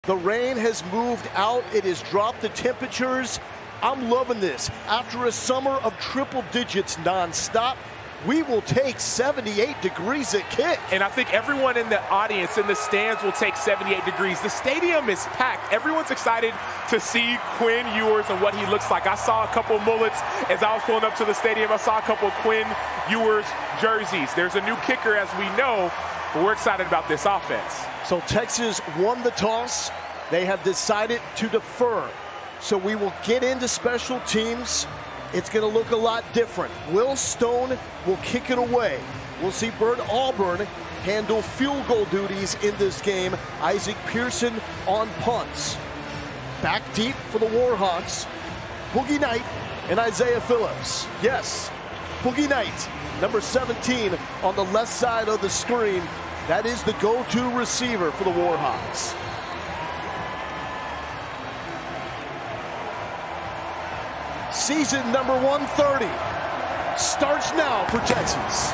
The rain has moved out. It has dropped the temperatures. I'm loving this. After a summer of triple digits nonstop, we will take 78 degrees at kick. And I think everyone in the audience, in the stands, will take 78 degrees. The stadium is packed. Everyone's excited to see Quinn Ewers and what he looks like. I saw a couple mullets as I was pulling up to the stadium. I saw a couple of Quinn Ewers jerseys. There's a new kicker, as we know, but we're excited about this offense. So Texas won the toss. They have decided to defer. So we will get into special teams. It's going to look a lot different. Will Stone will kick it away. We'll see Bert Auburn handle field goal duties in this game. Isaac Pearson on punts. Back deep for the Warhawks, Boogie Knight and Isaiah Phillips. Yes, Boogie Knight, number 17 on the left side of the screen. That is the go-to receiver for the Warhawks. Season number 130 starts now for Texas.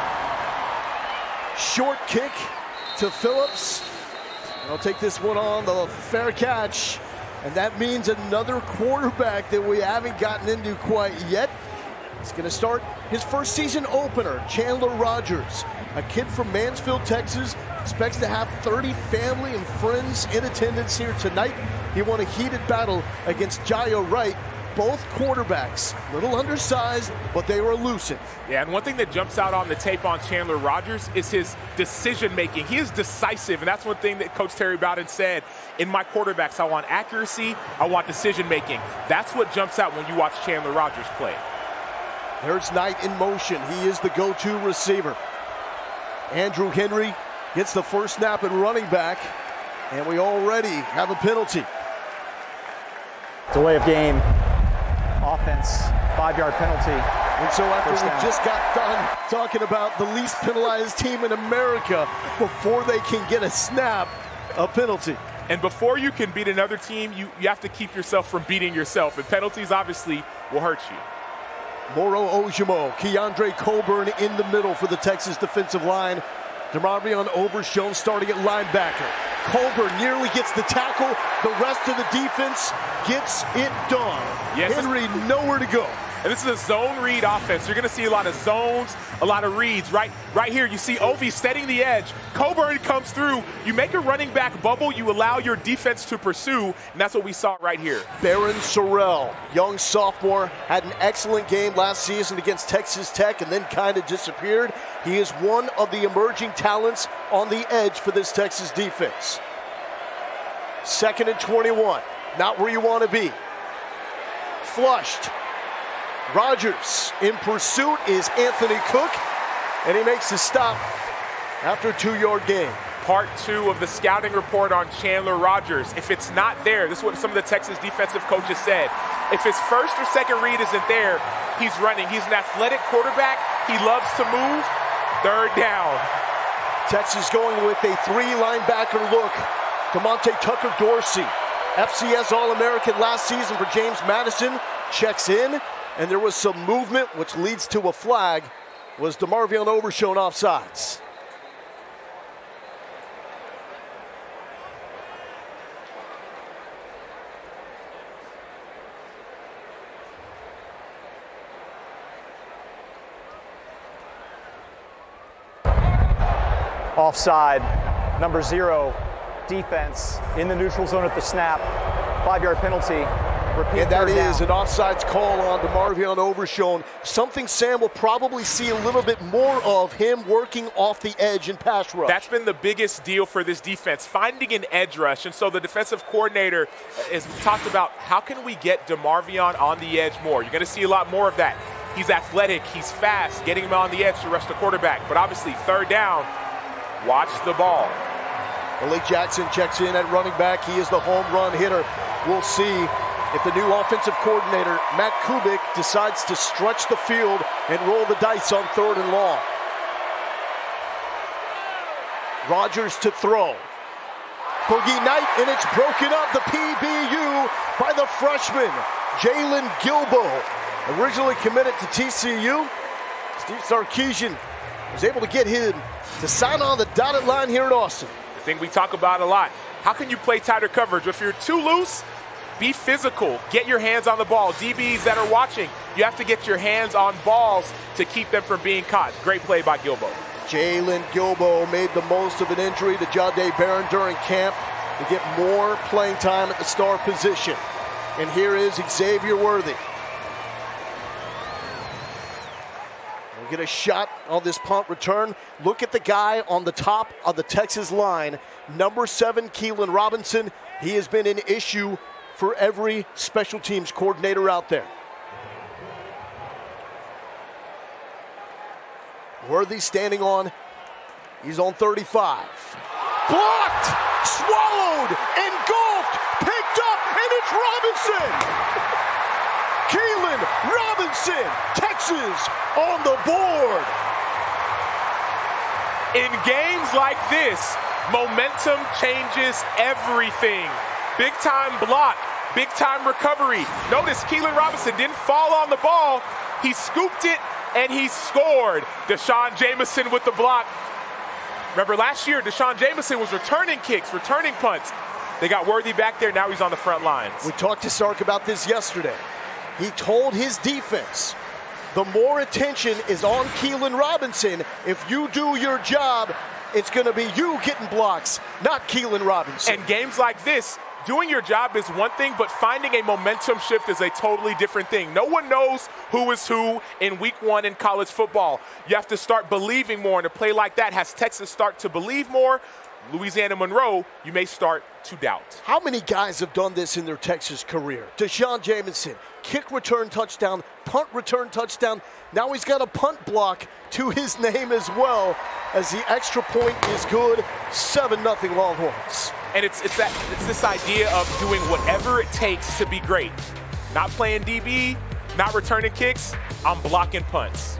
Short kick to Phillips. I'll take this one on the fair catch. And that means another quarterback that we haven't gotten into quite yet. He's going to start his first season opener, Chandler Rogers. A kid from Mansfield, Texas, expects to have 30 family and friends in attendance here tonight. He won a heated battle against Jaya Wright. Both quarterbacks, a little undersized, but they were elusive. Yeah, and one thing that jumps out on the tape on Chandler Rogers is his decision-making. He is decisive, and that's one thing that Coach Terry Bowden said. In my quarterbacks, I want accuracy, I want decision-making. That's what jumps out when you watch Chandler Rogers play. There's Knight in motion. He is the go-to receiver. Andrew Henry gets the first snap at running back, and we already have a penalty. Delay of game. Offense, 5-yard penalty. And so after we just got done talking about the least penalized team in America, before they can get a snap, a penalty. And before you can beat another team, you have to keep yourself from beating yourself. And penalties obviously will hurt you. Moro Ojimo, Keandre Coburn in the middle for the Texas defensive line. DeMarvion Overshown starting at linebacker. Coburn nearly gets the tackle. The rest of the defense gets it done. Yes, Henry nowhere to go. And this is a zone read offense. You're going to see a lot of zones, a lot of reads. Right here, you see Ovi setting the edge. Coburn comes through. You make a running back bubble. You allow your defense to pursue, and that's what we saw right here. Barron Sorrell, young sophomore, had an excellent game last season against Texas Tech and then kind of disappeared. He is one of the emerging talents on the edge for this Texas defense. 2nd and 21, not where you want to be. Flushed. Rogers in pursuit is Anthony Cook, and he makes the stop after a 2-yard gain. Part 2 of the scouting report on Chandler Rogers. If it's not there, this is what some of the Texas defensive coaches said. If his first or second read isn't there, he's running. He's an athletic quarterback. He loves to move. 3rd down. Texas going with a 3-linebacker look. DeMonte Tucker Dorsey, FCS All-American last season for James Madison, checks in. And there was some movement, which leads to a flag. Was DeMarvion Overshown offsides? Offside, number 0, defense in the neutral zone at the snap. 5-yard penalty. And that is an offsides call on DeMarvion Overshown. Something Sam will probably see a little bit more of, him working off the edge in pass rush. That's been the biggest deal for this defense, finding an edge rush. And so the defensive coordinator has talked about how can we get DeMarvion on the edge more. You're going to see a lot more of that. He's athletic, he's fast, getting him on the edge to rush the quarterback. But obviously, 3rd down, watch the ball. Malik Jackson checks in at running back. He is the home run hitter. We'll see if the new offensive coordinator, Matt Kubik, decides to stretch the field and roll the dice on 3rd and long. Rogers to throw. Boogie Knight, and it's broken up, the PBU, by the freshman, Jalen Gilbo. Originally committed to TCU, Steve Sarkisian was able to get him to sign on the dotted line here in Austin. The thing we talk about a lot, How can you play tighter coverage? If you're too loose, be physical. Get your hands on the ball. DBs that are watching, you have to get your hands on balls to keep them from being caught. Great play by Gilbo. Jalen Gilbo made the most of an injury to Jahdae Barron during camp to get more playing time at the star position. And here is Xavier Worthy. We'll get a shot on this punt return. Look at the guy on the top of the Texas line, number 7, Keelan Robinson. He has been an issue for every special teams coordinator out there. Worthy standing on, he's on 35. Blocked, swallowed, engulfed, picked up, and it's Robinson! Keelan Robinson, Texas on the board. In games like this, momentum changes everything. Big time block, big time recovery. Notice Keelan Robinson didn't fall on the ball. He scooped it and he scored. Deshaun Jameson with the block. Remember last year, Deshaun Jameson was returning kicks, returning punts. They got Worthy back there, now he's on the front lines. We talked to Sark about this yesterday. He told his defense, the more attention is on Keelan Robinson. If you do your job, it's going to be you getting blocks, not Keelan Robinson. And games like this, doing your job is one thing, but finding a momentum shift is a totally different thing. No one knows who is who in week 1 in college football. You have to start believing more, and a play like that has Texas start to believe more. Louisiana Monroe, you may start to doubt. How many guys have done this in their Texas career? Deshaun Jameson, kick return touchdown, punt return touchdown. Now he's got a punt block to his name as well, as the extra point is good. 7-0 Longhorns. And it's this idea of doing whatever it takes to be great. Not playing DB, not returning kicks, I'm blocking punts.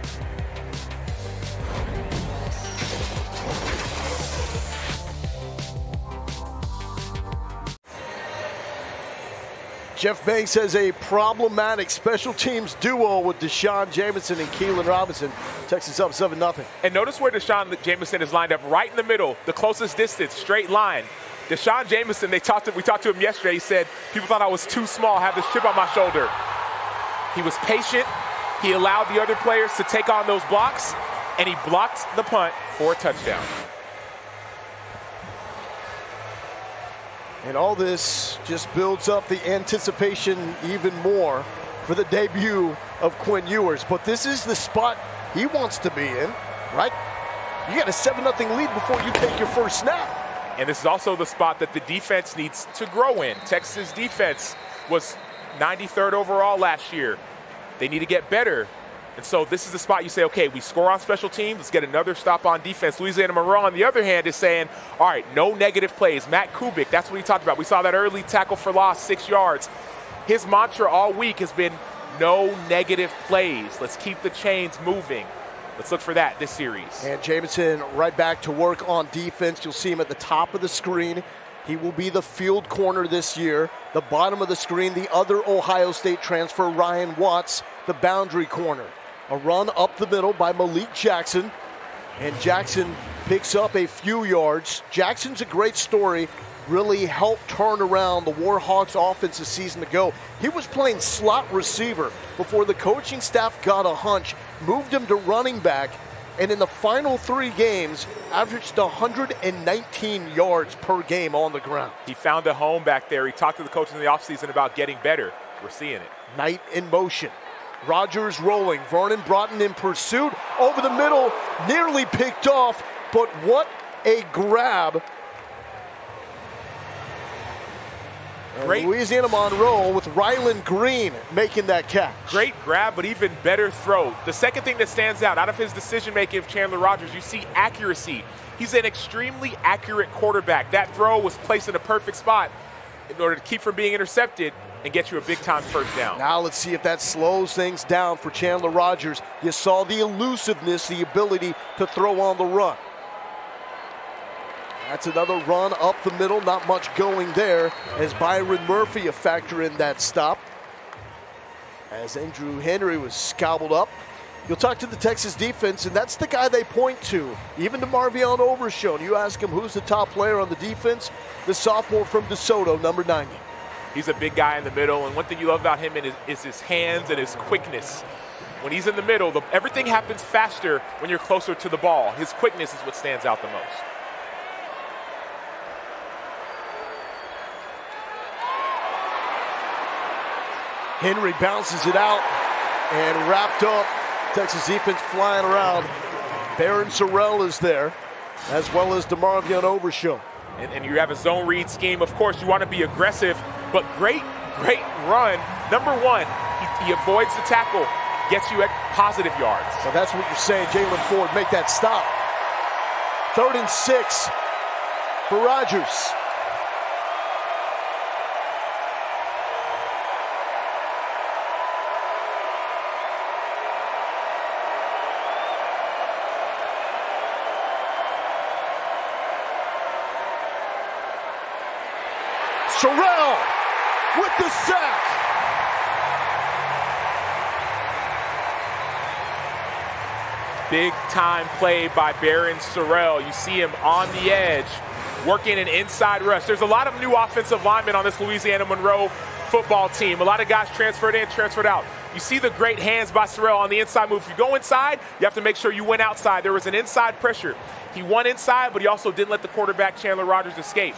Jeff Banks has a problematic special teams duo with Deshaun Jameson and Keelan Robinson. Texas up 7-0. And notice where Deshaun Jameson is lined up right in the middle, the closest distance, straight line. Deshaun Jameson, we talked to him yesterday. He said, people thought I was too small, I have this chip on my shoulder. He was patient. He allowed the other players to take on those blocks, and he blocked the punt for a touchdown. And all this just builds up the anticipation even more for the debut of Quinn Ewers. But this is the spot he wants to be in, right? You got a 7-0 lead before you take your first snap. And this is also the spot that the defense needs to grow in. Texas defense was 93rd overall last year. They need to get better. And so this is the spot you say, okay, we score on special teams, let's get another stop on defense. Louisiana Monroe, on the other hand, is saying, all right, no negative plays. Matt Kubik, that's what he talked about. We saw that early tackle for loss, 6 yards. His mantra all week has been no negative plays. Let's keep the chains moving. Let's look for that this series. And Jameson right back to work on defense. You'll see him at the top of the screen. He will be the field corner this year. The bottom of the screen, the other Ohio State transfer, Ryan Watts, the boundary corner. A run up the middle by Malik Jackson, and Jackson picks up a few yards. Jackson's a great story, really helped turn around the Warhawks offense a season ago. He was playing slot receiver before the coaching staff got a hunch, moved him to running back, and in the final 3 games, averaged 119 yards per game on the ground. He found a home back there. He talked to the coaches in the offseason about getting better. We're seeing it. Knight in motion. Rodgers rolling, Vernon Broughton in pursuit, over the middle, nearly picked off, but what a grab. Great. Louisiana Monroe with Ryland Green making that catch. Great grab, but even better throw. The second thing that stands out of his decision-making of Chandler Rogers, you see accuracy. He's an extremely accurate quarterback. That throw was placed in a perfect spot in order to keep from being intercepted and get you a big-time first down. Now let's see if that slows things down for Chandler Rogers. You saw the elusiveness, the ability to throw on the run. That's another run up the middle, not much going there, as Byron Murphy a factor in that stop. As Andrew Henry was scobbled up. you'll talk to the Texas defense, and that's the guy they point to. Even to Marvion Overshown, you ask him who's the top player on the defense, the sophomore from DeSoto, number 90. He's a big guy in the middle, and one thing you love about him is his hands and his quickness. When he's in the middle, everything happens faster when you're closer to the ball. His quickness is what stands out the most. Henry bounces it out and wrapped up. Texas defense flying around. Barron Sorrell is there, as well as DeMarvion Overshown. And you have a zone read scheme. Of course, you want to be aggressive, but great run. Number one, he avoids the tackle, gets you at positive yards. So that's what you're saying, Jalen Ford, make that stop. 3rd and 6 for Rogers. Sorrell with the sack. Big time play by Barron Sorrell. You see him on the edge, working an inside rush. There's a lot of new offensive linemen on this Louisiana Monroe football team. A lot of guys transferred in, transferred out. You see the great hands by Sorrell on the inside move. If you go inside, you have to make sure you went outside. There was an inside pressure. He won inside, but he also didn't let the quarterback, Chandler Rogers, escape.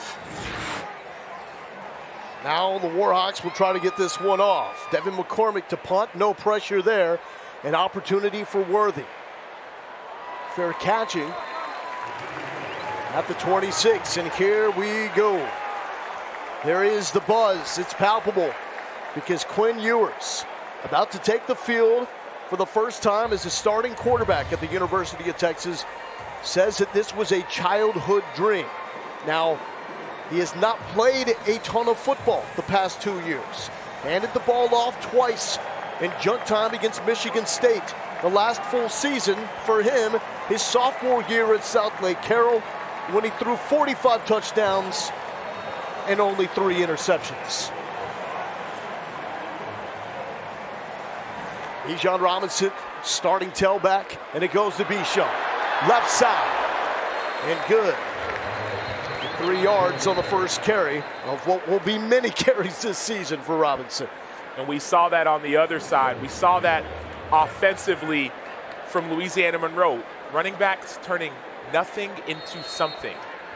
Now the Warhawks will try to get this one off. Devin McCormick to punt, no pressure there. An opportunity for Worthy. Fair catching at the 26, and here we go. There is the buzz. It's palpable because Quinn Ewers about to take the field for the first time as a starting quarterback at the University of Texas, says that this was a childhood dream. Now, he has not played a ton of football the past 2 years. Handed the ball off twice in junk time against Michigan State. The last full season for him, his sophomore year at South Lake Carroll, when he threw 45 touchdowns and only 3 interceptions. Bijan Robinson starting tailback, and it goes to Bijan. Left side, and good. 3 yards on the first carry of what will be many carries this season for Robinson. And we saw that on the other side. We saw that offensively from Louisiana Monroe. Running backs turning nothing into something.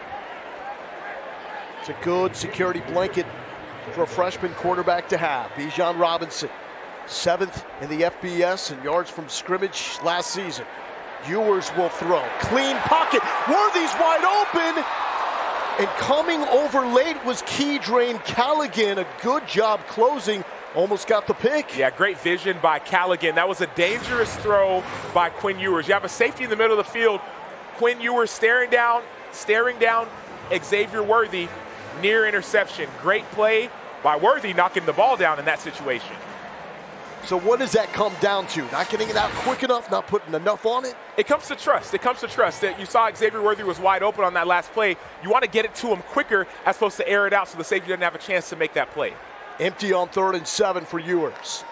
It's a good security blanket for a freshman quarterback to have. Bijan Robinson, 7th in the FBS in yards from scrimmage last season. Ewers will throw. Clean pocket. Worthy's wide open. And coming over late was Keydrain Callaghan. A good job closing. Almost got the pick. Yeah, great vision by Callaghan. That was a dangerous throw by Quinn Ewers. You have a safety in the middle of the field. Quinn Ewers staring down Xavier Worthy, near interception. Great play by Worthy, knocking the ball down in that situation. So what does that come down to? Not getting it out quick enough, not putting enough on it? It comes to trust. It comes to trust. That you saw Xavier Worthy was wide open on that last play. You want to get it to him quicker as opposed to air it out so the safety doesn't have a chance to make that play. Empty on 3rd and 7 for Ewers.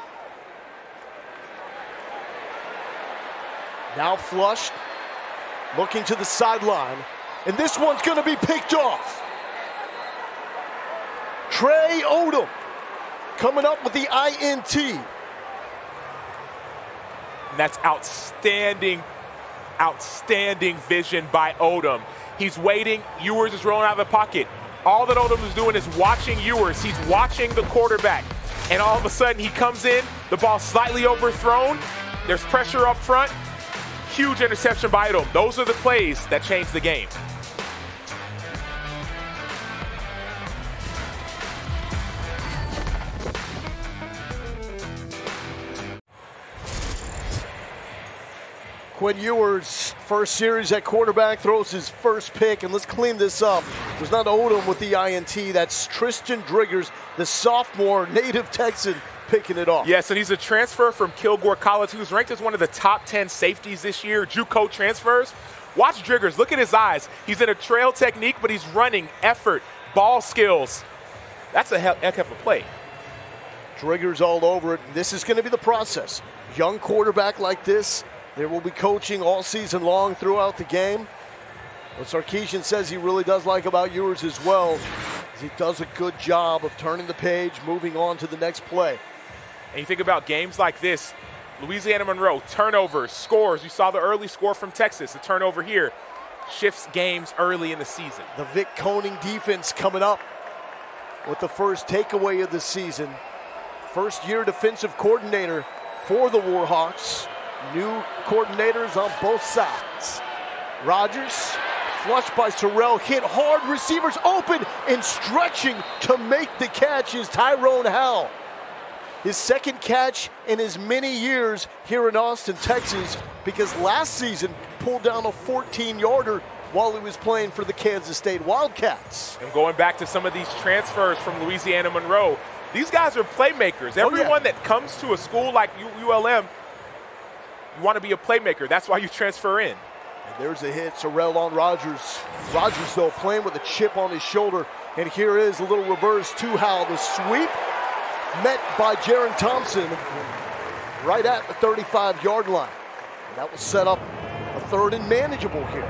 Now flushed, looking to the sideline, and this one's going to be picked off. Trey Odom coming up with the INT. And that's outstanding vision by Odom. He's waiting. Ewers is rolling out of the pocket. All that Odom is doing is watching Ewers. He's watching the quarterback. And all of a sudden he comes in, the ball slightly overthrown. There's pressure up front. Huge interception by Odom. Those are the plays that change the game. Quinn Ewers, first series at quarterback, throws his first pick, and let's clean this up. It was not Odom with the INT, that's Tristan Driggers, the sophomore native Texan, picking it off. Yes, and he's a transfer from Kilgore College, who's ranked as one of the top 10 safeties this year, JUCO transfers. Watch Driggers, look at his eyes. He's in a trail technique, but he's running, effort, ball skills. That's a heck of a play. Driggers all over it. This is going to be the process. young quarterback like this, there will be coaching all season long throughout the game. What Sarkisian says he really does like about Ewers as well is he does a good job of turning the page, moving on to the next play. And you think about games like this, Louisiana Monroe, turnovers, scores. You saw the early score from Texas, the turnover here. Shifts games early in the season. The Vic Koenig defense coming up with the first takeaway of the season. First-year defensive coordinator for the Warhawks. New coordinators on both sides. Rodgers, flushed by Sorrell, hit hard, receivers open, and stretching to make the catch is Tyrone Howell. His second catch in as many years here in Austin, Texas, because last season pulled down a 14-yarder while he was playing for the Kansas State Wildcats. And going back to some of these transfers from Louisiana Monroe, these guys are playmakers. Everyone that comes to a school like ULM, you want to be a playmaker. That's why you transfer in. And there's a hit, Sorrell on Rodgers. Rodgers, though, playing with a chip on his shoulder. And here is a little reverse to Howell. The sweep met by Jaron Thompson right at the 35-yard line. And that will set up a third and manageable here.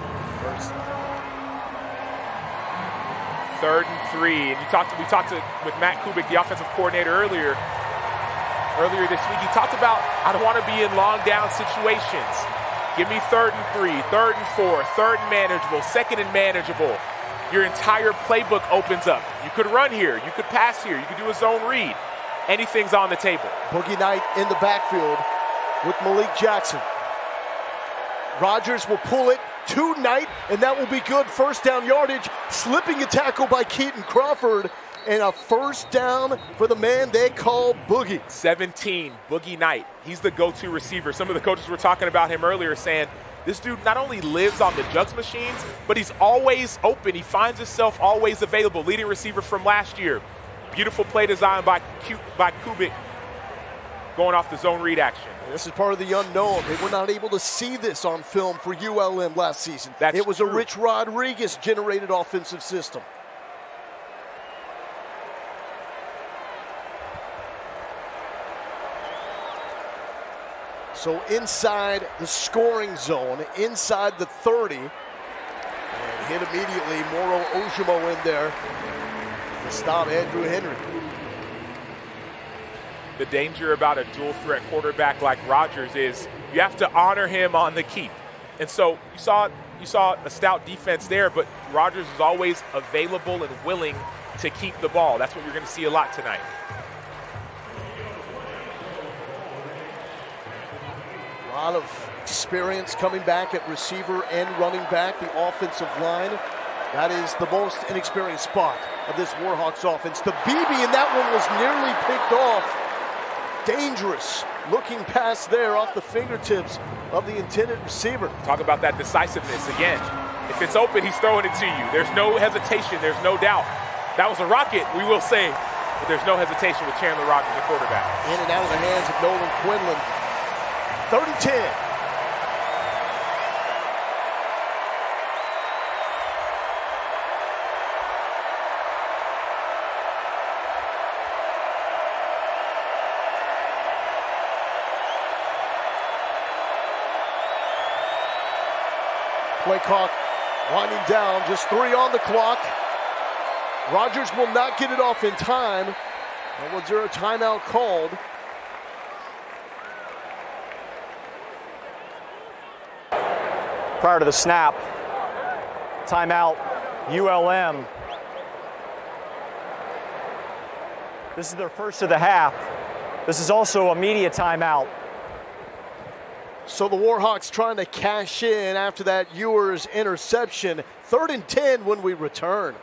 Third and 3. And we talked with Matt Kubik, the offensive coordinator, earlier this week. He talked about, I don't want to be in long down situations. Give me 3rd and 3, 3rd and 4, 3rd and manageable, 2nd and manageable. Your entire playbook opens up. You could run here, you could pass here, you could do a zone read. Anything's on the table. Boogie Knight in the backfield with Malik Jackson. Rodgers will pull it to Knight, and that will be good. First down yardage, slipping a tackle by Keaton Crawford, and a first down for the man they call Boogie. 17, Boogie Knight. He's the go-to receiver. Some of the coaches were talking about him earlier, saying this dude not only lives on the jugs machines, but he's always open. He finds himself always available. Leading receiver from last year. Beautiful play design by Kubik, going off the zone read action. This is part of the unknown. They were not able to see this on film for ULM last season. It was true. A Rich Rodriguez-generated offensive system. So inside the scoring zone, inside the 30, and hit immediately. Moro Ojimo in there to stop Andrew Henry. The danger about a dual threat quarterback like Rodgers is you have to honor him on the keep. And so you saw a stout defense there, but Rodgers is always available and willing to keep the ball. That's what you're going to see a lot tonight. A lot of experience coming back at receiver and running back, the offensive line. That is the most inexperienced spot of this Warhawks offense. The BB, and that one was nearly picked off. Dangerous looking pass there off the fingertips of the intended receiver. Talk about that decisiveness again. If it's open, he's throwing it to you. There's no hesitation. There's no doubt. That was a rocket, we will say, but there's no hesitation with Chandler Rodgers, the quarterback. In and out of the hands of Nolan Quinlan. 3rd and 10. Play clock winding down, just 3 on the clock. Rodgers will not get it off in time. And was there a timeout called? Prior to the snap, timeout, ULM. This is their first of the half. This is also a media timeout. So the Warhawks trying to cash in after that Ewers interception. 3rd and 10 when we return.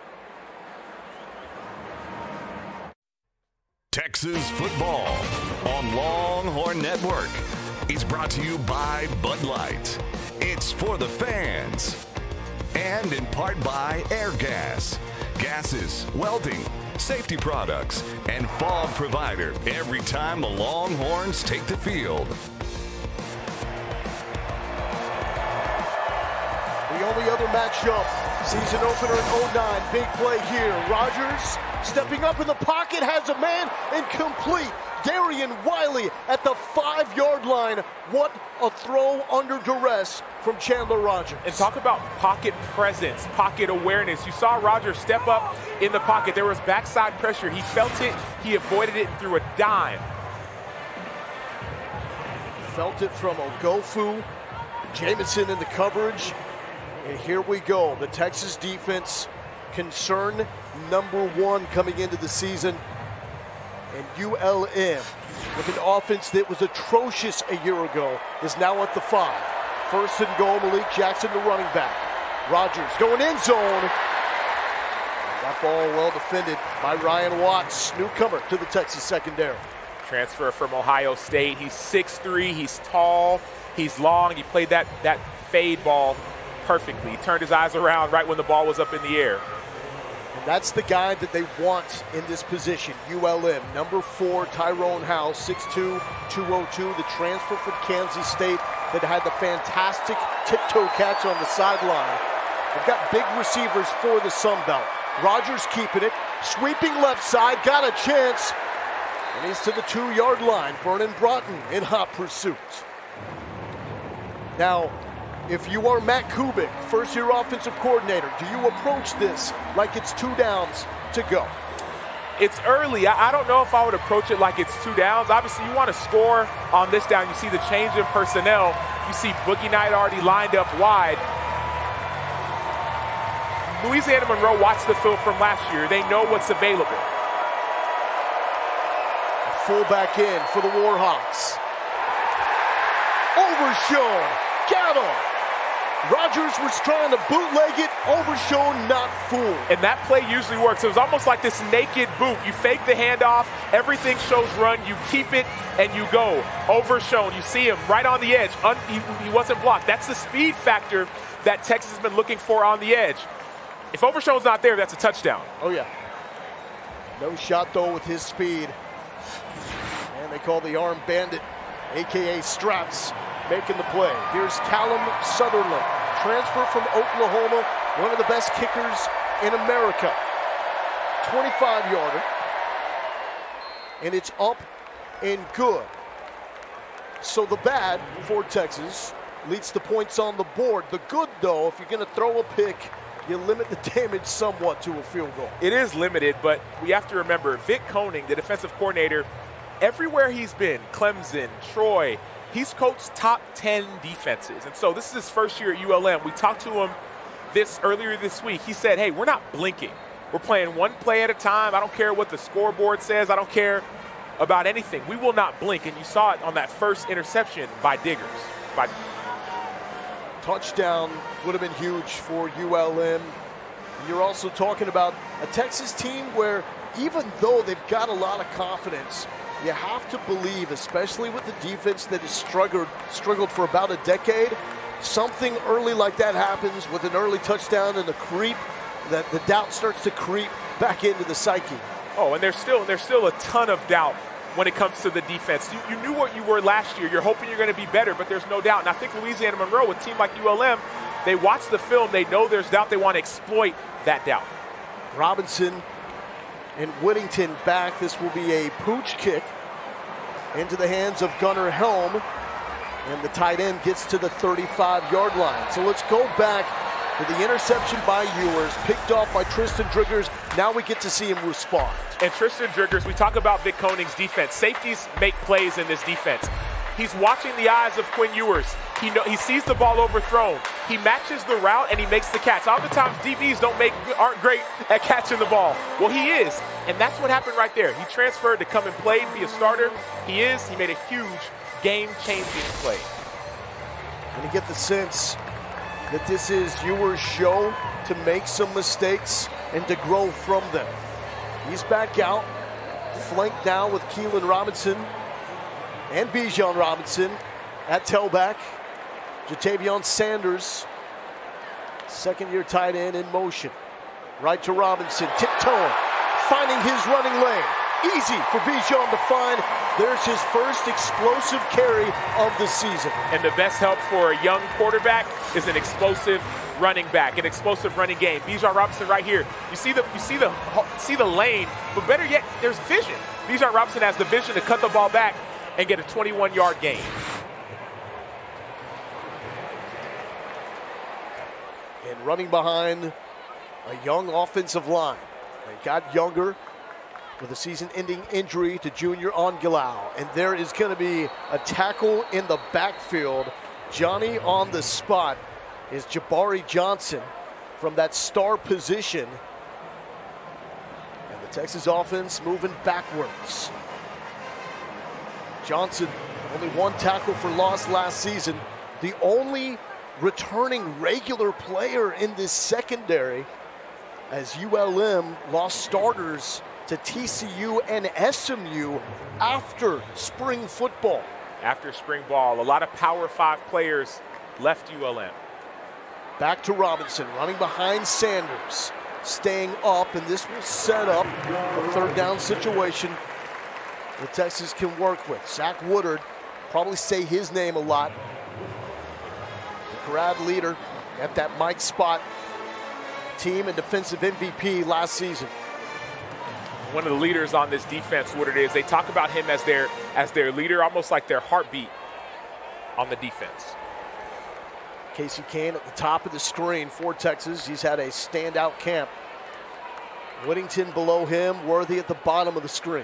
Texas football on Longhorn Network is brought to you by Bud Light. It's for the fans. And in part by Air Gas. Gases, welding, safety products, and fog provider every time the Longhorns take the field. The only other matchup, season opener in 09, big play here. Rodgers stepping up in the pocket, has a man, and complete Darian Wiley at the 5-yard line. What a throw under duress from Chandler Rogers. And talk about pocket presence, pocket awareness. You saw Rogers step up in the pocket. There was backside pressure. He felt it, he avoided it, and threw a dime. Felt it from Ogofu. Jamison in the coverage. And here we go. The Texas defense, concern number 1 coming into the season. And ULM, with an offense that was atrocious a year ago, is now at the 5. First and goal, Malik Jackson, the running back. Rogers going end zone. That ball well defended by Ryan Watts, newcomer to the Texas secondary. Transfer from Ohio State. He's 6'3", he's tall, he's long. He played that fade ball perfectly. He turned his eyes around right when the ball was up in the air. And that's the guy that they want in this position, ULM. Number 4, Tyrone Howe, 6'2", 202, the transfer from Kansas State that had the fantastic tiptoe catch on the sideline. They've got big receivers for the Sun Belt. Rogers keeping it, sweeping left side, got a chance, and he's to the 2-yard line. Vernon Broughton in hot pursuit. Now, if you are Matt Kubik, first-year offensive coordinator, do you approach this like it's 2 downs to go? It's early. I don't know if I would approach it like it's 2 downs. Obviously, you want to score on this down. You see the change in personnel. You see Boogie Knight already lined up wide. Louisiana Monroe watched the film from last year. They know what's available. Fullback in for the Warhawks. Overshown. Got him. Rogers was trying to bootleg it, Overshown not fooled. And that play usually works. It was almost like this naked boot. You fake the handoff, everything shows run, you keep it, and you go. Overshown, you see him right on the edge. He wasn't blocked. That's the speed factor that Texas has been looking for on the edge. If Overshown's not there, that's a touchdown. Oh, yeah. No shot, though, with his speed. And they call the arm bandit, a.k.a. Straps, making the play. Here's Callum Sutherland, transfer from Oklahoma, one of the best kickers in America. 25-yarder, and it's up and good. So the bad for Texas leads to points on the board. The good, though, if you're going to throw a pick, you limit the damage somewhat to a field goal. It is limited, but we have to remember, Vic Koenning, the defensive coordinator, everywhere he's been, Clemson, Troy, he's coached top 10 defenses. And so this is his first year at ULM. We talked to him earlier this week. He said, hey, we're not blinking. We're playing one play at a time. I don't care what the scoreboard says. I don't care about anything. We will not blink. And you saw it on that first interception by Diggers. Touchdown would have been huge for ULM. You're also talking about a Texas team where even though they've got a lot of confidence, you have to believe, especially with the defense that has struggled for about a decade, something early like that happens with an early touchdown and the doubt starts to creep back into the psyche. Oh, and there's still a ton of doubt when it comes to the defense. You knew what you were last year. You're hoping you're going to be better, but there's no doubt. And I think Louisiana Monroe, a team like ULM, they watch the film, they know there's doubt, they want to exploit that doubt. Robinson and Whittington back. This will be a pooch kick into the hands of Gunnar Helm, and the tight end gets to the 35-yard line. So let's go back to the interception by Ewers, picked off by Tristan Driggers. Now we get to see him respond. And Tristan Driggers, we talk about Vic Koenning's defense. Safeties make plays in this defense. He's watching the eyes of Quinn Ewers. He sees the ball overthrown. He matches the route and he makes the catch. Oftentimes DBs aren't great at catching the ball. Well, he is, and that's what happened right there. He transferred to come and play and be a starter. He made a huge game-changing play. And you get the sense that this is Ewers' show to make some mistakes and to grow from them. He's back out, flanked now with Keelan Robinson and Bijan Robinson at tailback. Jatavion Sanders, second-year tight end, in motion. Right to Robinson, tiptoeing, finding his running lane. Easy for Bijan to find. There's his first explosive carry of the season. And the best help for a young quarterback is an explosive running back, an explosive running game. Bijan Robinson right here. You see the lane, but better yet, there's vision. Bijan Robinson has the vision to cut the ball back and get a 21-yard gain. And running behind a young offensive line. They got younger with a season-ending injury to Junior Angulau. And there is going to be a tackle in the backfield. Johnny on the spot is Jabari Johnson from that star position. And the Texas offense moving backwards. Johnson, only one tackle for loss last season. The only returning regular player in this secondary, as ULM lost starters to TCU and SMU after spring football. After spring ball, a lot of Power 5 players left ULM. Back to Robinson, running behind Sanders, staying up, and this will set up a third down situation that Texas can work with. Zach Woodard, probably say his name a lot. The grad leader at that Mike spot, team and defensive MVP last season. One of the leaders on this defense, Woodard is, they talk about him as their leader, almost like their heartbeat on the defense. Casey Kane at the top of the screen for Texas. He's had a standout camp. Whittington below him, Worthy at the bottom of the screen.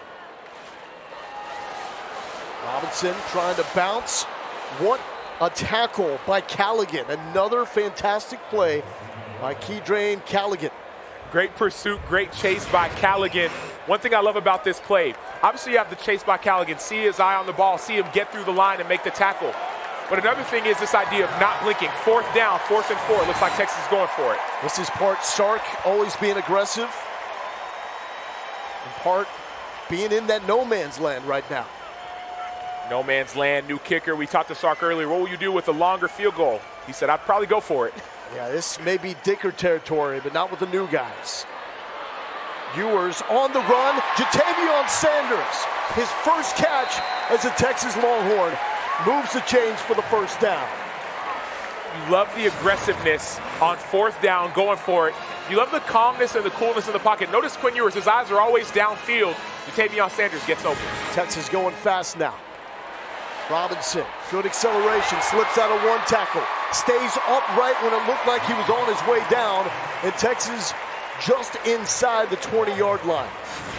Robinson trying to bounce. What a tackle by Callaghan. Another fantastic play by Keedrain Callaghan. Great pursuit, great chase by Callaghan. One thing I love about this play, obviously you have the chase by Callaghan, see his eye on the ball, see him get through the line and make the tackle. But another thing is this idea of not blinking. Fourth down, 4th and 4. Looks like Texas is going for it. This is part Sark always being aggressive, and part being in that no man's land right now. No man's land, new kicker. We talked to Sark earlier. What will you do with a longer field goal? He said, I'd probably go for it. Yeah, this may be Dicker territory, but not with the new guys. Ewers on the run. Jatavion Sanders, his first catch as a Texas Longhorn, moves the chains for the first down. You love the aggressiveness on 4th down, going for it. You love the calmness and the coolness in the pocket. Notice Quinn Ewers, his eyes are always downfield. Jatavion Sanders gets open. Texas going fast now. Robinson, good acceleration, slips out of one tackle, stays upright when it looked like he was on his way down, and Texas just inside the 20-yard line.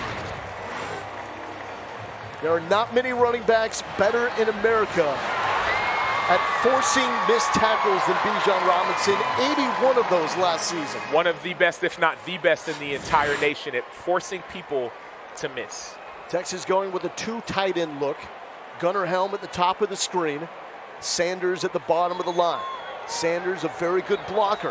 There are not many running backs better in America at forcing missed tackles than Bijan Robinson, 81 of those last season. One of the best, if not the best in the entire nation at forcing people to miss. Texas going with a 2 tight end look. Gunnar Helm at the top of the screen. Sanders at the bottom of the line. Sanders, a very good blocker.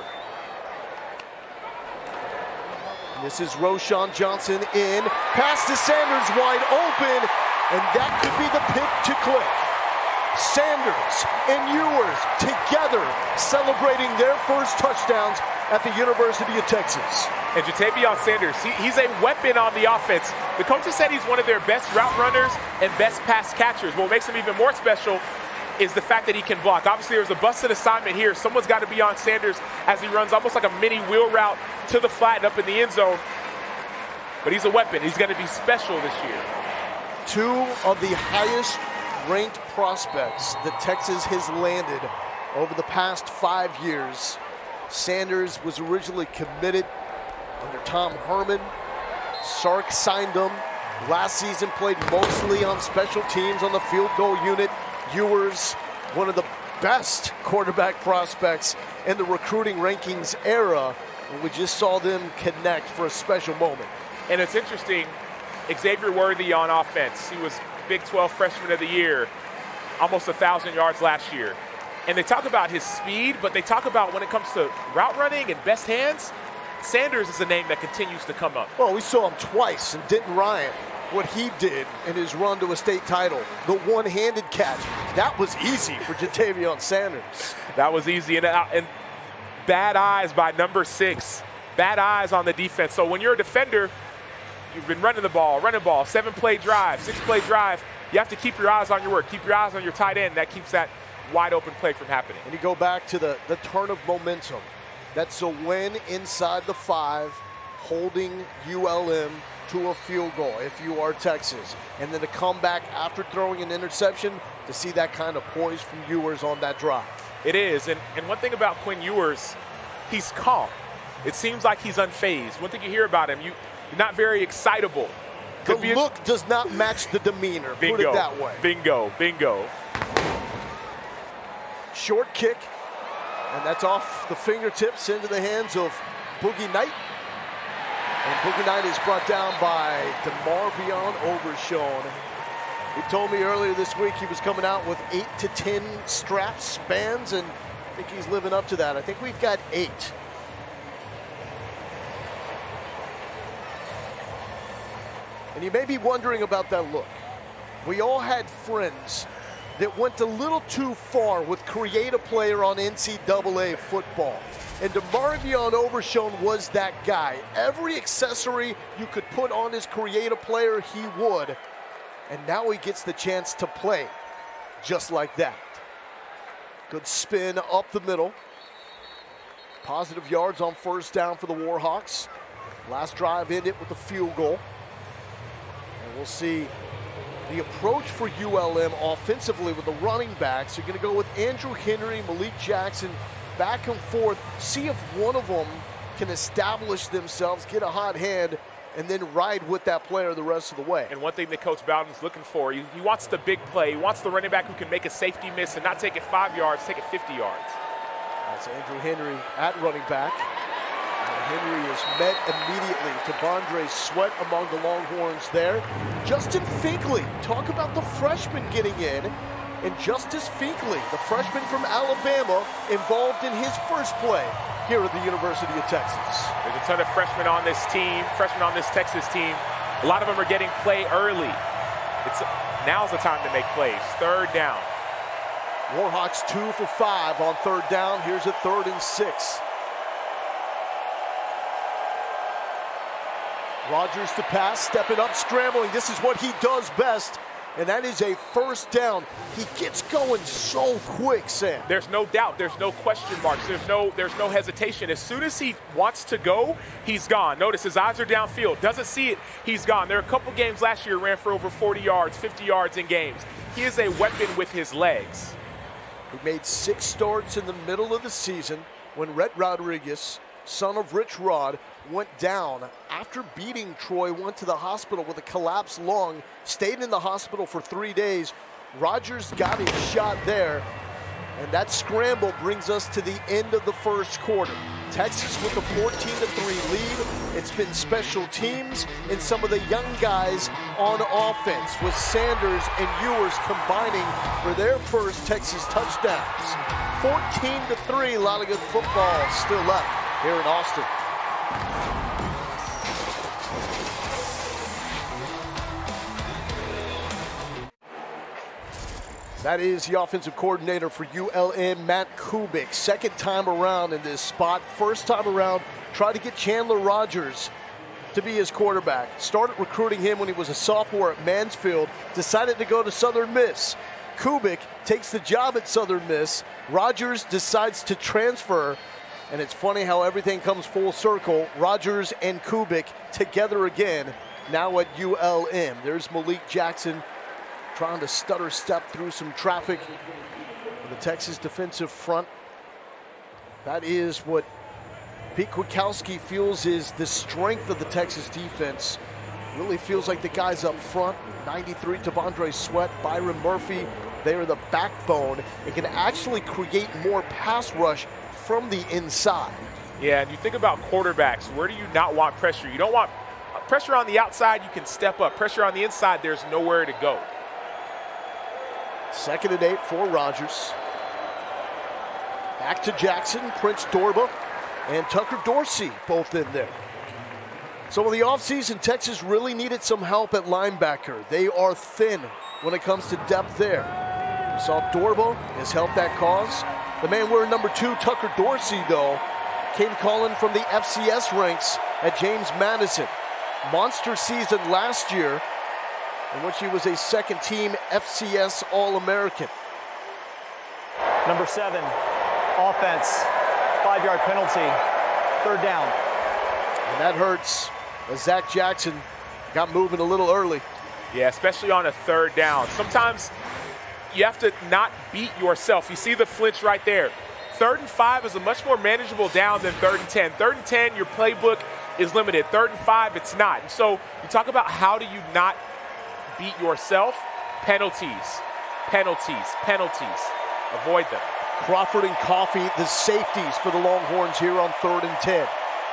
And this is Roschon Johnson in. Pass to Sanders wide open. And that could be the pick to click. Sanders and Ewers together celebrating their first touchdowns at the University of Texas. And Jatavion Sanders, he's a weapon on the offense. The coaches said he's one of their best route runners and best pass catchers. What makes him even more special is the fact that he can block. Obviously, there's a busted assignment here. Someone's got to be on Sanders as he runs almost like a mini wheel route to the flat and up in the end zone. But he's a weapon. He's going to be special this year. 2 of the highest ranked prospects that Texas has landed over the past 5 years. Sanders was originally committed under Tom Herman. Sark signed him. Last season played mostly on special teams on the field goal unit. Ewers, one of the best quarterback prospects in the recruiting rankings era. And we just saw them connect for a special moment. And it's interesting, Xavier Worthy on offense. He was Big 12 Freshman of the Year, almost 1,000 yards last year. And they talk about his speed, but they talk about when it comes to route running and best hands, Sanders is a name that continues to come up. Well, we saw him twice in Denton Ryan, what he did in his run to a state title. The one-handed catch, that was easy for Jatavion Sanders. That was easy, and bad eyes by number 6. Bad eyes on the defense. So when you're a defender, you've been running the ball, 7-play drive, 6-play drive. You have to keep your eyes on your work, keep your eyes on your tight end. That keeps that wide open play from happening. And you go back to the turn of momentum. That's a win inside the 5, holding ULM to a field goal if you are Texas. And then to come back after throwing an interception to see that kind of poise from Ewers on that drive. It is, and one thing about Quinn Ewers, he's calm. It seems like he's unfazed. One thing you hear about him, you're not very excitable. The look does not match the demeanor, bingo, put it that way. Bingo, bingo. Short kick, and that's off the fingertips into the hands of Boogie Knight. And Boogie Knight is brought down by DeMarvion Overshown. He told me earlier this week he was coming out with 8 to 10 straps, bands, and I think he's living up to that. I think we've got 8. And you may be wondering about that look. We all had friends that went a little too far with create a player on NCAA football. And DeMarvion Overshown was that guy. Every accessory you could put on his create a player, he would. And now he gets the chance to play just like that. Good spin up the middle. Positive yards on first down for the Warhawks. Last drive ended with a field goal. And we'll see the approach for ULM offensively with the running backs. You're going to go with Andrew Henry, Malik Jackson, back and forth. See if one of them can establish themselves, get a hot hand, and then ride with that player the rest of the way. And one thing that Coach Bowden's looking for, he wants the big play. He wants the running back who can make a safety miss and not take it 5 yards, take it 50 yards. That's Andrew Henry at running back. And Henry is met immediately. T'Vondre Sweat among the Longhorns there. Justin Finkley, talk about the freshman getting in. And Justice Finkley, the freshman from Alabama, involved in his first play here at the University of Texas. There's a ton of freshmen on this team, freshmen on this Texas team. A lot of them are getting play early. Now's the time to make plays. Third down. Warhawks 2 for 5 on third down. Here's a 3rd and 6. Rogers to pass, stepping up, scrambling. This is what he does best. And that is a first down. He gets going so quick, Sam. There's no doubt. There's no question marks. There's no hesitation. As soon as he wants to go, he's gone. Notice his eyes are downfield. Doesn't see it, he's gone. There are a couple games last year ran for over 40 yards, 50 yards in games. He is a weapon with his legs. He made 6 starts in the middle of the season when Rhett Rodriguez, son of Rich Rod, went down after beating Troy, went to the hospital with a collapsed lung, stayed in the hospital for 3 days. Rogers got his shot there, and that scramble brings us to the end of the first quarter. Texas with a 14-3 lead. It's been special teams and some of the young guys on offense, with Sanders and Ewers combining for their first Texas touchdowns. 14-3, a lot of good football still left here in Austin. That is the offensive coordinator for ULM, Matt Kubik. Second time around in this spot. First time around, tried to get Chandler Rogers to be his quarterback. Started recruiting him when he was a sophomore at Mansfield. Decided to go to Southern Miss. Kubik takes the job at Southern Miss. Rogers decides to transfer. And it's funny how everything comes full circle. Rogers and Kubik together again, now at ULM. There's Malik Jackson trying to stutter step through some traffic in the Texas defensive front. That is what Pete Kwiatkowski feels is the strength of the Texas defense. Really feels like the guys up front, 93, T'Vondre Sweat, Byron Murphy, they are the backbone. It can actually create more pass rush from the inside. Yeah, and you think about quarterbacks, where do you not want pressure? You don't want pressure on the outside, you can step up. Pressure on the inside, there's nowhere to go. 2nd and 8 for Rogers. Back to Jackson, Prince Dorba, and Tucker Dorsey both in there. So in the offseason, Texas really needed some help at linebacker. They are thin when it comes to depth there. We saw Dorba has helped that cause. The man wearing number 2, Tucker Dorsey, though, came calling from the FCS ranks at James Madison. monster season last year in which he was a second-team FCS All-American. Number 7, offense, 5-yard penalty, 3rd down. And that hurts as Zach Jackson got moving a little early. Yeah, especially on a 3rd down. Sometimes you have to not beat yourself. You see the flinch right there. 3rd and 5 is a much more manageable down than 3rd and 10. 3rd and 10, your playbook is limited. 3rd and 5, it's not. And so you talk about how do you not beat yourself? Penalties, penalties, penalties. Avoid them. Crawford and Coffey, the safeties for the Longhorns here on 3rd and 10.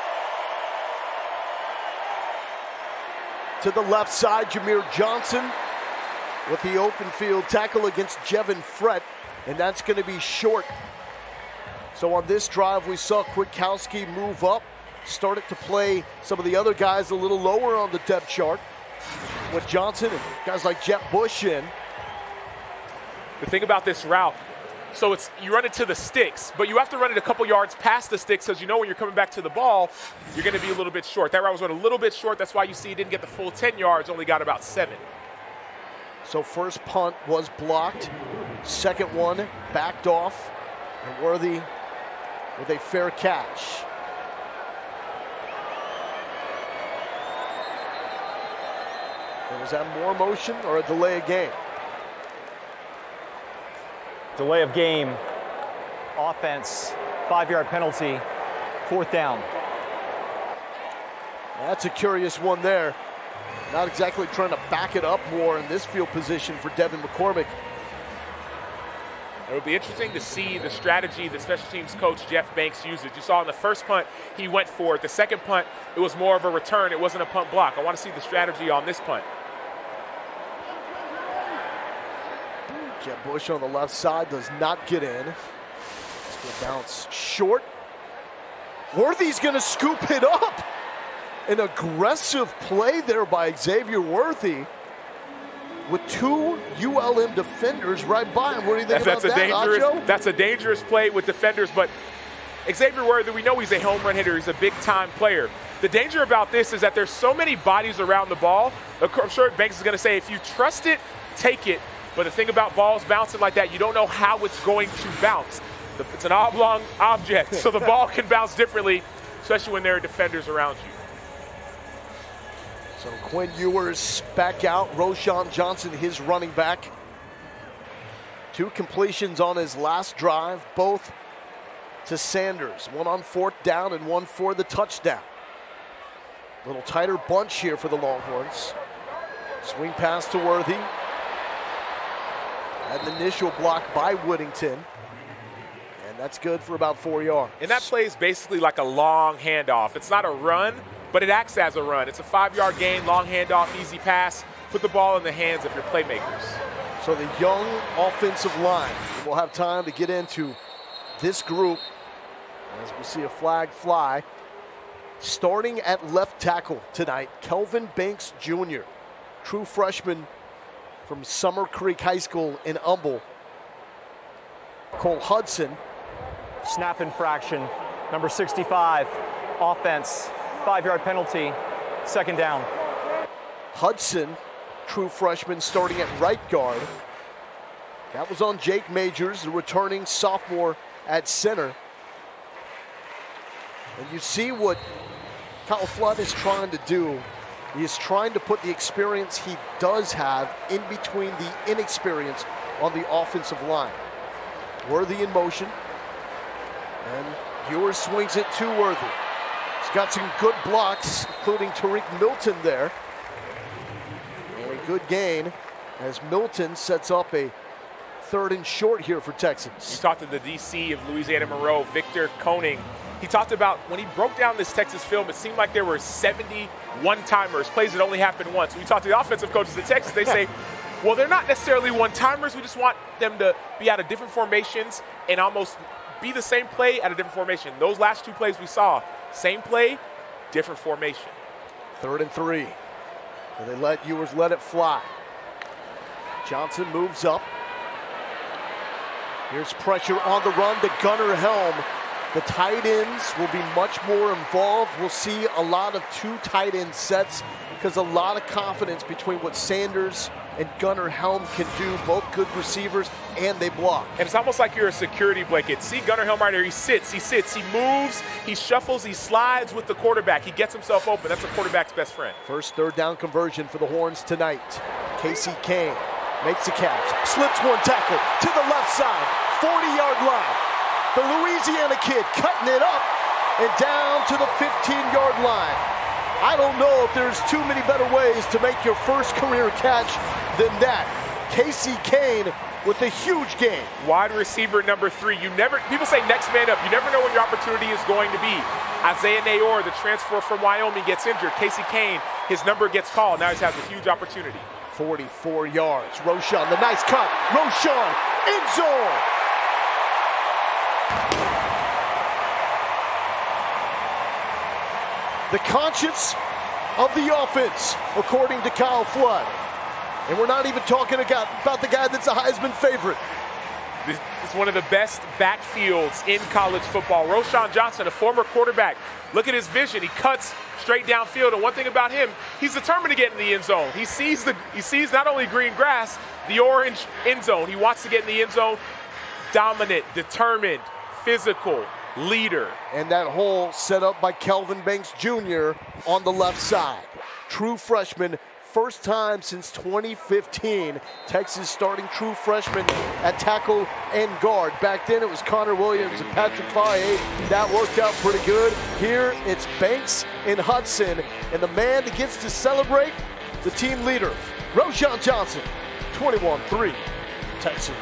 To the left side, Jameer Johnson with the open field tackle against Jevin Frett, and that's going to be short. So on this drive, we saw Kwiatkowski move up, started to play some of the other guys a little lower on the depth chart with Johnson and guys like Jet Bush in. The thing about this route, so it's you run it to the sticks, but you have to run it a couple yards past the sticks because you know when you're coming back to the ball, you're going to be a little bit short. That route was run a little bit short. That's why you see he didn't get the full 10 yards, only got about 7. So first punt was blocked. Second one backed off. And Worthy with a fair catch. And was that more motion or a delay of game? Delay of game, offense, 5-yard penalty, 4th down. That's a curious one there. Not exactly trying to back it up more in this field position for Devin McCormick. It'll be interesting to see the strategy that special teams coach Jeff Banks uses. You saw in the first punt, he went for it. The second punt, it was more of a return. It wasn't a punt block. I want to see the strategy on this punt. Jet Bush on the left side does not get in. It's going to bounce short. Worthy's going to scoop it up. An aggressive play there by Xavier Worthy with 2 ULM defenders right by him. What do you think about that, Acho? That's a dangerous play with defenders, but Xavier Worthy, we know he's a home run hitter. He's a big-time player. The danger about this is that there's so many bodies around the ball. I'm sure Banks is going to say, if you trust it, take it. But the thing about balls bouncing like that, you don't know how it's going to bounce. It's an oblong object, so the ball can bounce differently, especially when there are defenders around you. So Quinn Ewers back out. Roshan Johnson, his running back. 2 completions on his last drive, both to Sanders. 1 on 4th down and 1 for the touchdown. A little tighter bunch here for the Longhorns. Swing pass to Worthy. An initial block by Whittington. And that's good for about 4 yards. And that play is basically like a long handoff. It's not a run, but it acts as a run. It's a 5-yard gain, long handoff, easy pass. Put the ball in the hands of your playmakers. So the young offensive line will have time to get into this group as we see a flag fly. Starting at left tackle tonight, Kelvin Banks Jr., true freshman from Summer Creek High School in Humble. Cole Hudson. Snap infraction, number 65, offense, 5-yard penalty, 2nd down. Hudson, true freshman, starting at right guard. That was on Jake Majors, the returning sophomore at center. And you see what Kyle Flood is trying to do. He is trying to put the experience he does have in between the inexperience on the offensive line. Worthy in motion. And Ewers swings it to Worthy. He's got some good blocks, including Tariq Milton there. And a good gain as Milton sets up a 3rd and short here for Texans. You talked to the DC of Louisiana Monroe, Victor Koenig. He talked about when he broke down this Texas film, it seemed like there were 70 one-timers, plays that only happened once. When we talk to the offensive coaches at Texas, they say, well, they're not necessarily one-timers. We just want them to be out of different formations and almost be the same play at a different formation. Those last 2 plays we saw, same play, different formation. 3rd and 3. And they let Ewers let it fly. Johnson moves up. Here's pressure on the run to Gunnar Helm. The tight ends will be much more involved. We'll see a lot of 2 tight end sets because a lot of confidence between what Sanders and Gunnar Helm can do, both good receivers, and they block. And it's almost like you're a security blanket. See Gunnar Helm right here, he sits, he moves, he shuffles, he slides with the quarterback. He gets himself open. That's a quarterback's best friend. First third down conversion for the Horns tonight. Casey Kane makes a catch, slips one tackle to the left side, 40-yard line. The Louisiana kid cutting it up and down to the 15-yard line. I don't know if there's too many better ways to make your first career catch than that. Casey Kane with a huge game. Wide receiver number 3. People say next man up. You never know when your opportunity is going to be. Isaiah Nayor, the transfer from Wyoming, gets injured. Casey Kane, his number gets called. Now he has a huge opportunity. 44 yards. Roschon, the nice cut. Roschon, end zone. The conscience of the offense, according to Kyle Flood. And we're not even talking about the guy that's a Heisman favorite. This is one of the best backfields in college football. Roschon Johnson, a former quarterback. Look at his vision. He cuts straight downfield. And one thing about him, he's determined to get in the end zone. He sees not only green grass, the orange end zone. He wants to get in the end zone. Dominant, determined, physical, leader. And that hole set up by Kelvin Banks Jr. on the left side. True freshman, first time since 2015. Texas starting true freshman at tackle and guard. Back then it was Connor Williams and Patrick Faye. That worked out pretty good. Here it's Banks and Hudson. And the man that gets to celebrate, the team leader, Roschon Johnson, 21-3, Texas.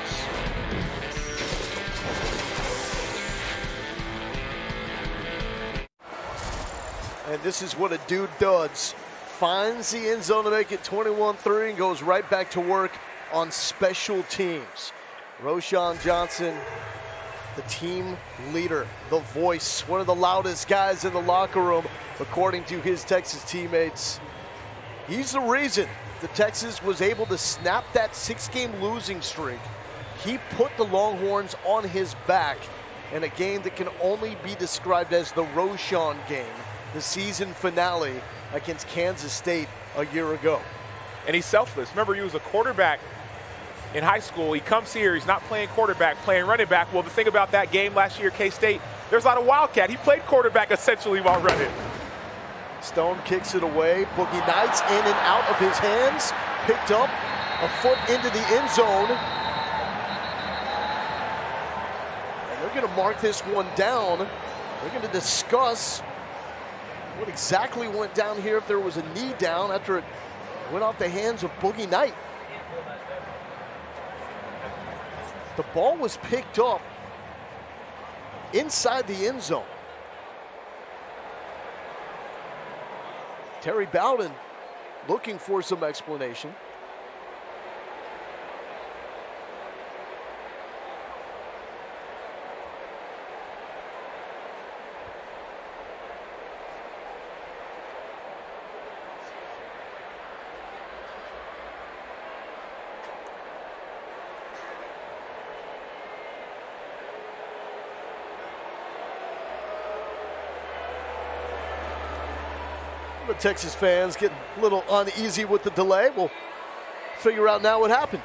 And this is what a dude does. Finds the end zone to make it 21-3 and goes right back to work on special teams. Roschon Johnson, the team leader, the voice, one of the loudest guys in the locker room, according to his Texas teammates. He's the reason that Texas was able to snap that 6-game losing streak. He put the Longhorns on his back in a game that can only be described as the Roschon game, the season finale against Kansas State a year ago. And he's selfless. Remember, he was a quarterback in high school. He comes here, he's not playing quarterback, playing running back. Well, the thing about that game last year, K-State, there's a lot of wildcat. He played quarterback essentially while running. Stone kicks it away. Boogie Knights in and out of his hands. Picked up a foot into the end zone. And they're going to mark this one down. They're going to discuss what exactly went down here, if there was a knee down after it went off the hands of Boogie Knight. The ball was picked up inside the end zone. Terry Bowden looking for some explanation. The Texas fans getting a little uneasy with the delay. We'll figure out now what happened.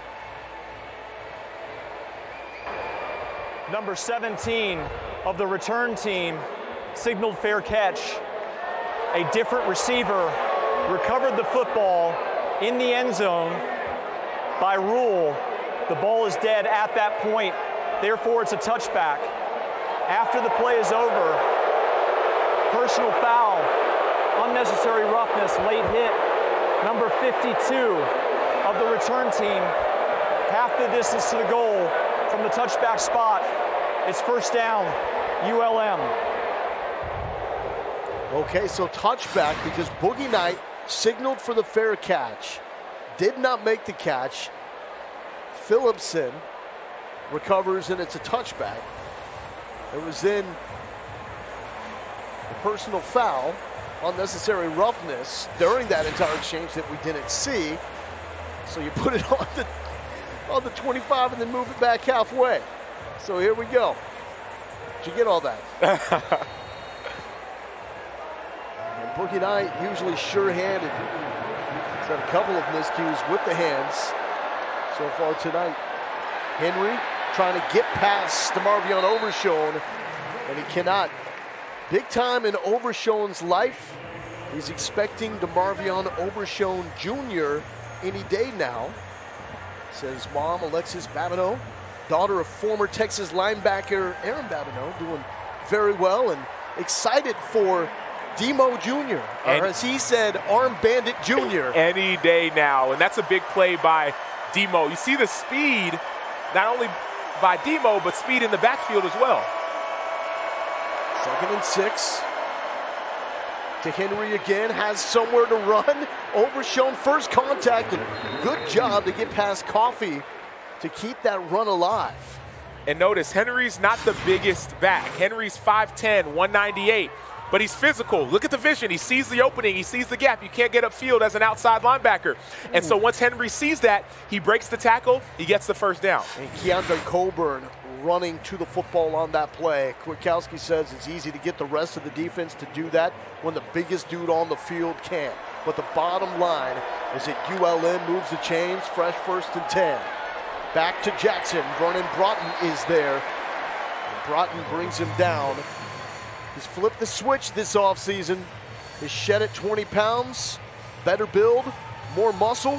Number 17 of the return team signaled fair catch. A different receiver recovered the football in the end zone. By rule, the ball is dead at that point. Therefore, it's a touchback. After the play is over, personal foul, unnecessary roughness, late hit. Number 52 of the return team, half the distance to the goal from the touchback spot. It's first down, ULM. Okay, so touchback because Boogie Knight signaled for the fair catch, did not make the catch. Phillipson recovers and it's a touchback. It was then the personal foul, unnecessary roughness during that entire exchange that we didn't see. So you put it on the 25 and then move it back halfway. So here we go. Did you get all that? And Boogie Knight, usually sure-handed. He's had a couple of miscues with the hands so far tonight. Henry trying to get past DeMarvion Overshown, and he cannot. Big time in Overshown's life. He's expecting DeMarvion Overshown Jr. any day now. Says mom, Alexis Babineau, daughter of former Texas linebacker Aaron Babineau, doing very well and excited for Demo Jr., or as he said, Arm Bandit Jr. Any day now, and that's a big play by Demo. You see the speed, not only by Demo, but speed in the backfield as well. 2nd and 6. To Henry again, has somewhere to run. Overshown first contact, and good job to get past Coffee to keep that run alive. And notice, Henry's not the biggest back. Henry's 5'10", 198, but he's physical. Look at the vision. He sees the opening. He sees the gap. You can't get upfield as an outside linebacker. And so once Henry sees that, he breaks the tackle. He gets the first down. And Keandre Coburn running to the football on that play. Kwiatkowski says it's easy to get the rest of the defense to do that when the biggest dude on the field can. But the bottom line is that ULM moves the chains, fresh 1st and 10. Back to Jackson. Vernon Broughton is there. And Broughton brings him down. He's flipped the switch this offseason. He's shed at 20 pounds. Better build, more muscle,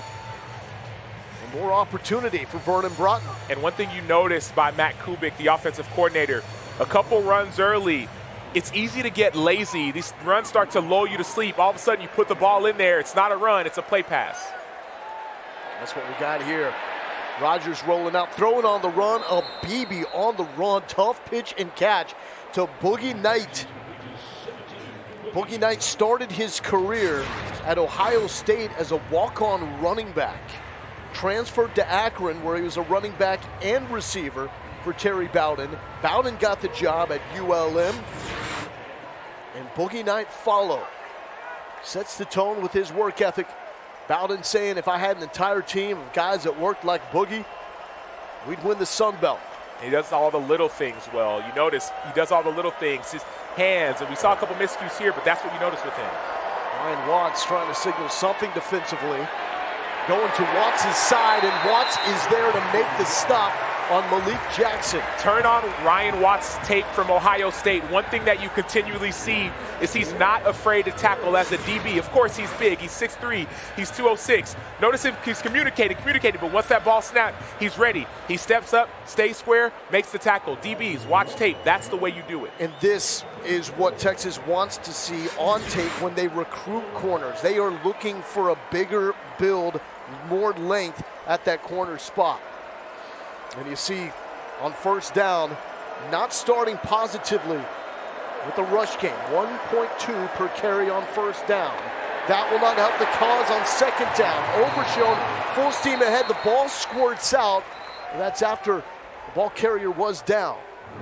and more opportunity for Vernon Broughton. And one thing you notice by Matt Kubik, the offensive coordinator, a couple runs early, it's easy to get lazy. These runs start to lull you to sleep. All of a sudden, you put the ball in there. It's not a run. It's a play pass. That's what we got here. Rodgers rolling out, throwing on the run. A BB on the run. Tough pitch and catch to Boogie Knight. Boogie Knight started his career at Ohio State as a walk-on running back. Transferred to Akron, where he was a running back and receiver for Terry Bowden. Bowden got the job at ULM. And Boogie Knight followed. Sets the tone with his work ethic. Bowden saying, if I had an entire team of guys that worked like Boogie, we'd win the Sun Belt. He does all the little things well. You notice he does all the little things. His hands, and we saw a couple miscues here, but that's what you notice with him. Ryan Watts trying to signal something defensively. Going to Watts' side, and Watts is there to make the stop on Malik Jackson. Turn on Ryan Watts' tape from Ohio State. One thing that you continually see is he's not afraid to tackle as a DB. Of course, he's big. He's 6'3". He's 206. Notice him, he's communicating, but once that ball snapped, he's ready. He steps up, stays square, makes the tackle. DBs, watch tape. That's the way you do it. And this is what Texas wants to see on tape when they recruit corners. They are looking for a bigger build, more length at that corner spot. And you see on first down, not starting positively with the rush game. 1.2 per carry on first down. That will not help the cause on second down. Overshown, full steam ahead. The ball squirts out. And that's after the ball carrier was down.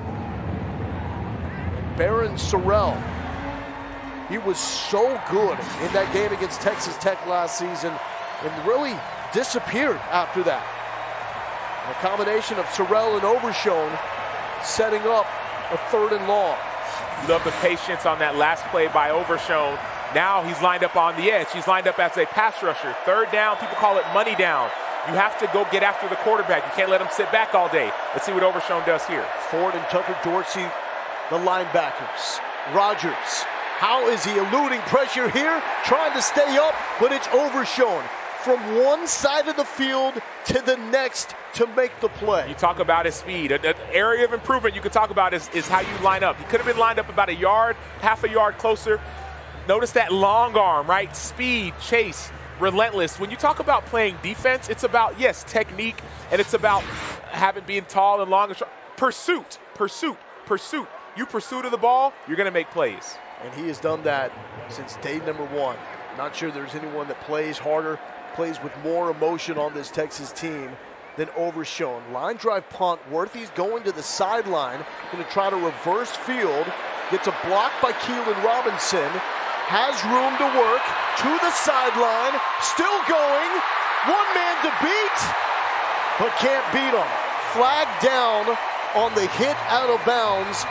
And Baron Sorrell, he was so good in that game against Texas Tech last season and really disappeared after that. A combination of Sorrell and Overshown setting up a 3rd and long. Love the patience on that last play by Overshown. Now he's lined up on the edge. He's lined up as a pass rusher. 3rd down, people call it money down. You have to go get after the quarterback. You can't let him sit back all day. Let's see what Overshown does here. Ford and Tucker Dorsey, the linebackers. Rodgers, how is he eluding pressure here? Trying to stay up, but it's Overshown from one side of the field to the next to make the play. You talk about his speed. An area of improvement you could talk about is how you line up. He could have been lined up about a yard, half a yard closer. Notice that long arm, right? Speed, chase, relentless. When you talk about playing defense, it's about, yes, technique, and it's about being tall and long and short. Pursuit, pursuit, pursuit. You pursue to the ball, you're going to make plays. And he has done that since day number 1. Not sure there's anyone that plays harder, plays with more emotion on this Texas team than Overshown. Line drive punt. Worthy's going to the sideline, going to try to reverse field. Gets a block by Keelan Robinson. Has room to work. To the sideline. Still going. One man to beat, but can't beat him. Flag down on the hit out of bounds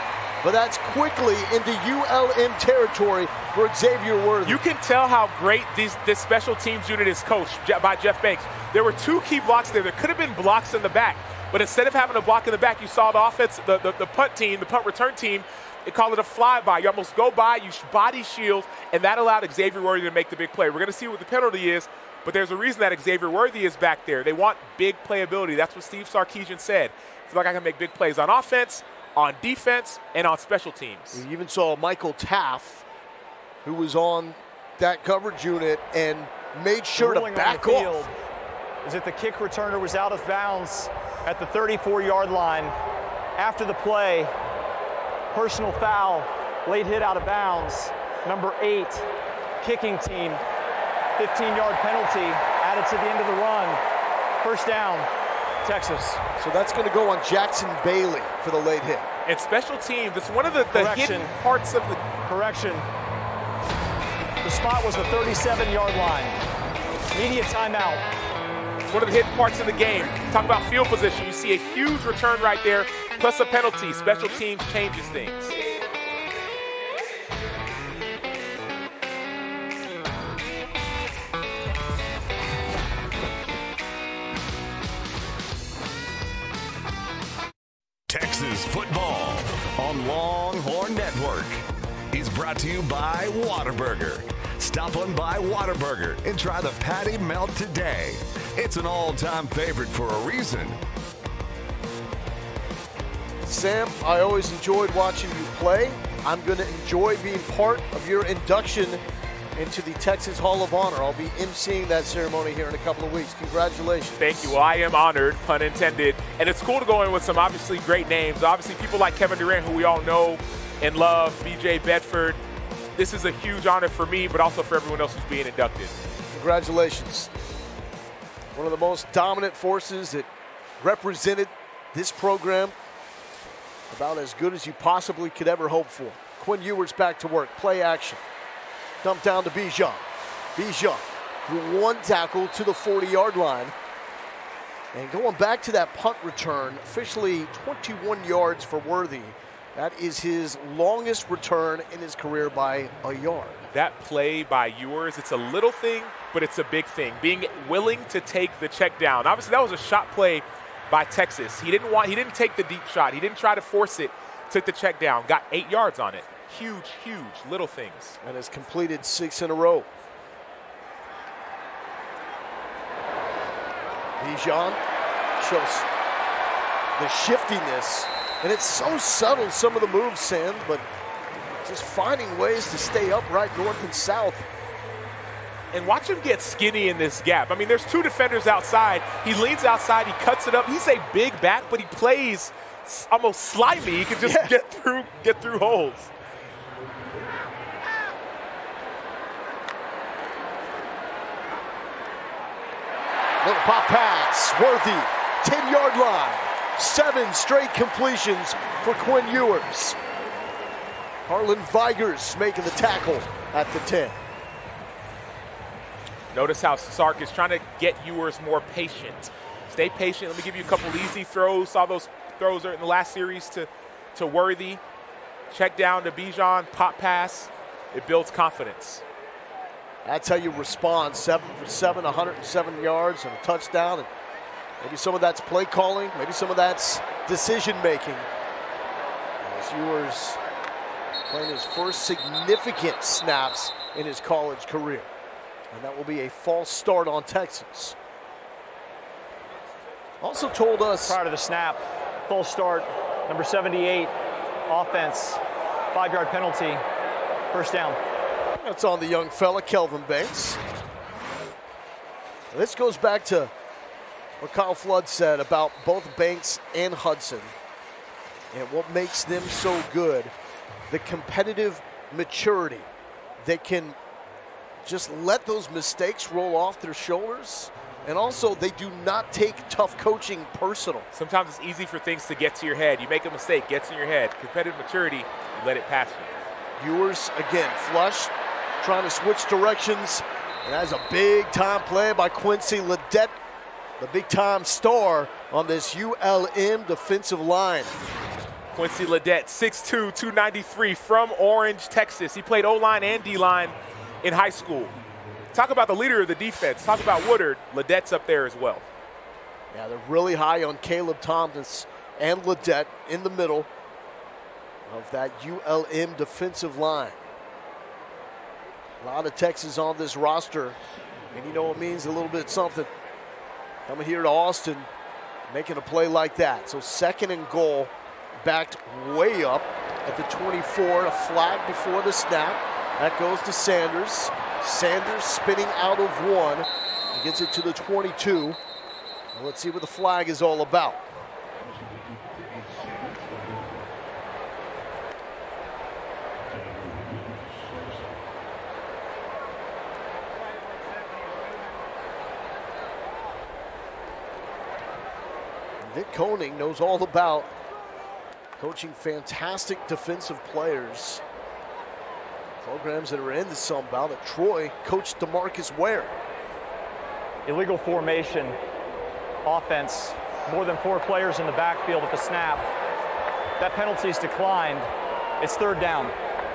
but that's quickly into ULM territory for Xavier Worthy. You can tell how great this special teams unit is coached by Jeff Banks. There were 2 key blocks there. There could have been blocks in the back, but instead of having a block in the back, you saw the offense, the punt team, the punt return team, they call it a flyby. You almost go by, you body shield, and that allowed Xavier Worthy to make the big play. We're going to see what the penalty is, but there's a reason that Xavier Worthy is back there. They want big playability. That's what Steve Sarkisian said. I feel like I can make big plays on offense, on defense, and on special teams. We even saw Michael Taff, who was on that coverage unit and made sure to back off. Is that the kick returner was out of bounds at the 34-yard line. After the play, personal foul, late hit out of bounds. Number 8, kicking team, 15-yard penalty added to the end of the run. First down, Texas. So that's going to go on Jackson Bailey for the late hit. And special teams, it's one of the hidden parts of the... Correction. The spot was the 37-yard line. Immediate timeout. One of the hidden parts of the game. Talk about field position. You see a huge return right there, plus a penalty. Special teams changes things. Texas football on Longhorn Network is brought to you by Whataburger. Stop on by Whataburger and try the patty melt today. It's an all-time favorite for a reason. Sam, I always enjoyed watching you play. I'm going to enjoy being part of your induction into the Texas Hall of Honor. I'll be emceeing that ceremony here in a couple of weeks. Congratulations. Thank you. Well, I am honored, pun intended. And it's cool to go in with some obviously great names. Obviously, people like Kevin Durant, who we all know and love, B.J. Bedford. This is a huge honor for me, but also for everyone else who's being inducted. Congratulations. One of the most dominant forces that represented this program, about as good as you possibly could ever hope for. Quinn Ewers back to work. Play action. Dump down to Bijan. Bijan, through 1 tackle to the 40-yard line. And going back to that punt return, officially 21 yards for Worthy. That is his longest return in his career by a yard. That play by Ewers, it's a little thing, but it's a big thing. Being willing to take the check down. Obviously, that was a shot play by Texas. He didn't take the deep shot. He didn't try to force it. Took the check down. Got 8 yards on it. Huge, huge little things. And has completed 6 in a row. Bijan shows the shiftiness. And it's so subtle, some of the moves, Sam, but just finding ways to stay upright north and south. And watch him get skinny in this gap. I mean, there's 2 defenders outside. He leans outside, he cuts it up. He's a big back, but he plays almost slimy. He can just get through holes. Little pop pass, Worthy, 10-yard line. 7 straight completions for Quinn Ewers. Harlan Vigers making the tackle at the 10. Notice how Sark is trying to get Ewers more patient. Stay patient. Let me give you a couple easy throws. Saw those throws in the last series to Worthy. Check down to Bijan, pop pass. It builds confidence. That's how you respond. 7 for 7, 107 yards and a touchdown. And maybe some of that's play calling. Maybe some of that's decision making. As Ewers playing his first significant snaps in his college career. And that will be a false start on Texas. Also told us prior to the snap, false start, number 78, offense, 5-yard penalty, first down. That's on the young fella, Kelvin Banks. This goes back to what Kyle Flood said about both Banks and Hudson and what makes them so good, the competitive maturity. They can just let those mistakes roll off their shoulders, and also they do not take tough coaching personal. Sometimes it's easy for things to get to your head. You make a mistake, gets in your head. Competitive maturity, you let it pass you. Ewers again flushed, trying to switch directions, and that's a big-time play by Quincy Ledet, the big-time star on this ULM defensive line. Quincy Ledet, 6'2", 293, from Orange, Texas. He played O-line and D-line in high school. Talk about the leader of the defense. Talk about Woodard. Ledet's up there as well. Yeah, they're really high on Caleb Thomas and Ledet in the middle of that ULM defensive line. A lot of Texas on this roster, and you know it means a little bit something. Coming here to Austin, making a play like that. So 2nd and goal, backed way up at the 24, a flag before the snap. That goes to Sanders. Sanders spinning out of 1. He gets it to the 22. Well, let's see what the flag is all about. Vic Koenig knows all about coaching fantastic defensive players. Programs that are in the Sun Belt. At Troy, Coach DeMarcus Ware. Illegal formation, offense, more than 4 players in the backfield at the snap. That penalty's declined. It's 3rd down.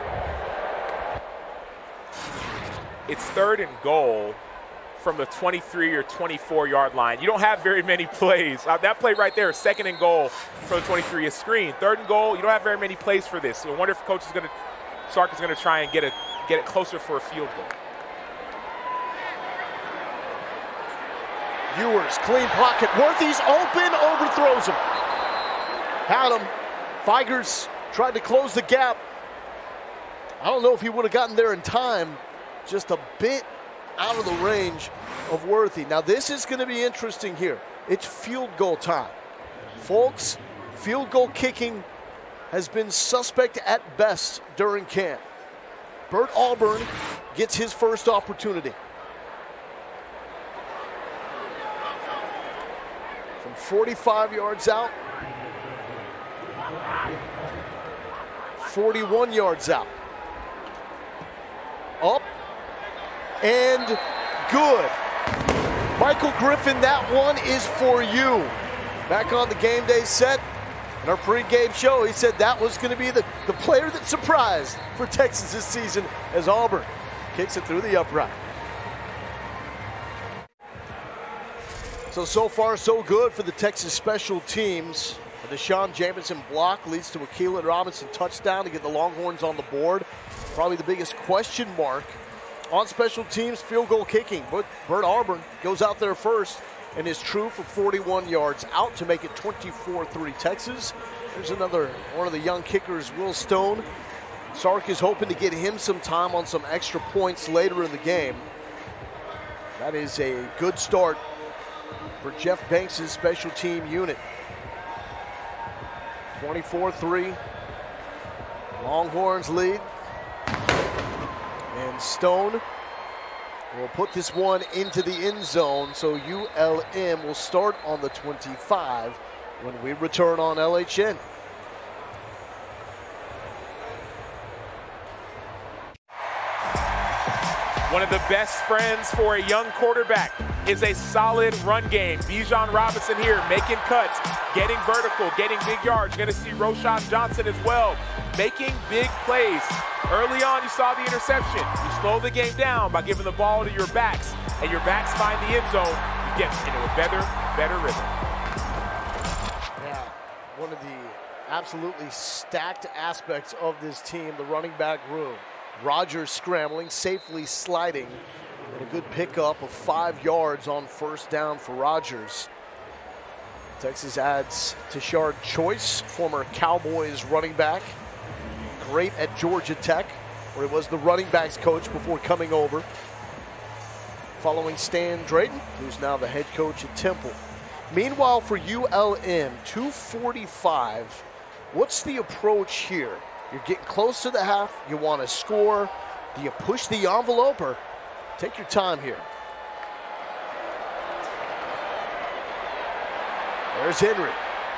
It's 3rd and goal from the 23 or 24-yard line. You don't have very many plays. That play right there, 2nd and goal from the 23 is screen. 3rd and goal, you don't have very many plays for this. So I wonder if Coach is Sark is going to try and get it closer for a field goal. Ewers, clean pocket. Worthy's open, overthrows him. Had him. Figers tried to close the gap. I don't know if he would have gotten there in time. Just a bit out of the range of Worthy. Now this is going to be interesting here. It's field goal time. Folks, field goal kicking has been suspect at best during camp. Bert Auburn gets his first opportunity. From 45 yards out, 41 yards out. Up and good. Michael Griffin, that one is for you. Back on the game day set, in our pregame show, he said that was going to be the player that surprised for Texas this season as Auburn kicks it through the upright. So far, so good for the Texas special teams. The Deshaun Jamison block leads to a Keelan Robinson touchdown to get the Longhorns on the board. Probably the biggest question mark on special teams, field goal kicking. But Bert Auburn goes out there first and is true for 41 yards out to make it 24-3 Texas. There's another one of the young kickers, Will Stone. Sark is hoping to get him some time on some extra points later in the game. That is a good start for Jeff Banks' special team unit. 24-3. Longhorns lead. And Stone will put this one into the end zone, so ULM will start on the 25 when we return on LHN. One of the best friends for a young quarterback is a solid run game. Bijan Robinson here making cuts, getting vertical, getting big yards. You're going to see Roschon Johnson as well, making big plays. Early on, you saw the interception. You slow the game down by giving the ball to your backs, and your backs find the end zone. You get into a better rhythm. Yeah, one of the absolutely stacked aspects of this team, the running back room. Rogers scrambling, safely sliding, and a good pickup of 5 yards on first down for Rogers. Texas adds Tashard Choice, former Cowboys running back. Great at Georgia Tech, where he was the running backs coach before coming over. Following Stan Drayton, who's now the head coach at Temple. Meanwhile, for ULM, 2:45. What's the approach here? You're getting close to the half. You want to score. Do you push the envelope or take your time here? There's Henry.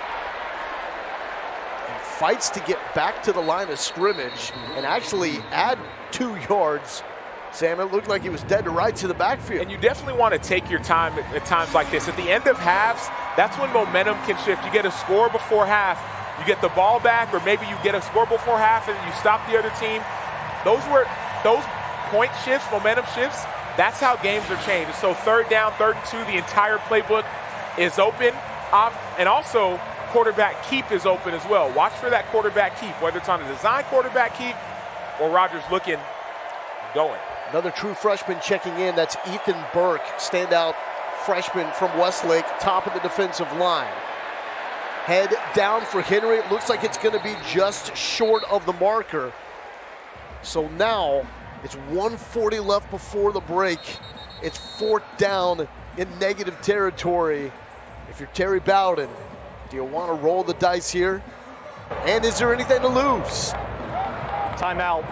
And fights to get back to the line of scrimmage and actually add 2 yards. Sam, it looked like he was dead to rights in the backfield. And you definitely want to take your time at times like this. At the end of halves, that's when momentum can shift. You get a score before half. you get the ball back, or maybe you get a score before half and you stop the other team. Those point shifts, momentum shifts, that's how games are changed. So third down, 3rd and 2, the entire playbook is open. And also, quarterback keep is open as well. Watch for that quarterback keep, whether it's on a design quarterback keep or Rodgers looking, going. Another true freshman checking in. That's Ethan Burke, standout freshman from Westlake, top of the defensive line. Head down for Henry. It looks like it's going to be just short of the marker. So now it's 1:40 left before the break. It's 4th down in negative territory. If you're Terry Bowden, do you want to roll the dice here? And is there anything to lose? Timeout.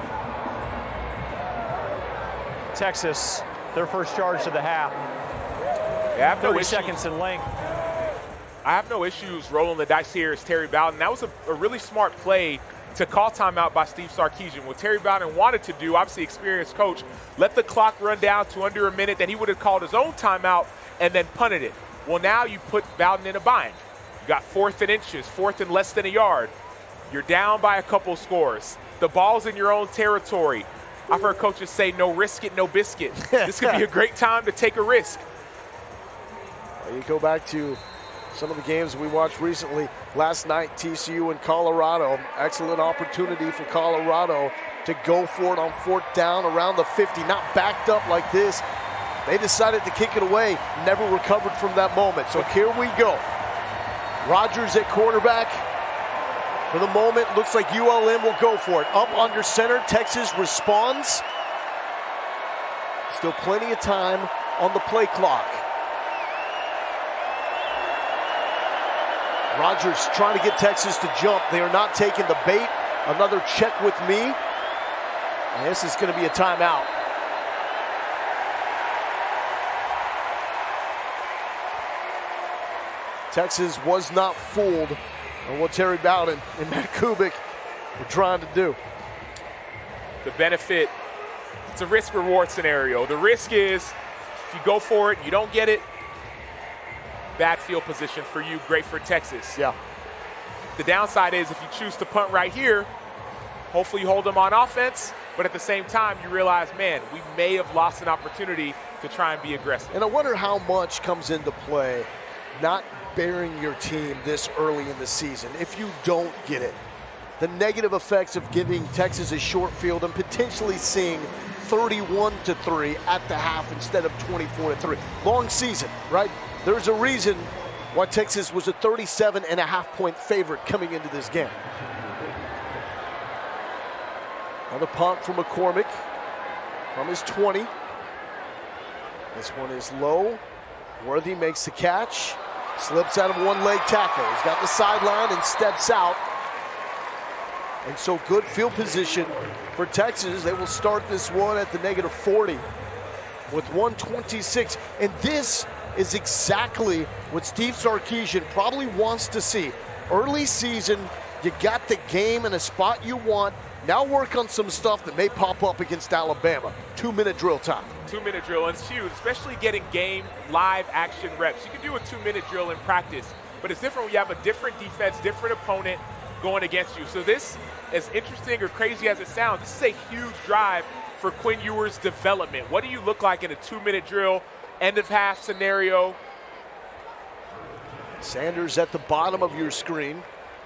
Texas, their first charge of the half. Yeah, 30 seconds in length. I have no issues rolling the dice here as Terry Bowden. That was a really smart play to call timeout by Steve Sarkisian. What Terry Bowden wanted to do, obviously experienced coach, let the clock run down to under a minute, then he would have called his own timeout and then punted it. Well, now you put Bowden in a bind. You got 4th and inches, 4th and less than a yard. You're down by a couple scores. The ball's in your own territory. I've heard coaches say, no risk it, no biscuit. This could be a great time to take a risk. Well, you go back to some of the games we watched recently. Last night, TCU and Colorado. Excellent opportunity for Colorado to go for it on 4th down around the 50. Not backed up like this. They decided to kick it away. Never recovered from that moment. So here we go. Rodgers at quarterback. For the moment, looks like ULM will go for it. Up under center, Texas responds. Still plenty of time on the play clock. Rodgers trying to get Texas to jump. They are not taking the bait. Another check with me. And this is going to be a timeout. Texas was not fooled on what Terry Bowden and Matt Kubik were trying to do. The benefit, it's a risk-reward scenario. The risk is if you go for it, you don't get it, bad field position for you, great for Texas. Yeah. The downside is if you choose to punt right here, hopefully you hold them on offense, but at the same time you realize, man, we may have lost an opportunity to try and be aggressive. And I wonder how much comes into play not burying your team this early in the season if you don't get it. The negative effects of giving Texas a short field and potentially seeing 31-3 at the half instead of 24-3. Long season, right? There's a reason why Texas was a 37.5-point favorite coming into this game. Another punt from McCormick from his 20. This one is low. Worthy makes the catch. Slips out of one-leg tackle. He's got the sideline and steps out. And so good field position for Texas. They will start this one at the negative 40 with 1:26. And this is exactly what Steve Sarkisian probably wants to see. Early season, you got the game in a spot you want. Now work on some stuff that may pop up against Alabama. 2-minute drill time. 2-minute drill, and it's huge, especially getting game live action reps. You can do a 2-minute drill in practice, but it's different when you have a different defense, different opponent going against you. So this, as interesting or crazy as it sounds, this is a huge drive for Quinn Ewers' development. What do you look like in a 2-minute drill, end of half scenario? Sanders at the bottom of your screen.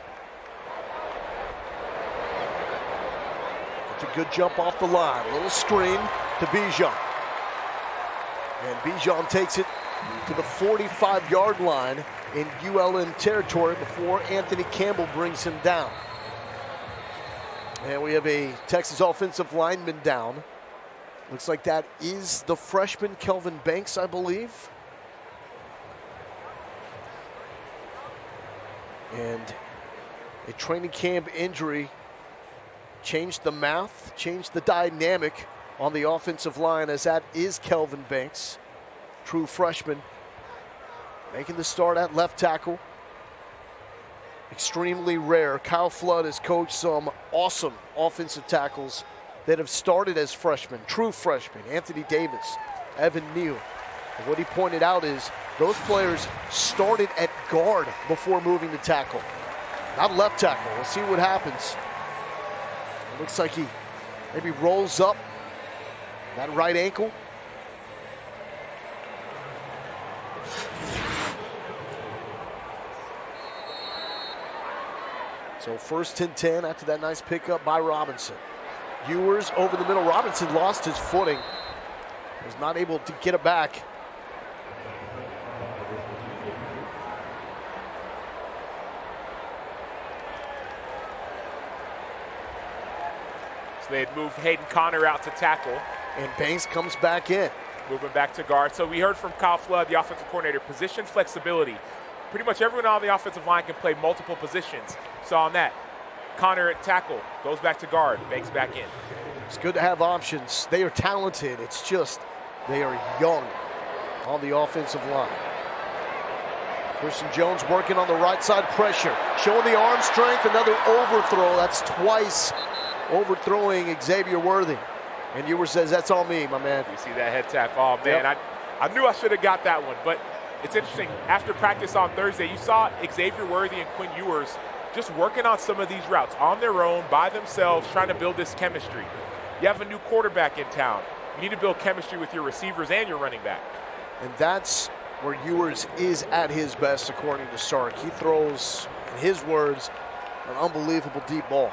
It's a good jump off the line. A little screen to Bijan. And Bijan takes it to the 45-yard line in ULM territory before Anthony Campbell brings him down. And we have a Texas offensive lineman down. Looks like that is the freshman Kelvin Banks, I believe. And a training camp injury changed the math, changed the dynamic on the offensive line, as that is Kelvin Banks, true freshman, making the start at left tackle. Extremely rare. Kyle Flood has coached some awesome offensive tackles that have started as freshmen, true freshmen. Anthony Davis, Evan Neal. And what he pointed out is those players started at guard before moving to tackle. Not left tackle. We'll see what happens. It looks like he maybe rolls up that right ankle. So 1st and 10 after that nice pickup by Robinson. Ewers over the middle. Robinson lost his footing. Was not able to get it back. So they had moved Hayden Connor out to tackle. And Banks comes back in. Moving back to guard. So we heard from Kyle Flood, the offensive coordinator, position flexibility. Pretty much everyone on the offensive line can play multiple positions. So on that, Connor at tackle, goes back to guard, Banks back in. It's good to have options. They are talented. It's just they are young on the offensive line. Christian Jones working on the right side pressure, showing the arm strength, another overthrow. That's twice overthrowing Xavier Worthy. And Ewers says, that's all me, my man. You see that head tap. Oh, man, yep. I knew I should have got that one. But it's interesting. After practice on Thursday, you saw Xavier Worthy and Quinn Ewers just working on some of these routes on their own, by themselves, trying to build this chemistry. You have a new quarterback in town. You need to build chemistry with your receivers and your running back. And that's where Ewers is at his best, according to Sark. He throws, in his words, an unbelievable deep ball.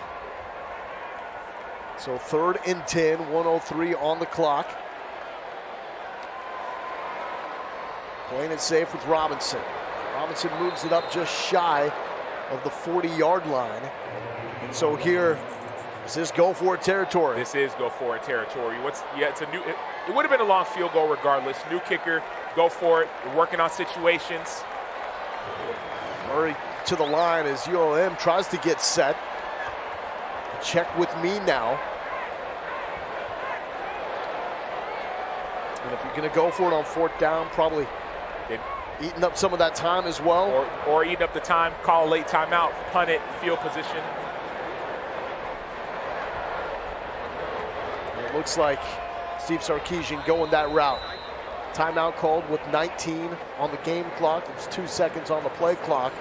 So 3rd and 10, 1:03 on the clock. Playing it safe with Robinson. Robinson moves it up just shy of the 40-yard line. And so here, is this go for it territory? This is go for it territory. It's a new. It would have been a long field goal regardless. New kicker, go for it. You're working on situations. Murray to the line as ULM tries to get set. Check with me now. And if you're going to go for it on 4th down, probably eating up some of that time as well. Or eating up the time, call a late timeout, punt it, field position. And it looks like Steve Sarkisian going that route. Timeout called with 19 on the game clock. There's 2 seconds on the play clock.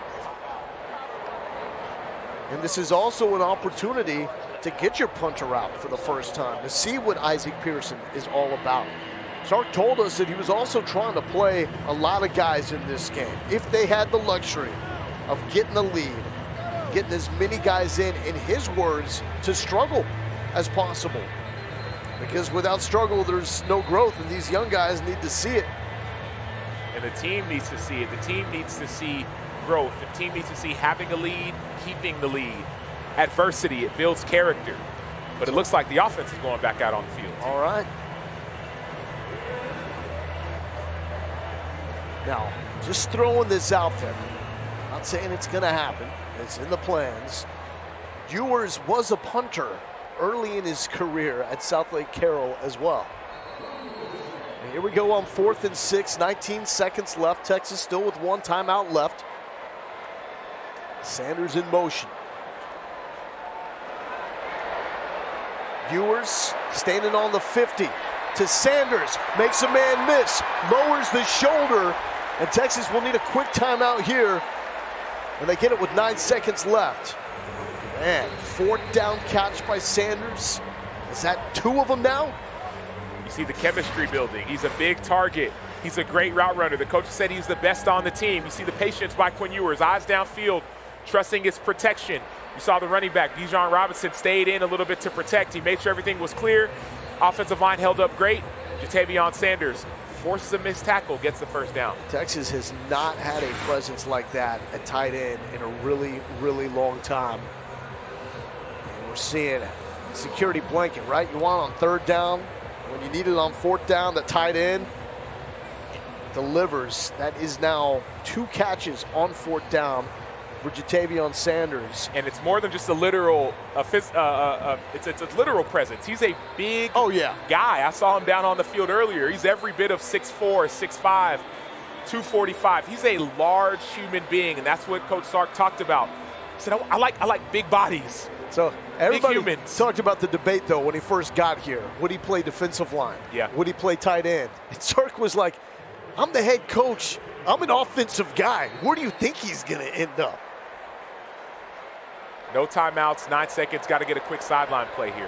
And this is also an opportunity to get your punter out for the first time, to see what Isaac Pearson is all about. Sark told us that he was also trying to play a lot of guys in this game. If they had the luxury of getting the lead, getting as many guys in his words, to struggle as possible. Because without struggle, there's no growth, and these young guys need to see it. And the team needs to see it. The team needs to see growth. The team needs to see having a lead, keeping the lead. Adversity, it builds character. But it looks like the offense is going back out on the field. All right. Now, just throwing this out there. Not saying it's going to happen. It's in the plans. Ewers was a punter early in his career at South Lake Carroll as well. And here we go on 4th and 6, 19 seconds left. Texas still with 1 timeout left. Sanders in motion. Ewers standing on the 50 to Sanders, makes a man miss, lowers the shoulder, and Texas will need a quick timeout here, and they get it with 9 seconds left. Man, 4th down catch by Sanders. Is that 2 of them now? You see the chemistry building. He's a big target. He's a great route runner. The coach said he's the best on the team. You see the patience by Quinn Ewers, eyes downfield, trusting his protection. You saw the running back, Bijan Robinson, stayed in a little bit to protect. He made sure everything was clear. Offensive line held up great. Jatavion Sanders forces a missed tackle, gets the 1st down. Texas has not had a presence like that at tight end in a really, really long time. And we're seeing a security blanket, right? You want on 3rd down. When you need it on 4th down, the tight end delivers. That is now 2 catches on 4th down for Jatavion Sanders. And it's more than just a literal, it's a literal presence. He's a big guy. I saw him down on the field earlier. He's every bit of 6'4", 6'5", 245. He's a large human being, and that's what Coach Sark talked about. He said, I like big bodies. So everybody talked about the debate, though, when he first got here. Would he play defensive line? Yeah. Would he play tight end? And Sark was like, I'm the head coach. I'm an offensive guy. Where do you think he's going to end up? No timeouts, 9 seconds, got to get a quick sideline play here.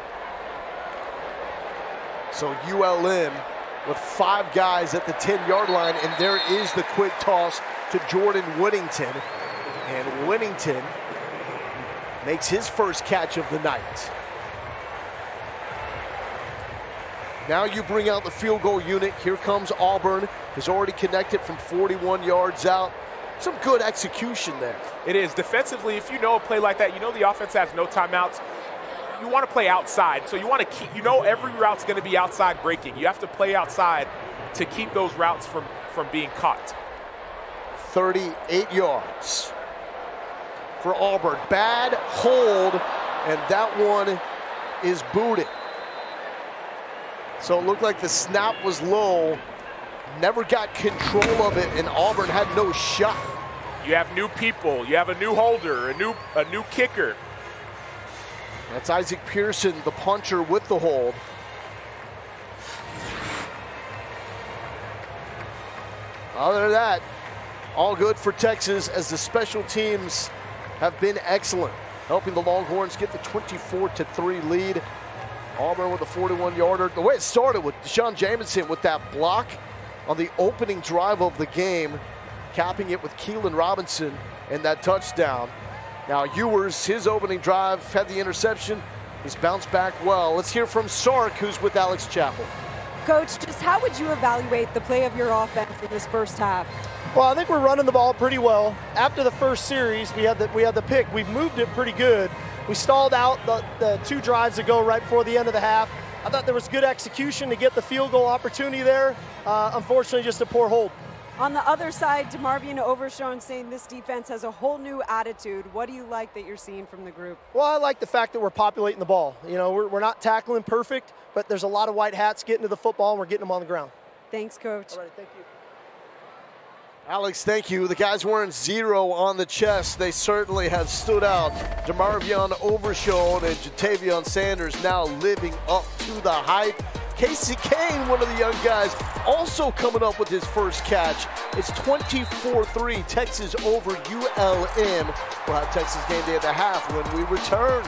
So ULM with 5 guys at the 10-yard line, and there is the quick toss to Jordan Whittington. And Whittington makes his first catch of the night. Now you bring out the field goal unit. Here comes Auburn, has already connected from 41 yards out. Some good execution there. It is. Defensively, if you know a play like that, you know the offense has no timeouts. You want to play outside, so you want to keep, you know every route's going to be outside breaking. You have to play outside to keep those routes from being caught. 38 yards for Auburn. Bad hold, and that one is booted. So it looked like the snap was low, never got control of it, and Auburn had no shot. You have new people, you have a new holder, a new kicker. That's Isaac Pearson, the puncher, with the hold. Other than that, all good for Texas, as the special teams have been excellent, helping the Longhorns get the 24-3 lead. Auburn with a 41-yarder. The way it started with Deshaun Jamison with that block on the opening drive of the game, capping it with Keelan Robinson and that touchdown. Now Ewers, his opening drive, had the interception. He's bounced back well. Let's hear from Sark, who's with Alex Chappell. Coach, just how would you evaluate the play of your offense in this first half? Well, I think we're running the ball pretty well. After the first series, we had the pick. We've moved it pretty good. We stalled out the 2 drives that go right before the end of the half. I thought there was good execution to get the field goal opportunity there. Unfortunately, just a poor hold. On the other side, DeMarvion Overshone saying this defense has a whole new attitude. What do you like that you're seeing from the group? Well, I like the fact that we're populating the ball. You know, we're not tackling perfect, but there's a lot of white hats getting to the football, and we're getting them on the ground. Thanks, Coach. All right, thank you. Alex, thank you. The guys wearing 0 on the chest, they certainly have stood out. DeMarvion Overshone and Jatavion Sanders now living up to the hype. Casey Kane, one of the young guys, also coming up with his first catch. It's 24-3, Texas over ULM. We'll have Texas Game Day at the half when we return.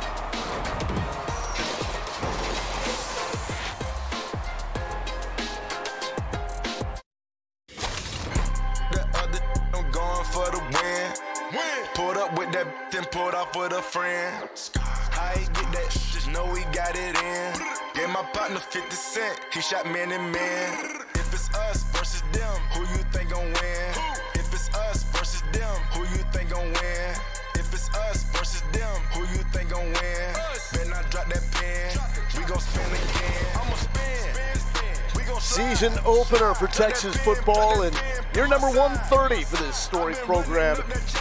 For the win. Pulled up with that, then pulled off with a friend. How he get that? Just know we got it in. Gave my partner 50 cents. He shot man and man. If it's us versus them, who you think gon' win? If it's us versus them, who you think gon' win? If it's us versus them, who you think gon' win? Better not drop that pen. We gon' spin again. I'ma spin. Season opener for Texas football, and you're number 130 for this story program.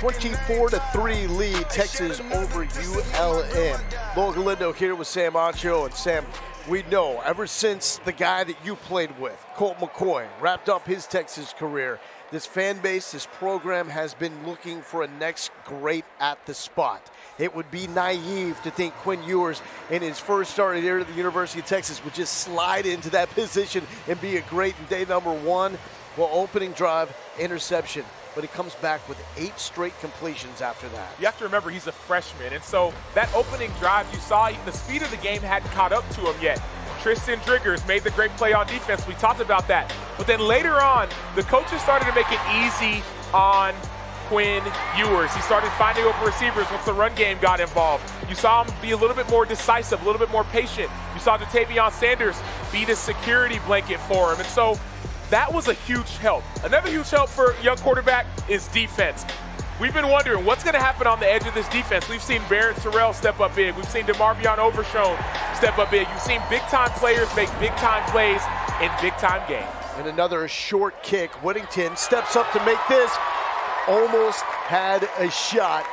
24-3 lead, Texas over ULM. Lo Galindo here with Sam Ancho. And Sam, we know ever since the guy that you played with, Colt McCoy, wrapped up his Texas career, this fan base, this program has been looking for a next great at the spot. It would be naive to think Quinn Ewers, in his first start here at the University of Texas, would just slide into that position and be a great in day number 1. Well, opening drive, interception, but he comes back with 8 straight completions after that. You have to remember he's a freshman, and so that opening drive you saw, the speed of the game hadn't caught up to him yet. Tristan Driggers made the great play on defense. We talked about that. But then later on, the coaches started to make it easy on Quinn Ewers. He started finding open receivers once the run game got involved. You saw him be a little bit more decisive, a little bit more patient. You saw Jatavion Sanders be the security blanket for him. And so that was a huge help. Another huge help for a young quarterback is defense. We've been wondering what's going to happen on the edge of this defense. We've seen Barrett Terrell step up big. We've seen DeMarvion Overshone step up big. You've seen big-time players make big-time plays in big-time games. And another short kick. Whittington steps up to make this. Almost had a shot.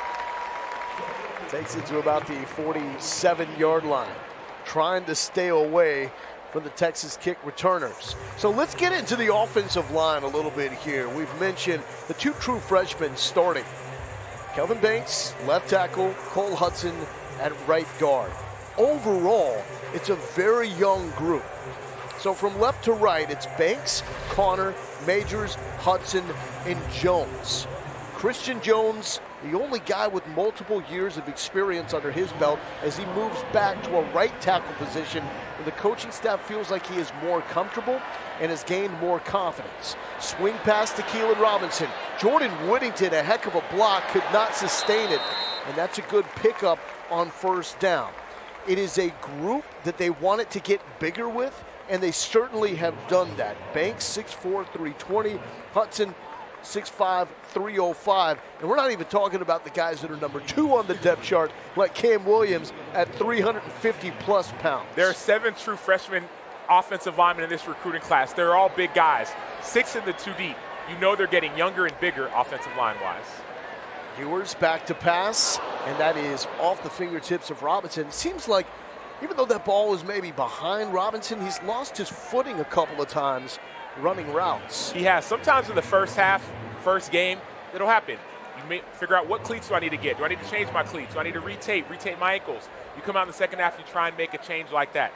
Takes it to about the 47-yard line. Trying to stay away from the Texas kick returners. So let's get into the offensive line a little bit here. We've mentioned the 2 true freshmen starting. Kelvin Banks, left tackle, Cole Hudson at right guard. Overall, it's a very young group. So from left to right, it's Banks, Connor, Majors, Hudson, and Jones. Christian Jones, the only guy with multiple years of experience under his belt, as he moves back to a right tackle position where the coaching staff feels like he is more comfortable and has gained more confidence. Swing pass to Keelan Robinson. Jordan Whittington, a heck of a block, could not sustain it, and that's a good pickup on first down. It is a group that they wanted to get bigger with, and they certainly have done that. Banks, 6'4", 320. Hudson, 6'5", 305. And we're not even talking about the guys that are number 2 on the depth chart, like Cam Williams at 350-plus pounds. There are 7 true freshman offensive linemen in this recruiting class. They're all big guys. 6 in the 2 deep. You know they're getting younger and bigger offensive line-wise. Ewers back to pass, and that is off the fingertips of Robinson. It seems like even though that ball was maybe behind Robinson, he's lost his footing a couple of times running routes. He has. Sometimes in the first half, first game, it'll happen. You may figure out what cleats do I need to get. Do I need to change my cleats? Do I need to retape my ankles? You come out in the second half, you try and make a change like that.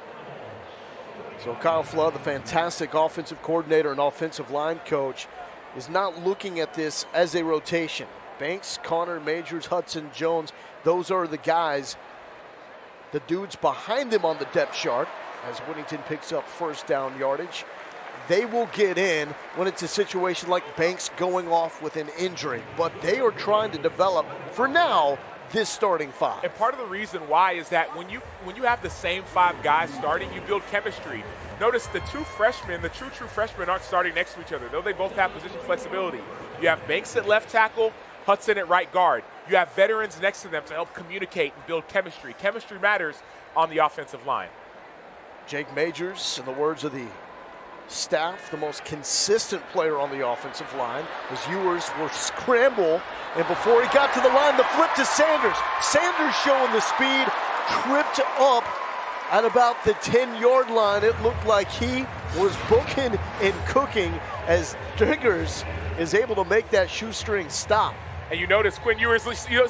So Kyle Flood, the fantastic offensive coordinator and offensive line coach, is not looking at this as a rotation. Banks, Connor, Majors, Hudson, Jones, those are the guys, the dudes behind them on the depth chart, as Whittington picks up first down yardage. They will get in when it's a situation like Banks going off with an injury, but they are trying to develop, for now, this starting 5. And part of the reason why is that when you have the same 5 guys starting, you build chemistry. Notice the 2 freshmen, the true freshmen aren't starting next to each other, though they both have position flexibility. You have Banks at left tackle, Hudson at right guard. You have veterans next to them to help communicate and build chemistry. Chemistry matters on the offensive line. Jake Majors, in the words of the staff, the most consistent player on the offensive line, as Ewers will scramble, and before he got to the line, the flip to Sanders. Sanders showing the speed, tripped up at about the 10-yard line. It looked like he was booking and cooking as Diggers is able to make that shoestring stop. And you notice Quinn Ewers, almost did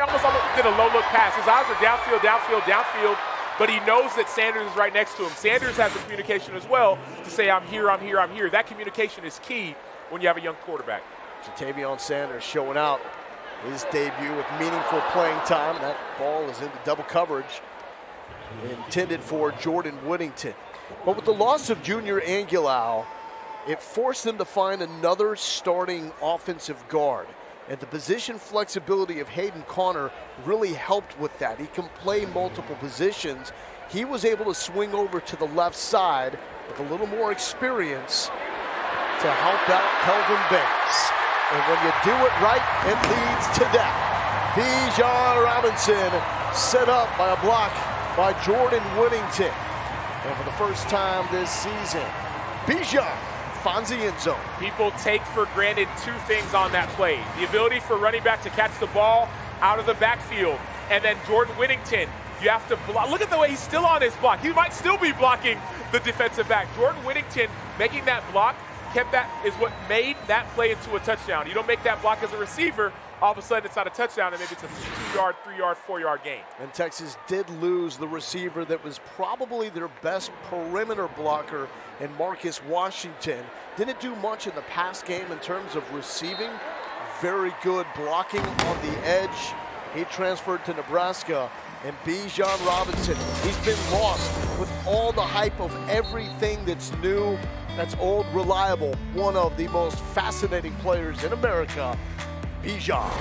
a low-look pass. His eyes are downfield, but he knows that Sanders is right next to him. Sanders has the communication as well to say, I'm here. That communication is key when you have a young quarterback. Jatavion Sanders showing out his debut with meaningful playing time. That ball is into double coverage, intended for Jordan Whittington. But with the loss of Junior Angulau, it forced them to find another starting offensive guard. And the position flexibility of Hayden Connor really helped with that. He can play multiple positions. He was able to swing over to the left side with a little more experience to help out Kelvin Banks. And when you do it right, it leads to that. Bijan Robinson set up by a block by Jordan Whittington. And for the first time this season, Bijan finds the end zone. People take for granted 2 things on that play. The ability for running back to catch the ball out of the backfield. And then Jordan Whittington, you have to block. Look at the way he's still on his block. He might still be blocking the defensive back. Jordan Whittington making that block is what made that play into a touchdown. You don't make that block as a receiver, all of a sudden it's not a touchdown, and maybe it's a 2-yard, 3-yard, 4-yard gain. And Texas did lose the receiver that was probably their best perimeter blocker in Marcus Washington. Didn't do much in the pass game in terms of receiving. Very good blocking on the edge. He transferred to Nebraska. And Bijan Robinson, he's been lost with all the hype of everything that's new, that's old, reliable. One of the most fascinating players in America, Bijan.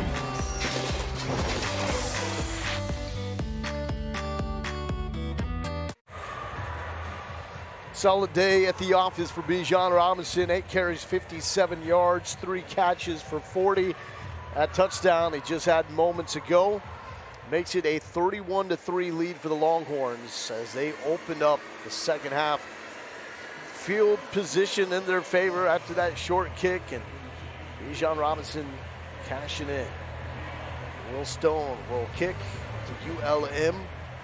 Solid day at the office for Bijan Robinson. 8 carries, 57 yards, 3 catches for 40. That touchdown he just had moments ago makes it a 31-3 lead for the Longhorns as they opened up the second half. Field position in their favor after that short kick, and Bijan Robinson cashing in. Will Stone will kick to ULM.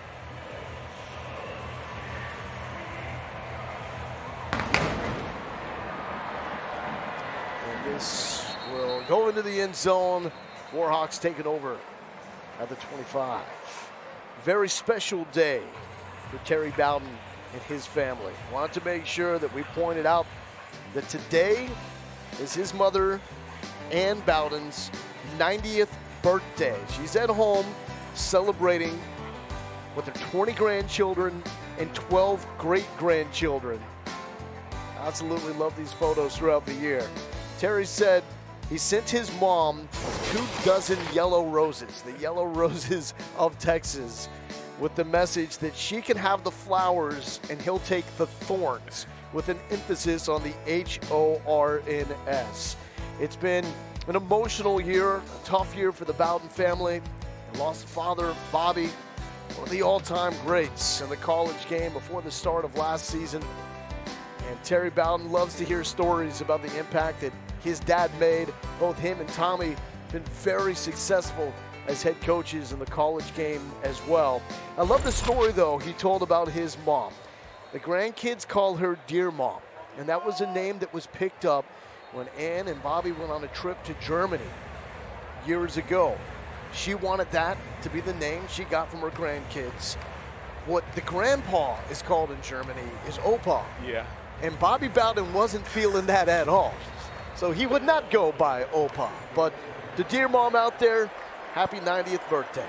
And this will go into the end zone. Warhawks taking over at the 25. Very special day for Terry Bowden and his family. Wanted to make sure that we pointed out that today is his mother Ann Bowden's 90th birthday. She's at home celebrating with her 20 grandchildren and 12 great-grandchildren. Absolutely love these photos throughout the year. Terry said he sent his mom 24 yellow roses, the yellow roses of Texas, with the message that she can have the flowers and he'll take the thorns, with an emphasis on the H-O-R-N-S. It's been an emotional year, a tough year for the Bowden family. They lost father, Bobby, one of the all-time greats in the college game before the start of last season. And Terry Bowden loves to hear stories about the impact that his dad made. Both him and Tommy have been very successful as head coaches in the college game as well. I love the story, though, he told about his mom. The grandkids call her Dear Mom, and that was a name that was picked up when Ann and Bobby went on a trip to Germany years ago. She wanted that to be the name she got from her grandkids. What the grandpa is called in Germany is Opa. Yeah. And Bobby Bowden wasn't feeling that at all. So he would not go by Opa. But the Dear Mom out there, happy 90th birthday.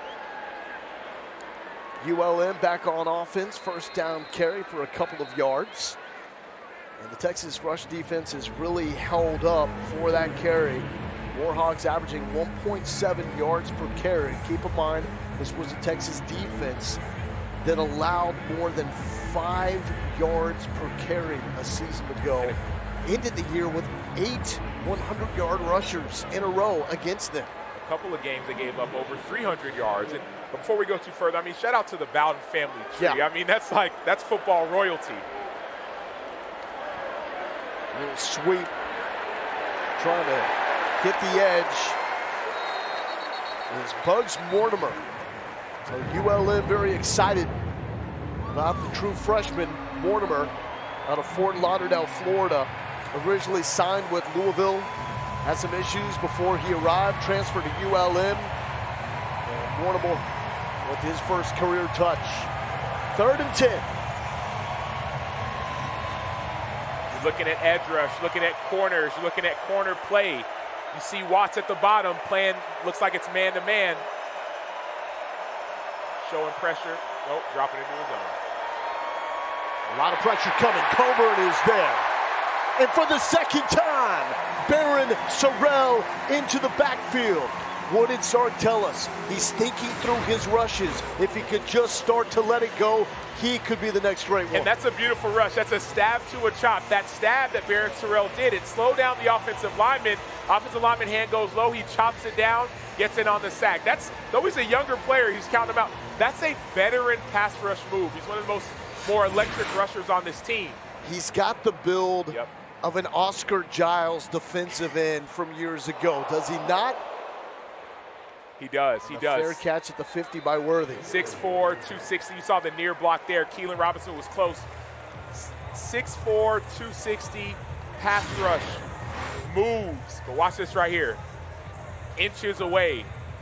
ULM back on offense, first down carry for a couple of yards. And the Texas rush defense has really held up for that carry. Warhawks averaging 1.7 yards per carry. Keep in mind, this was a Texas defense that allowed more than 5 yards per carry a season ago. Ended the year with 8 100-yard rushers in a row against them. A couple of games they gave up over 300 yards. And before we go too further, I mean, shout out to the Bowden family tree. Yeah. I mean, that's football royalty. Little sweep, trying to hit the edge, is Bugs Mortimer. So ULM very excited about the true freshman Mortimer out of Fort Lauderdale, Florida. Originally signed with Louisville, had some issues before he arrived, transferred to ULM. And Mortimer with his first career touch. 3rd and 10. Looking at edge rush, looking at corners, looking at corner play. You see Watts at the bottom playing, looks like it's man-to-man. Showing pressure. Nope, dropping into his own. A lot of pressure coming. Coburn is there. And for the second time, Baron Sorrell into the backfield. What did Sark tell us? He's thinking through his rushes. If he could just start to let it go, he could be the next great one. And that's a beautiful rush. That's a stab to a chop. That stab that Baron Sorrell did, it slowed down the offensive lineman. Offensive lineman hand goes low. He chops it down, gets in on the sack. Though he's a younger player, he's counting him out. That's a veteran pass rush move. He's one of the more electric rushers on this team. He's got the build of an Oscar Giles defensive end from years ago, does he not? He does. He does. Fair catch at the 50 by Worthy. 6'4", 260. You saw the near block there. Keelan Robinson was close. 6'4", 260, pass rush. Moves. But watch this right here. Inches away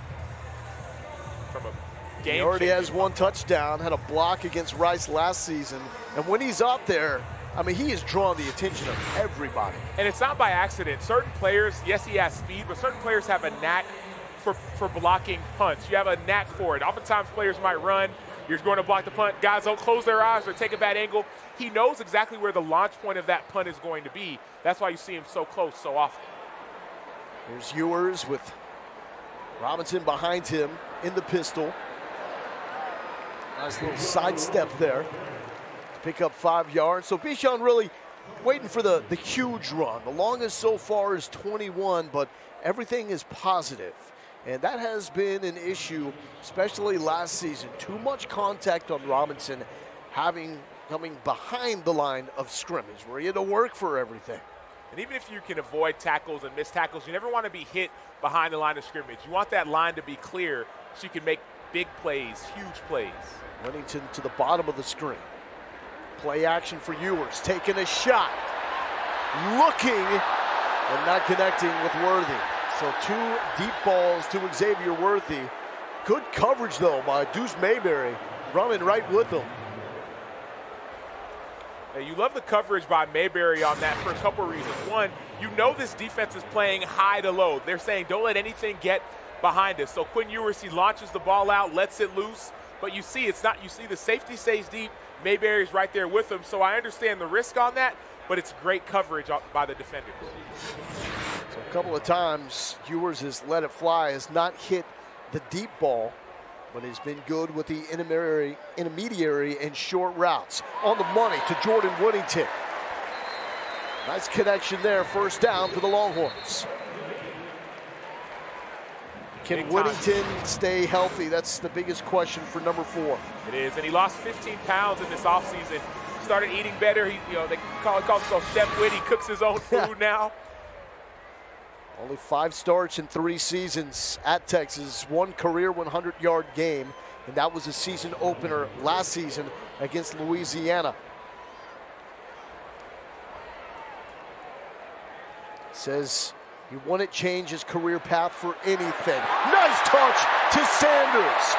from a game. He already has one touchdown, had a block against Rice last season. And when he's out there, I mean, he has drawn the attention of everybody. And it's not by accident. Certain players, yes, he has speed, but certain players have a knack for blocking punts. You have a knack for it. Oftentimes players might run. You're going to block the punt. Guys don't close their eyes or take a bad angle. He knows exactly where the launch point of that punt is going to be. That's why you see him so close so often. Here's Ewers with Robinson behind him in the pistol. Nice little sidestep there to pick up 5 yards. So Bichon really waiting for the huge run. The longest so far is 21, but everything is positive. And that has been an issue, especially last season. Too much contact on Robinson coming behind the line of scrimmage, where he had to work for everything. And even if you can avoid tackles and miss tackles, you never want to be hit behind the line of scrimmage. You want that line to be clear so you can make big plays, huge plays. Whittington to the bottom of the screen. Play action for Ewers, taking a shot. Looking and not connecting with Worthy. So 2 deep balls to Xavier Worthy. Good coverage, though, by Deuce Mayberry, running right with him. You love the coverage by Mayberry on that for a couple reasons. One, you know this defense is playing high to low. They're saying don't let anything get behind us. So Quinn Ewers, he launches the ball out, lets it loose, but you see it's not. You see the safety stays deep. Mayberry's right there with him. So I understand the risk on that, but it's great coverage by the defenders. So a couple of times Ewers has let it fly, has not hit the deep ball, but he's been good with the intermediary and short routes. On the money to Jordan Whittington. Nice connection there, first down for the Longhorns. Can Whittington stay healthy? That's the biggest question for number 4. It is, and he lost 15 pounds in this offseason. Started eating better. He, they call himself Chef Whit. He cooks his own food now. Only 5 starts in 3 seasons at Texas. 1 career 100-yard game, and that was a season opener last season against Louisiana. Says he wouldn't change his career path for anything. Nice touch to Sanders.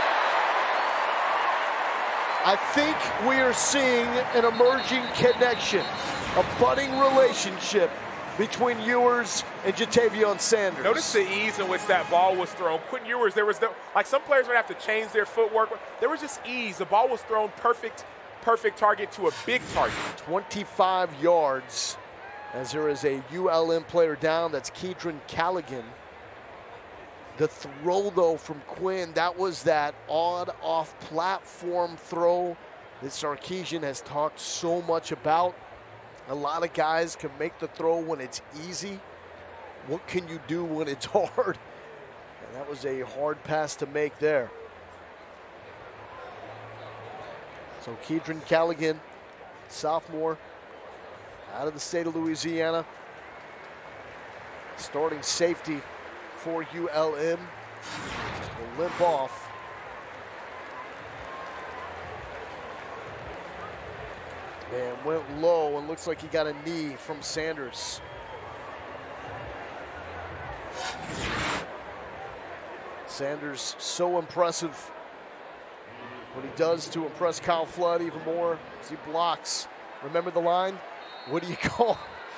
I think we are seeing an emerging connection, a budding relationship between Ewers and Jatavion Sanders. Notice the ease in which that ball was thrown. Quinn Ewers, there was no, like some players would have to change their footwork. There was just ease. The ball was thrown perfect target to a big target. 25 yards as there is a ULM player down. That's Kedron Callaghan. The throw, though, from Quinn, that was that odd off-platform throw that Sarkisian has talked so much about. A lot of guys can make the throw when it's easy. What can you do when it's hard? And that was a hard pass to make there. So Kedron Callaghan, sophomore, out of the state of Louisiana. Starting safety for ULM. Will limp off. And went low, and looks like he got a knee from Sanders. Sanders, so impressive. What he does to impress Kyle Flood even more as he blocks. Remember the line? What do you call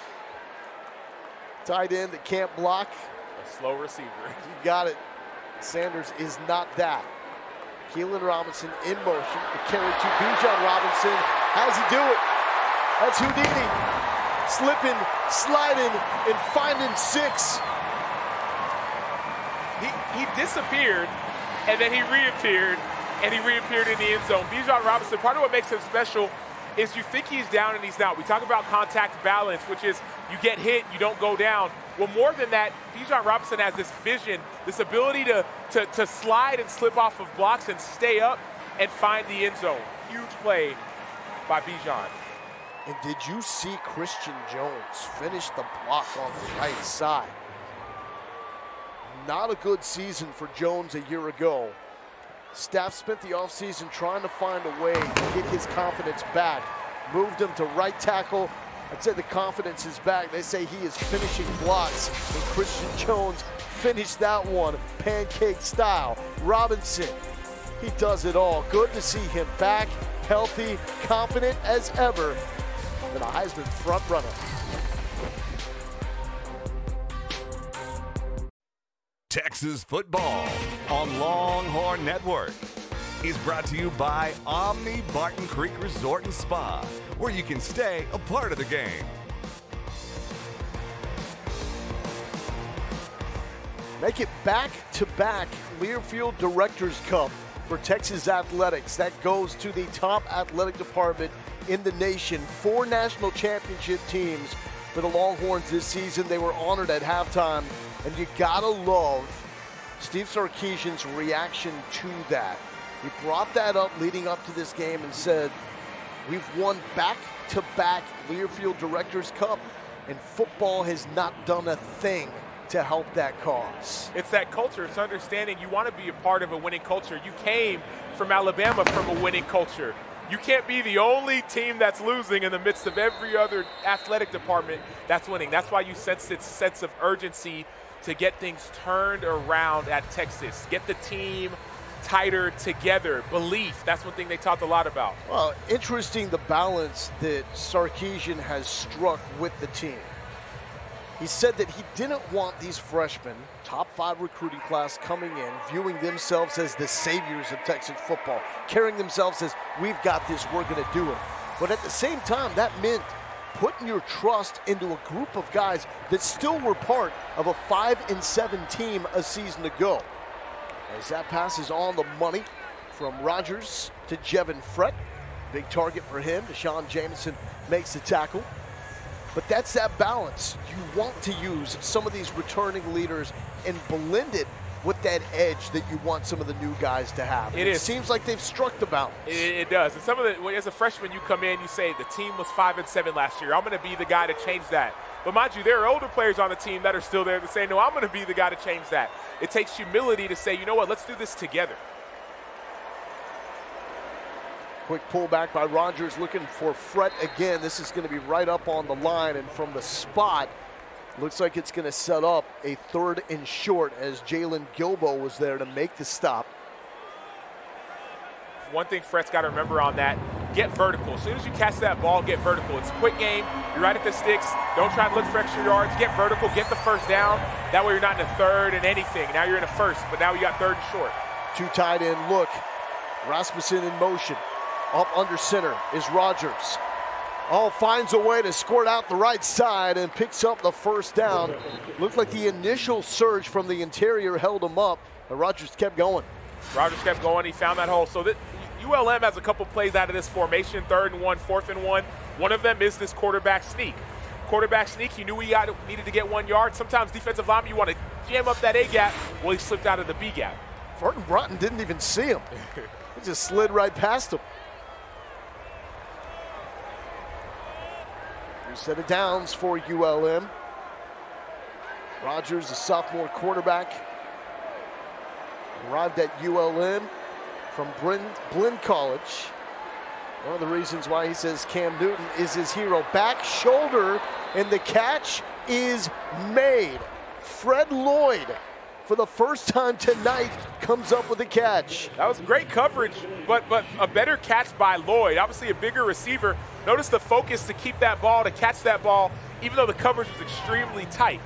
tight end that can't block? A slow receiver. You got it. Sanders is not that. Keelan Robinson in motion. The carry to Bijan Robinson. How's he do it? That's Houdini. Slipping, sliding, and finding 6. He disappeared, and then he reappeared, and he reappeared in the end zone. Bijan Robinson, part of what makes him special is you think he's down and he's not. We talk about contact balance, which is you get hit, you don't go down. Well, more than that, Bijan Robinson has this vision, this ability to slide and slip off of blocks and stay up and find the end zone. Huge play by Bijan. And did you see Christian Jones finish the block on the right side? Not a good season for Jones a year ago. Staff spent the offseason trying to find a way to get his confidence back. Moved him to right tackle. I'd say the confidence is back. They say he is finishing blocks, and Christian Jones finished that one pancake style. Robinson, he does it all. Good to see him back, healthy, confident as ever, and a Heisman front runner. Texas football on Longhorn Network is brought to you by Omni Barton Creek Resort and Spa, where you can stay a part of the game. Make it back-to-back Learfield Directors Cup for Texas Athletics. That goes to the top athletic department in the nation. 4 national championship teams for the Longhorns this season. They were honored at halftime, and you gotta love Steve Sarkisian's reaction to that. He brought that up leading up to this game and said, we've won back-to-back Learfield Directors Cup, and football has not done a thing to help that cause. It's that culture. It's understanding you want to be a part of a winning culture. You came from Alabama from a winning culture. You can't be the only team that's losing in the midst of every other athletic department that's winning. That's why you sense its sense of urgency to get things turned around at Texas. Get the team tighter together. Belief, that's one thing they talked a lot about. Well, interesting the balance that Sarkisian has struck with the team. He said that he didn't want these freshmen, top 5 recruiting class coming in, viewing themselves as the saviors of Texas football, carrying themselves as, we've got this, we're going to do it. But at the same time, that meant putting your trust into a group of guys that still were part of a 5-7 team a season ago. As that pass is on the money from Rogers to Jevin Frett. Big target for him. Deshaun Jamison makes the tackle. But that's that balance. You want to use some of these returning leaders and blend it with that edge that you want some of the new guys to have. It seems like they've struck the balance. It does. And some of the, as a freshman, you come in, you say the team was 5-7 last year. I'm going to be the guy to change that. But mind you, there are older players on the team that are still there that say, no, I'm going to be the guy to change that. It takes humility to say, you know what, let's do this together. Quick pullback by Rogers, looking for Frett again. This is going to be right up on the line, and from the spot, looks like it's going to set up a 3rd and short as Jalen Gilbo was there to make the stop. One thing Frett's got to remember on that, get vertical. As soon as you catch that ball, get vertical. It's a quick game. You're right at the sticks. Don't try to look for extra yards. Get vertical. Get the first down. That way you're not in a 3rd and anything. Now you're in a 1st, but now you got 3rd and short. 2 tight end look. Rasmussen in motion. Up under center is Rogers. Oh, finds a way to squirt out the right side and picks up the first down. Looked like the initial surge from the interior held him up, but Rogers kept going. Rogers kept going. He found that hole. So that ULM has a couple plays out of this formation, 3rd and 1, 4th and 1. One of them is this quarterback sneak. Quarterback sneak, he knew he needed to get 1 yard. Sometimes defensive linemen, you want to jam up that A gap. Well, he slipped out of the B gap. Burton Broughton didn't even see him. He just slid right past him. Set of downs for ULM. Rogers, a sophomore quarterback, arrived at ULM from Blinn College. One of the reasons why he says Cam Newton is his hero. Back shoulder, and the catch is made. Fred Lloyd, for the first time tonight, comes up with a catch. That was great coverage, but a better catch by Lloyd. Obviously a bigger receiver. Notice the focus to keep that ball, to catch that ball, even though the coverage was extremely tight.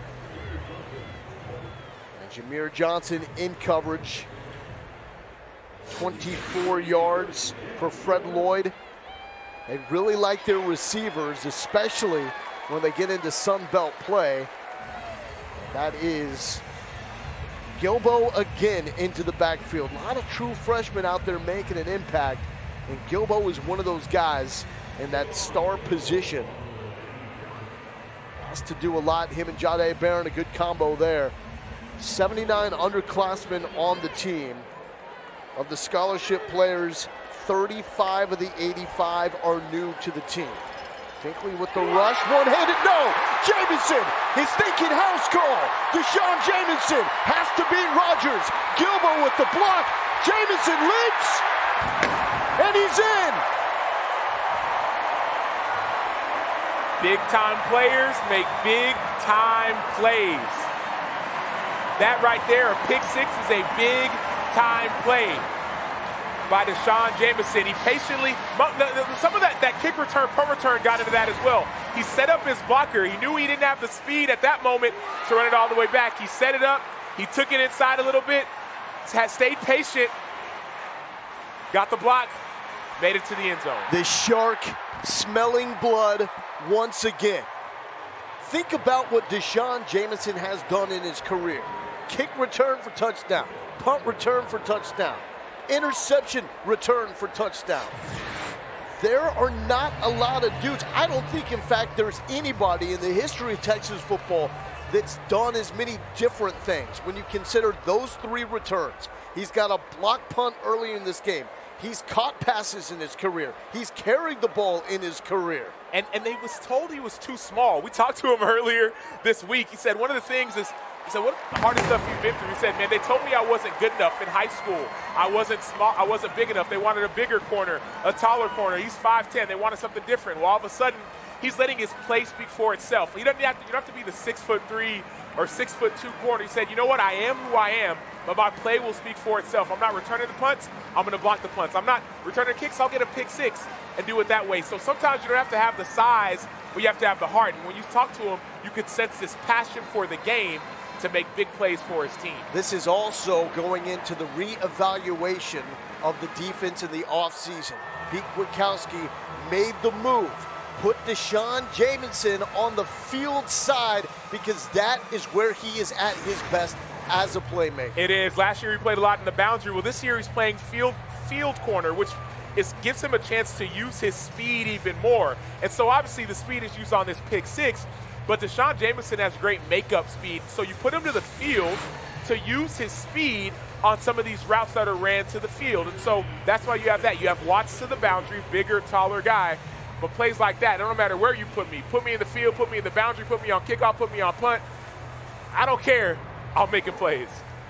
And Jameer Johnson in coverage. 24 yards for Fred Lloyd. They really like their receivers, especially when they get into Sun Belt play. That is Gilbo again into the backfield. A lot of true freshmen out there making an impact, and Gilbo is one of those guys in that star position. Has to do a lot. Him and Jahdae Barron, a good combo there. 79 underclassmen on the team. Of the scholarship players, 35 of the 85 are new to the team. Finkley with the rush, one-handed, no! Jamison, his thinking house call. Deshaun Jamison has to beat Rogers. Gilbo with the block. Jamison leaps, and he's in. Big-time players make big-time plays. That right there, a pick six, is a big-time play by Deshaun Jamison. He patiently, some of that kick return, punt return got into that as well. He set up his blocker. He knew he didn't have the speed at that moment to run it all the way back. He set it up. He took it inside a little bit, stayed patient, got the block, made it to the end zone. The shark smelling blood once again. Think about what Deshaun Jamison has done in his career. Kick return for touchdown, punt return for touchdown, interception return for touchdown. There are not a lot of dudes. I don't think, in fact, there's anybody in the history of Texas football that's done as many different things. When you consider those 3 returns, he's got a block punt early in this game. He's caught passes in his career. He's carried the ball in his career. And they was told he was too small. We talked to him earlier this week. He said one of the things is, he said, what the hardest stuff you've been through? He said, man, they told me I wasn't good enough in high school. I wasn't small. I wasn't big enough. They wanted a bigger corner, a taller corner. He's 5'10". They wanted something different. Well, all of a sudden, he's letting his play speak for itself. You don't have to be the 6'3", or 6'2" corner. He said, you know what, I am who I am, but my play will speak for itself. I'm not returning the punts, I'm going to block the punts. I'm not returning kicks, I'll get a pick six and do it that way. So sometimes you don't have to have the size, but you have to have the heart. And when you talk to him, you could sense this passion for the game to make big plays for his team. This is also going into the reevaluation of the defense in the offseason. Pete Kwiatkowski made the move, put Deshaun Jamison on the field side because that is where he is at his best as a playmaker. It is. Last year he played a lot in the boundary. Well, this year he's playing field corner, which gives him a chance to use his speed even more. And so obviously the speed is used on this pick six, but Deshaun Jamison has great makeup speed. So you put him to the field to use his speed on some of these routes that are ran to the field. And so that's why you have that. You have Watts to the boundary, bigger, taller guy. But plays like that, it don't matter where you put me in the field, put me in the boundary, put me on kickoff, put me on punt. I don't care. I'm making plays.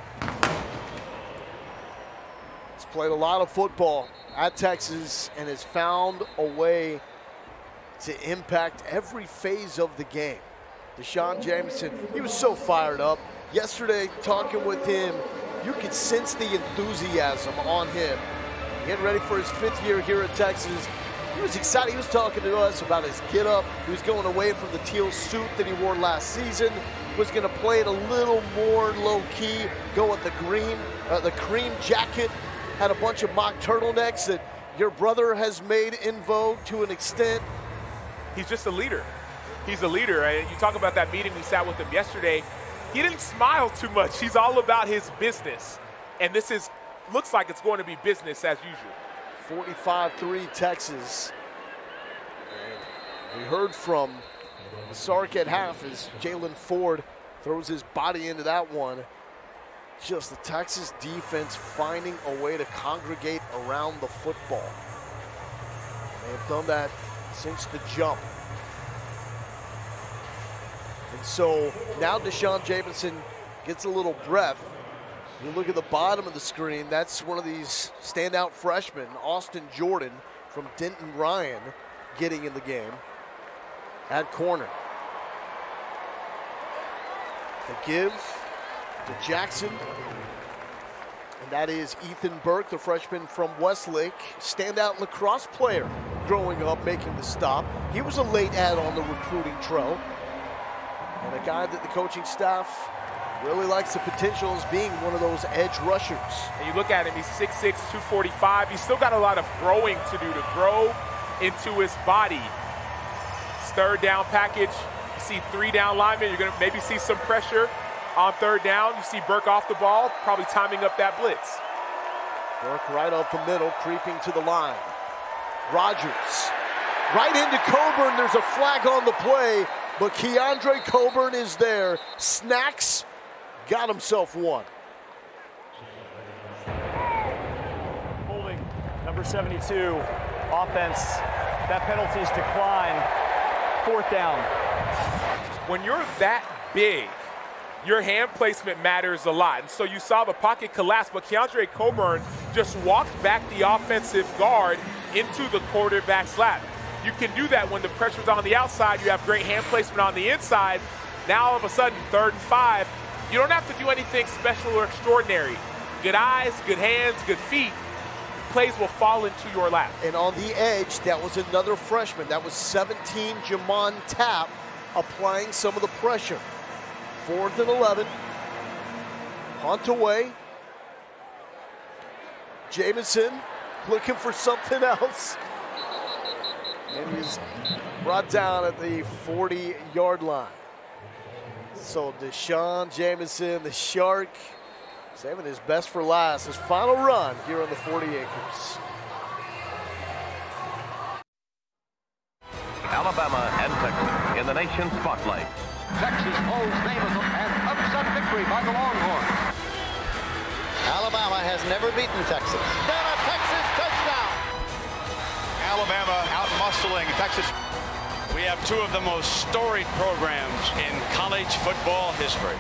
He's played a lot of football at Texas and has found a way to impact every phase of the game. Deshaun Jamison, he was so fired up. Yesterday, talking with him, you could sense the enthusiasm on him. Getting ready for his 5th year here at Texas. He was excited. He was talking to us about his get-up. He was going away from the teal suit that he wore last season. Was going to play it a little more low-key, go with the cream jacket. Had a bunch of mock turtlenecks that your brother has made in vogue to an extent. He's just a leader. He's a leader. You talk about that meeting we sat with him yesterday. He didn't smile too much. He's all about his business. And this looks like it's going to be business as usual. 45-3 Texas. And we heard from Sark at half as Jalen Ford throws his body into that one. Just the Texas defense finding a way to congregate around the football. They have done that since the jump. And so now Deshaun Jamison gets a little breath. You look at the bottom of the screen, that's one of these standout freshmen, Austin Jordan from Denton Ryan, getting in the game at corner. The give to Jackson, and that is Ethan Burke, the freshman from Westlake, standout lacrosse player growing up, making the stop. He was a late add on the recruiting trail, and a guy that the coaching staff really likes the potential as being one of those edge rushers. And you look at him, he's 6'6", 245. He's still got a lot of growing to do to grow into his body. It's 3rd down package. You see 3 down linemen. You're going to maybe see some pressure on 3rd down. You see Burke off the ball, probably timing up that blitz. Burke right up the middle, creeping to the line. Rogers right into Coburn. There's a flag on the play, but Keandre Coburn is there. Snacks got himself one. Holding number 72, offense. That penalty's declined. 4th down. When you're that big, your hand placement matters a lot. And so you saw the pocket collapse, but Keandre Coburn just walked back the offensive guard into the quarterback's lap. You can do that when the pressure's on the outside. You have great hand placement on the inside. Now all of a sudden, 3rd and 5. You don't have to do anything special or extraordinary. Good eyes, good hands, good feet. Plays will fall into your lap. And on the edge, that was another freshman. That was 17, Jamon Tapp, applying some of the pressure. 4th and 11. Punt away. Jamison looking for something else. And he's brought down at the 40-yard line. So Deshaun Jamison, the Shark, saving his best for last. His final run here on the 40 acres. Alabama and Texas in the nation's spotlight. Texas holds Namath an upset victory by the Longhorns. Alabama has never beaten Texas. Then a Texas touchdown. Alabama out-muscling Texas. We have 2 of the most storied programs in college football history.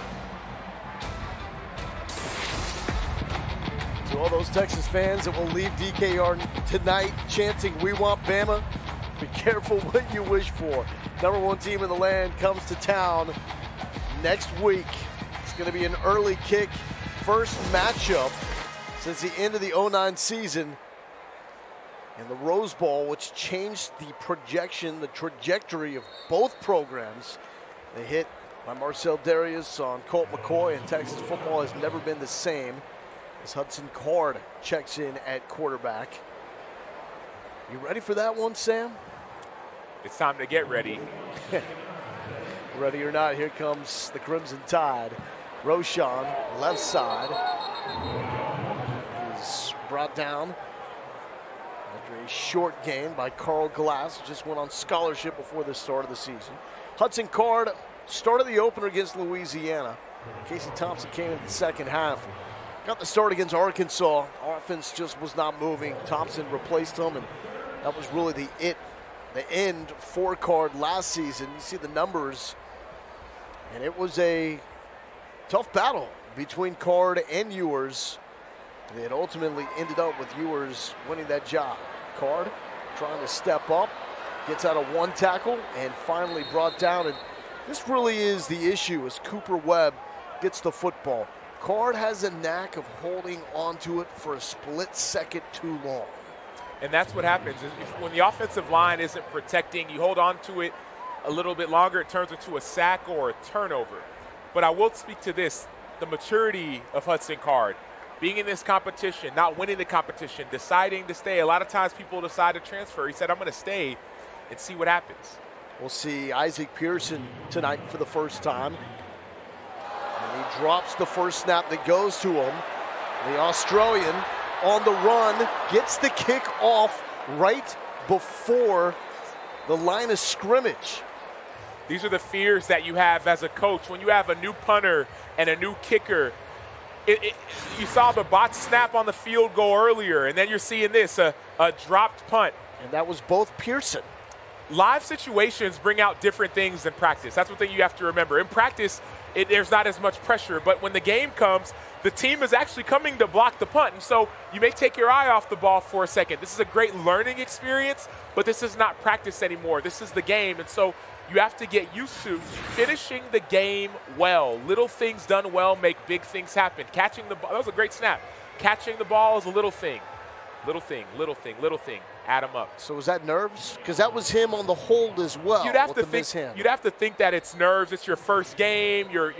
To all those Texas fans that will leave DKR tonight chanting, "We want Bama," be careful what you wish for. #1 team in the land comes to town next week. It's going to be an early kick. First matchup since the end of the 09 season in the Rose Bowl, which changed the projection, the trajectory of both programs. They hit by Marcel Darius on Colt McCoy, and Texas football has never been the same as Hudson Card checks in at quarterback. You ready for that one, Sam? It's time to get ready. Ready or not, here comes the Crimson Tide. Roshan, left side. He's brought down after a short gain by Carl Glass, who just went on scholarship before the start of the season. Hudson Card started the opener against Louisiana. Casey Thompson came in the second half. Got the start against Arkansas. Offense just was not moving. Thompson replaced him, and that was really the end for Card last season. You see the numbers, and it was a tough battle between Card and Ewers. It ultimately ended up with Ewers winning that job. Card trying to step up, gets out of one tackle, and finally brought down. And this really is the issue as Cooper Webb gets the football. Card has a knack of holding onto it for a split second too long. And that's what happens. When the offensive line isn't protecting, you hold on to it a little bit longer, it turns into a sack or a turnover. But I will speak to this, the maturity of Hudson Card. Being in this competition, not winning the competition, deciding to stay. A lot of times people decide to transfer. He said, I'm going to stay and see what happens. We'll see Isaac Pearson tonight for the first time. And he drops the first snap that goes to him. The Australian on the run gets the kick off right before the line of scrimmage. These are the fears that you have as a coach. When you have a new punter and a new kicker, you saw the botch snap on the field goal earlier, and then you're seeing this, a dropped punt. And that was both Pearson. Live situations bring out different things than practice. That's one thing you have to remember. In practice, there's not as much pressure, but when the game comes, the team is actually coming to block the punt. And so you may take your eye off the ball for a second. This is a great learning experience, but this is not practice anymore. This is the game. And so you have to get used to finishing the game well. Little things done well make big things happen. Catching the ball, that was a great snap. Catching the ball is a little thing. Little thing, little thing, little thing. Add them up. So was that nerves? Because that was him on the hold as well. You'd have to think that it's nerves. It's your first game. Your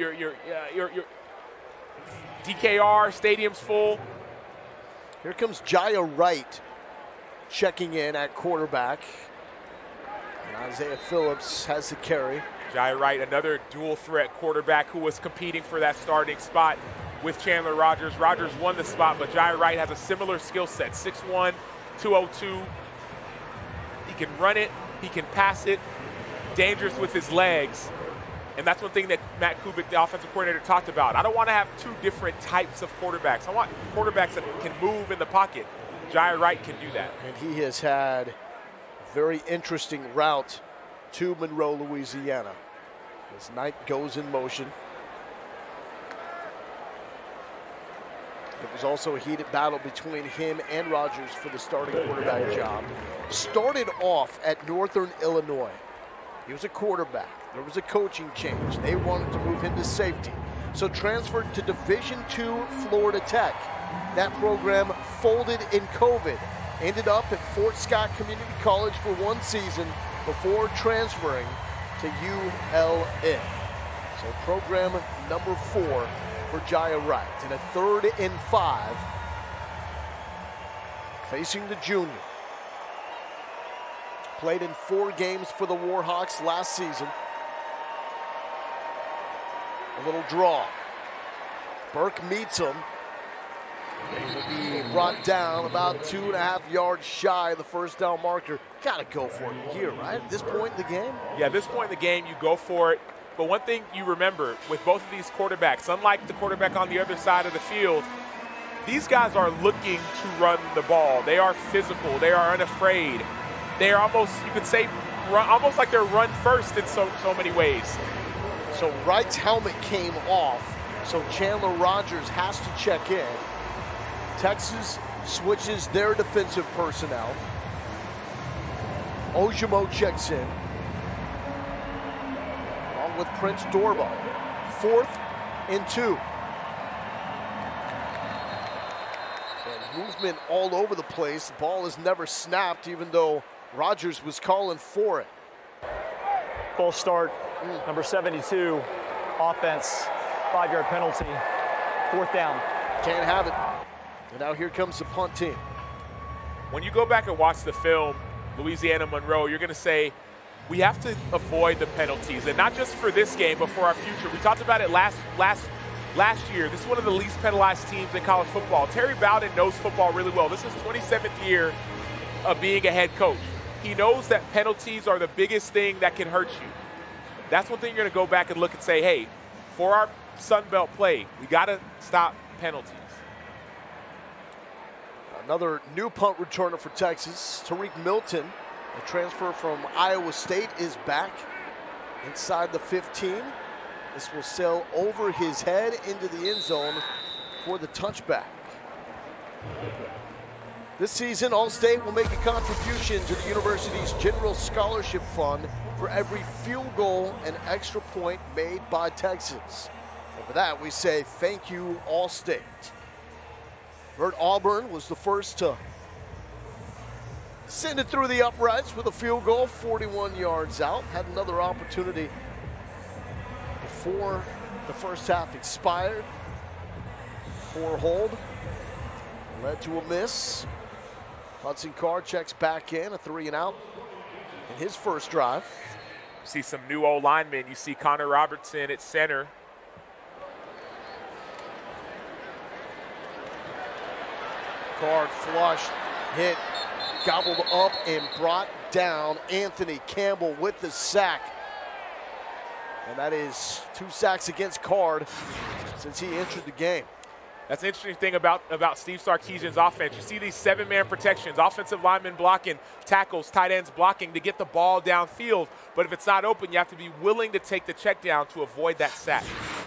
DKR stadium's full. Here comes Jaya Wright checking in at quarterback. And Isaiah Phillips has the carry. Jaya Wright, another dual threat quarterback who was competing for that starting spot with Chandler Rogers. Rogers won the spot, but Jaya Wright has a similar skill set, 6'1", 202. He can run it, he can pass it, dangerous with his legs. And that's one thing that Matt Kubik, the offensive coordinator, talked about. I don't want to have two different types of quarterbacks. I want quarterbacks that can move in the pocket. Jaya Wright can do that. And he has had a very interesting route to Monroe, Louisiana. As Knight goes in motion. It was also a heated battle between him and Rogers for the starting quarterback job. Started off at Northern Illinois. He was a quarterback. There was a coaching change. They wanted to move him to safety. So transferred to Division II Florida Tech. That program folded in COVID. Ended up at Fort Scott Community College for one season before transferring to ULM. So program number 4 for Jaya Wright. And a 3rd and 5 facing the junior. Played in 4 games for the Warhawks last season. A little draw. Burke meets him. He will be brought down about 2.5 yards shy of the first down marker. Gotta go for it here, right? At this point in the game? Yeah, at this point in the game, you go for it. But one thing you remember with both of these quarterbacks, unlike the quarterback on the other side of the field, these guys are looking to run the ball. They are physical. They are unafraid. They are almost, you could say, almost like they're run first in so many ways. So Wright's helmet came off, so Chandler Rogers has to check in. Texas switches their defensive personnel. Ojimo checks in, along with Prince Dorba. 4th and 2. And movement all over the place. The ball is never snapped, even though Rodgers was calling for it. Full start, number 72, offense, 5-yard penalty, 4th down. Can't have it. And now here comes the punt team. When you go back and watch the film, Louisiana Monroe, you're going to say, we have to avoid the penalties, and not just for this game, but for our future. We talked about it last year. This is one of the least penalized teams in college football. Terry Bowden knows football really well. This is his 27th year of being a head coach. He knows that penalties are the biggest thing that can hurt you. That's one thing you're going to go back and look and say, hey, for our Sun Belt play, we got to stop penalties. Another new punt returner for Texas, Tariq Milton, a transfer from Iowa State, is back inside the 15. This will sail over his head into the end zone for the touchback. This season, All-State will make a contribution to the university's General Scholarship Fund for every field goal and extra point made by Texas. And for that, we say thank you, All-State. Bert Auburn was the first to send it through the uprights with a field goal, 41 yards out. Had another opportunity before the first half expired. Poor hold. Led to a miss. Hudson Card checks back in, a 3-and-out in his first drive. See some new old linemen. You see Connor Robertson at center. Card flushed, hit, gobbled up, and brought down. Anthony Campbell with the sack. And that is 2 sacks against Card since he entered the game. That's the interesting thing about Steve Sarkisian's offense. You see these 7-man protections, offensive linemen blocking, tackles, tight ends blocking to get the ball downfield. But if it's not open, you have to be willing to take the check down to avoid that sack.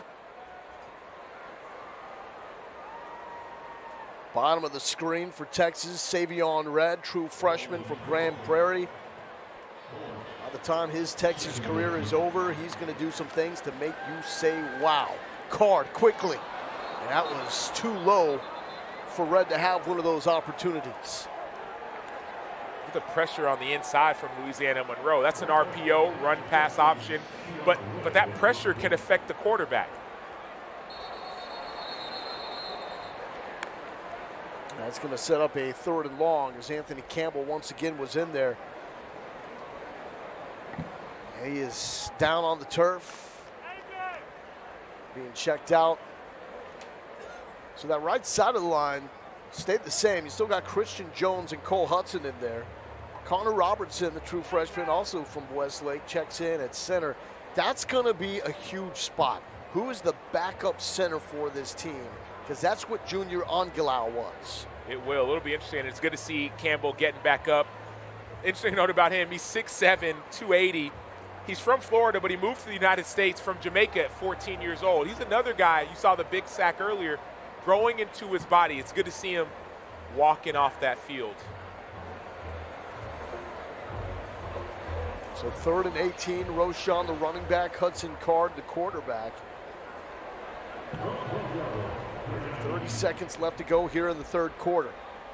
Bottom of the screen for Texas, Savion Red, true freshman from Grand Prairie. By the time his Texas career is over, he's going to do some things to make you say, wow. Card quickly. And that was too low for Red to have one of those opportunities. The pressure on the inside from Louisiana Monroe. That's an RPO, run pass option, but that pressure can affect the quarterback. That's going to set up a 3rd and long as Anthony Campbell once again was in there. He is down on the turf, being checked out. So that right side of the line stayed the same. You still got Christian Jones and Cole Hudson in there. Connor Robertson, the true freshman, also from Westlake, checks in at center. That's going to be a huge spot. Who is the backup center for this team? Because that's what Junior Angilau was. It will. It'll be interesting. It's good to see Campbell getting back up. Interesting note about him, he's 6'7", 280. He's from Florida, but he moved to the United States from Jamaica at 14 years old. He's another guy, you saw the big sack earlier, growing into his body. It's good to see him walking off that field. So 3rd and 18, Roschon, the running back, Hudson Card, the quarterback. 30 seconds left to go here in the 3rd quarter.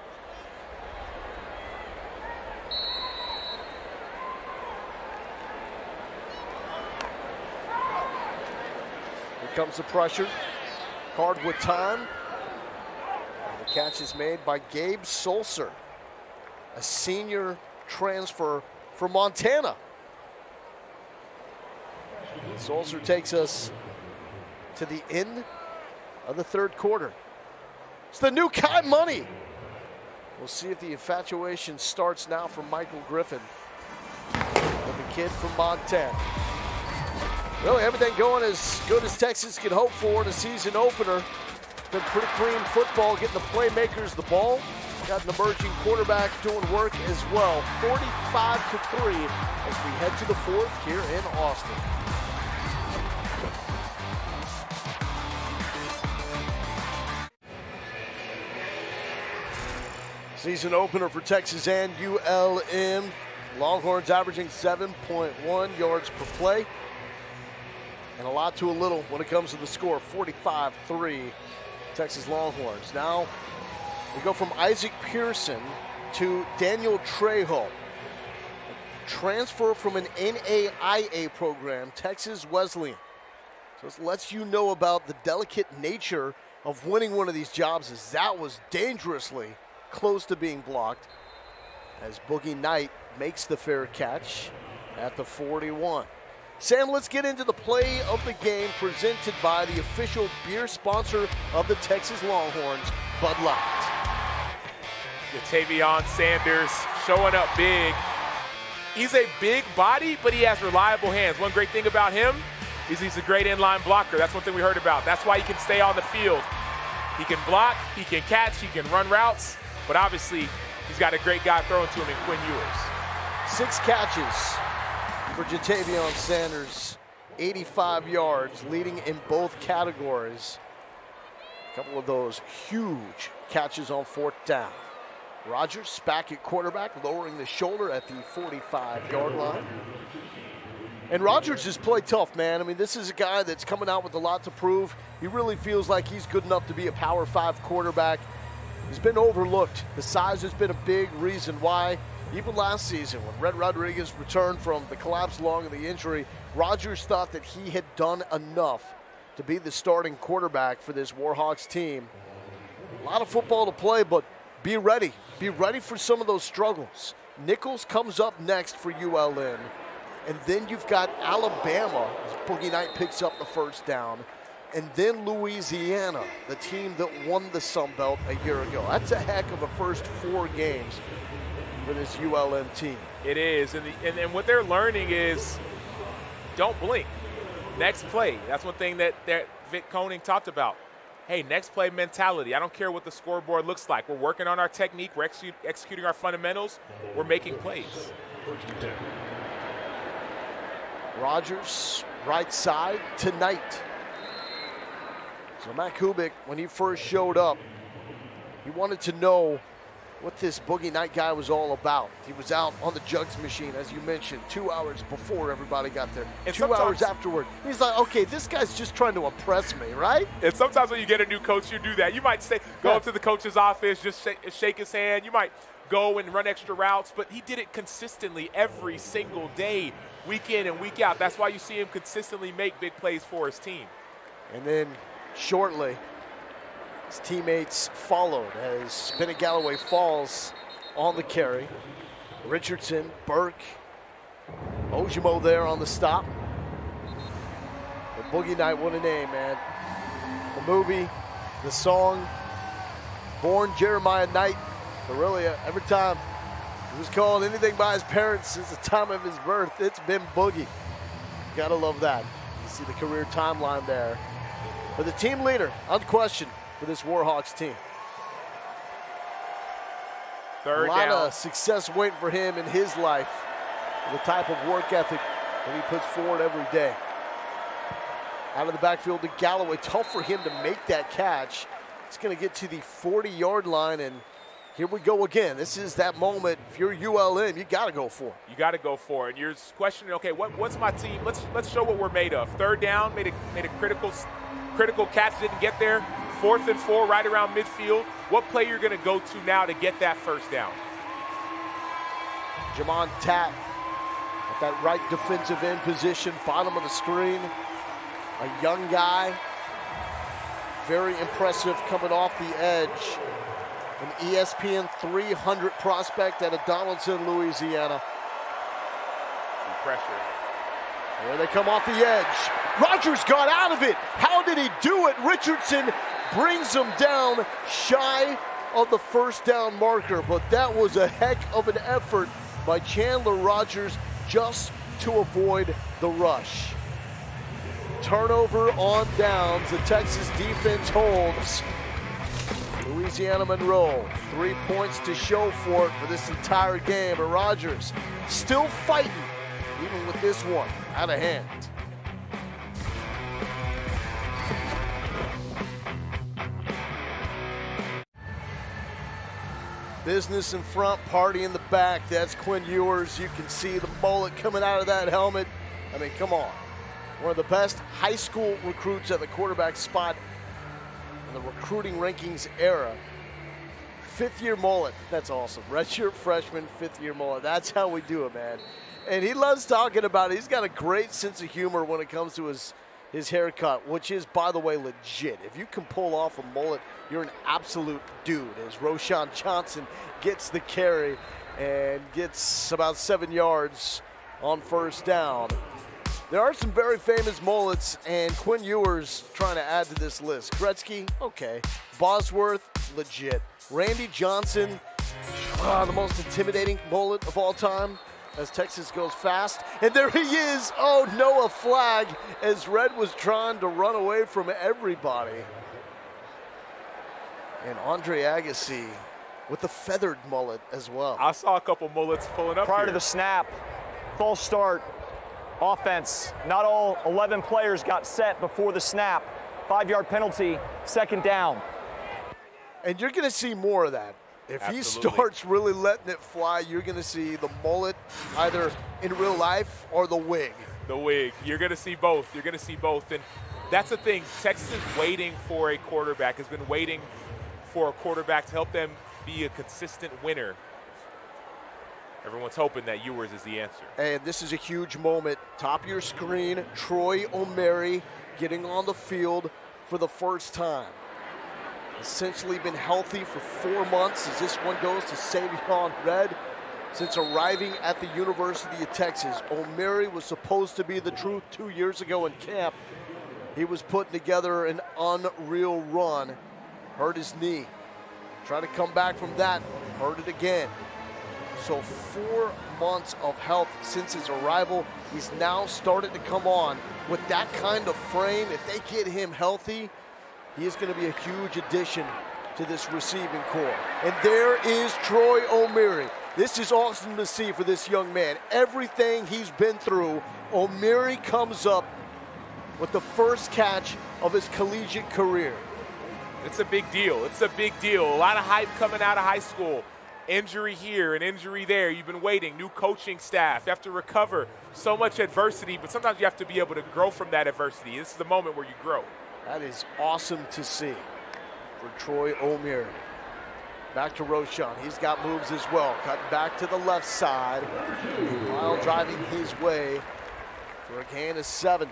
Here comes the pressure. Card with time. And the catch is made by Gabe Sulcer, a senior transfer from Montana. Sulcer takes us to the end of the 3rd quarter. It's the new Kai Money. We'll see if the infatuation starts now from Michael Griffin, the kid from Montana. Really, everything going as good as Texas can hope for in a season opener. Been pretty clean football, getting the playmakers the ball. Got an emerging quarterback doing work as well. 45-3 as we head to the 4th here in Austin. Season opener for Texas and ULM. Longhorns averaging 7.1 yards per play. And a lot to a little when it comes to the score, 45-3, Texas Longhorns. Now we go from Isaac Pearson to Daniel Trejo. Transfer from an NAIA program, Texas Wesleyan. So this lets you know about the delicate nature of winning one of these jobs, as that was dangerously close to being blocked, as Boogie Knight makes the fair catch at the 41. Sam, let's get into the play of the game presented by the official beer sponsor of the Texas Longhorns, Bud Light. Ja'Tavion Sanders showing up big. He's a big body, but he has reliable hands. One great thing about him is he's a great inline blocker. That's one thing we heard about. That's why he can stay on the field. He can block, he can catch, he can run routes, but obviously he's got a great guy throwing to him in Quinn Ewers. 6 catches for Ja'Tavion Sanders, 85 yards, leading in both categories. A couple of those huge catches on 4th down. Rogers back at quarterback, lowering the shoulder at the 45-yard line. And Rogers has played tough, man. I mean, this is a guy that's coming out with a lot to prove. He really feels like he's good enough to be a Power 5 quarterback. He's been overlooked. The size has been a big reason why. Even last season, when Red Rodriguez returned from the collapsed lung and the injury, Rogers thought that he had done enough to be the starting quarterback for this Warhawks team. A lot of football to play, but be ready. Be ready for some of those struggles. Nichols comes up next for ULM. And then you've got Alabama, as Boogie Knight picks up the 1st down. And then Louisiana, the team that won the Sun Belt a year ago. That's a heck of a first 4 games for this ULM team. It is, and what they're learning is don't blink. Next play. That's one thing that Vic Koenig talked about. Hey, next play mentality. I don't care what the scoreboard looks like. We're working on our technique. We're executing our fundamentals. We're making plays. Rogers, right side tonight. So Matt Kubik, when he first showed up, he wanted to know what this Boogie Knight guy was all about. He was out on the jugs machine, as you mentioned, 2 hours before everybody got there. And 2 hours afterward. He's like, okay, this guy's just trying to impress me, right? And sometimes when you get a new coach, you do that. You might say, go up to the coach's office, just shake his hand. You might go and run extra routes, but he did it consistently every single day, week in and week out. That's why you see him consistently make big plays for his team. And then shortly, his teammates followed as Bennett Galloway falls on the carry. Richardson, Burke, Ojimo there on the stop. But Boogie Knight, what a name, man. The movie, the song, born Jeremiah Knight. But really, every time he was called anything by his parents since the time of his birth, it's been Boogie. Gotta love that. You see the career timeline there. But the team leader, unquestioned, for this Warhawks team. 3rd down. A lot of success waiting for him in his life. The type of work ethic that he puts forward every day. Out of the backfield to Galloway. Tough for him to make that catch. It's going to get to the 40-yard line, and here we go again. This is that moment. If you're ULM, you got to go for it. You got to go for it. And you're questioning, okay, what's my team? Let's show what we're made of. 3rd down, made a critical catch, didn't get there. 4th and 4, right around midfield. What play you're going to go to now to get that 1st down? Jamon Tapp at that right defensive end position, bottom of the screen. A young guy, very impressive coming off the edge. An ESPN 300 prospect out of Donaldson, Louisiana. Some pressure. Here they come off the edge. Rogers got out of it. How did he do it? Richardson brings him down shy of the 1st down marker, but that was a heck of an effort by Chandler Rogers just to avoid the rush. Turnover on downs. The Texas defense holds. Louisiana Monroe, 3 points to show for it for this entire game, but Rogers still fighting, even with this one out of hand. Business in front, party in the back. That's Quinn Ewers. You can see the mullet coming out of that helmet. I mean, come on. One of the best high school recruits at the quarterback spot in the recruiting rankings era. Fifth-year mullet. That's awesome. Redshirt freshman, fifth-year mullet. That's how we do it, man. And he loves talking about it. He's got a great sense of humor when it comes to his haircut, which is, by the way, legit. If you can pull off a mullet, you're an absolute dude, as Roschon Johnson gets the carry and gets about 7 yards on first down. There are some very famous mullets, and Quinn Ewers trying to add to this list. Gretzky, okay. Bosworth, legit. Randy Johnson, the most intimidating mullet of all time as Texas goes fast. And there he is. Oh, no, a flag as Red was trying to run away from everybody. And Andre Agassi with the feathered mullet as well. I saw a couple mullets pulling up Prior here. to the snap, false start, offense. Not all 11 players got set before the snap. 5-yard penalty, second down. And you're going to see more of that. If Absolutely. he starts really letting it fly, you're going to see the mullet either in real life or the wig. The wig. You're going to see both. You're going to see both. And that's the thing. Texas is waiting for a quarterback, has been waiting for a quarterback to help them be a consistent winner. Everyone's hoping that Ewers is the answer. And this is a huge moment. Top of your screen, Troy O'Mary getting on the field for the first time. Essentially been healthy for 4 months as this one goes to Savion Red. Since arriving at the University of Texas, O'Mary was supposed to be the truth 2 years ago in camp. He was putting together an unreal run. Hurt his knee. Tried to come back from that, hurt it again. So 4 months of health since his arrival. He's now started to come on with that kind of frame. If they get him healthy, he is going to be a huge addition to this receiving corps. And there is Troy O'Mary. This is awesome to see for this young man. Everything he's been through, O'Mary comes up with the first catch of his collegiate career. It's a big deal. It's a big deal. A lot of hype coming out of high school. Injury here, an injury there. You've been waiting. New coaching staff. You have to recover so much adversity, but sometimes you have to be able to grow from that adversity. This is the moment where you grow. That is awesome to see for Troy O'Mary. Back to Roschon. He's got moves as well. Cut back to the left side while driving his way for a gain of 7.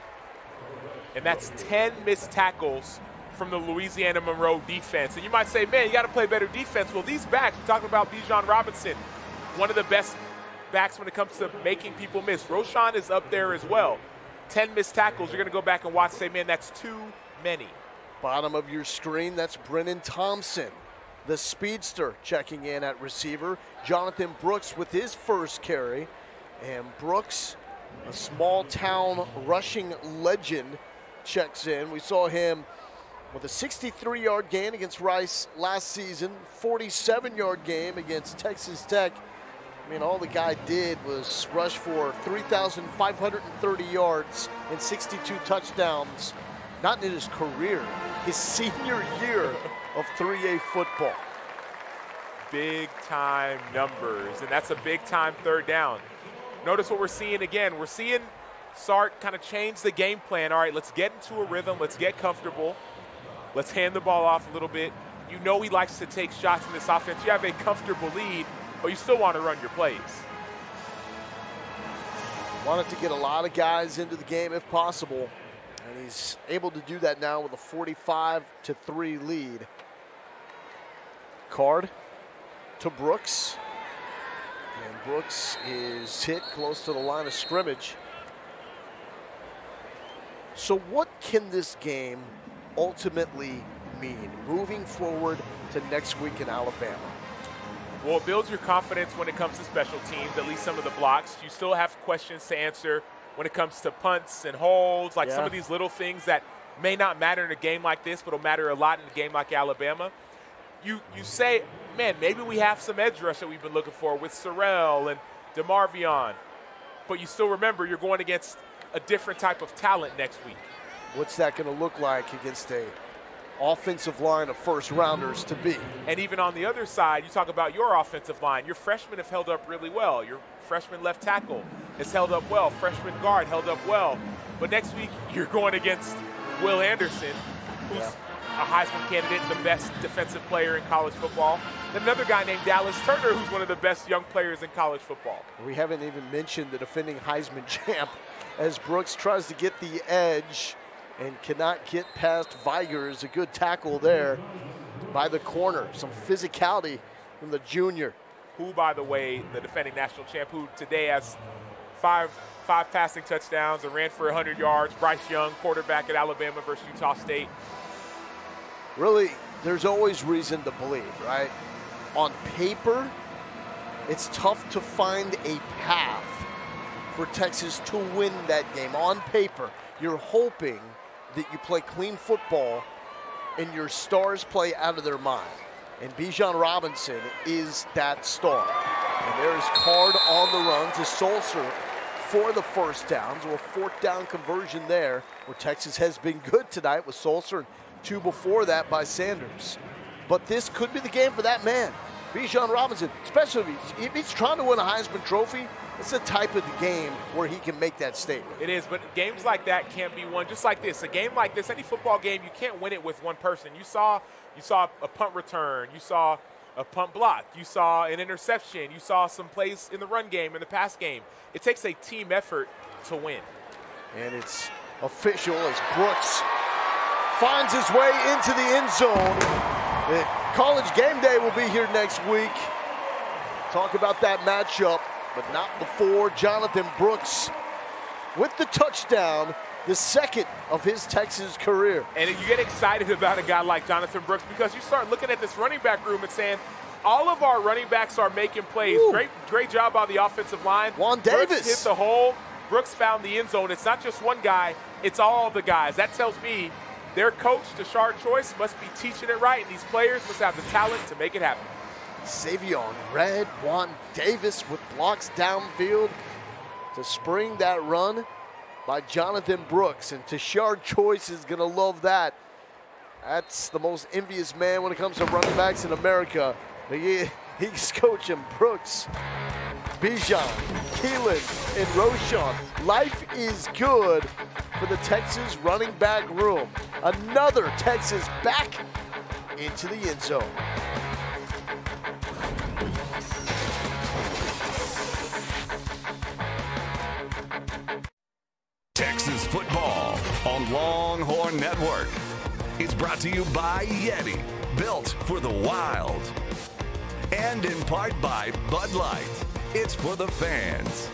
And that's 10 missed tackles from the Louisiana Monroe defense. And you might say, man, you got to play better defense. Well, these backs, we're talking about Bijan Robinson, one of the best backs when it comes to making people miss. Roschon is up there as well. 10 missed tackles. You're going to go back and watch and say, man, that's too many. Bottom of your screen, that's Brennan Thompson, the speedster, checking in at receiver. Jonathan Brooks with his first carry. And Brooks, a small-town rushing legend, checks in. We saw him with a 63-yard gain against Rice last season, 47-yard game against Texas Tech. I mean, all the guy did was rush for 3,530 yards and 62 touchdowns, not in his career, his senior year of 3A football. Big-time numbers, and that's a big-time third down. Notice what we're seeing again. We're seeing Sark kind of change the game plan. All right, let's get into a rhythm. Let's get comfortable. Let's hand the ball off a little bit. You know he likes to take shots in this offense. You have a comfortable lead, but you still want to run your plays. Wanted to get a lot of guys into the game if possible, and he's able to do that now with a 45-3 lead. Card to Brooks, and Brooks is hit close to the line of scrimmage. So what can this game ultimately mean moving forward to next week in Alabama? Well, it builds your confidence when it comes to special teams, at least some of the blocks. You still have questions to answer when it comes to punts and holds, like some of these little things that may not matter in a game like this, but will matter a lot in a game like Alabama. You say, man, maybe we have some edge rush that we've been looking for with Sorrell and DeMarvion, but you still remember you're going against a different type of talent next week. What's that going to look like against a offensive line of first-rounders to be. And even on the other side, you talk about your offensive line. Your freshmen have held up really well. Your freshman left tackle has held up well. Freshman guard held up well. But next week, you're going against Will Anderson, who's a Heisman candidate and the best defensive player in college football. Then another guy named Dallas Turner, who's one of the best young players in college football. We haven't even mentioned the defending Heisman champ as Brooks tries to get the edge and cannot get past Vigers. A good tackle there by the corner. Some physicality from the junior. Who, by the way, the defending national champ, who today has five passing touchdowns and ran for 100 yards. Bryce Young, quarterback at Alabama versus Utah State. Really, there's always reason to believe, right? On paper, it's tough to find a path for Texas to win that game. On paper, you're hoping that you play clean football and your stars play out of their mind. And Bijan Robinson is that star. And there's Card on the run to Sulcer for the first down. So a fourth down conversion there, where Texas has been good tonight with Sulcer and two before that by Sanders. But this could be the game for that man, Bijan Robinson, especially if he's trying to win a Heisman Trophy. It's the type of the game where he can make that statement. It is, but games like that can't be won just like this. A game like this, any football game, you can't win it with one person. You saw a punt return. You saw a punt block. You saw an interception. You saw some plays in the run game, in the pass game. It takes a team effort to win. And it's official as Brooks finds his way into the end zone. College Game Day will be here next week. Talk about that matchup, but not before. Jonathan Brooks with the touchdown, the second of his Texas career. And you get excited about a guy like Jonathan Brooks because you start looking at this running back room and saying, all of our running backs are making plays. Great job by the offensive line. Juan Davis Brooks hit the hole. Brooks found the end zone. It's not just one guy, it's all the guys. That tells me their coach, Tashard Choice, must be teaching it right, and these players must have the talent to make it happen. Savion Red, Juan Davis with blocks downfield to spring that run by Jonathan Brooks. And Tashard Choice is going to love that. That's the most envious man when it comes to running backs in America. He's coaching Brooks, Bijan, Keelan, and Roschon. Life is good for the Texas running back room. Another Texas back into the end zone. Texas football on Longhorn Network. It's brought to you by Yeti, built for the wild. And in part by Bud Light. It's for the fans.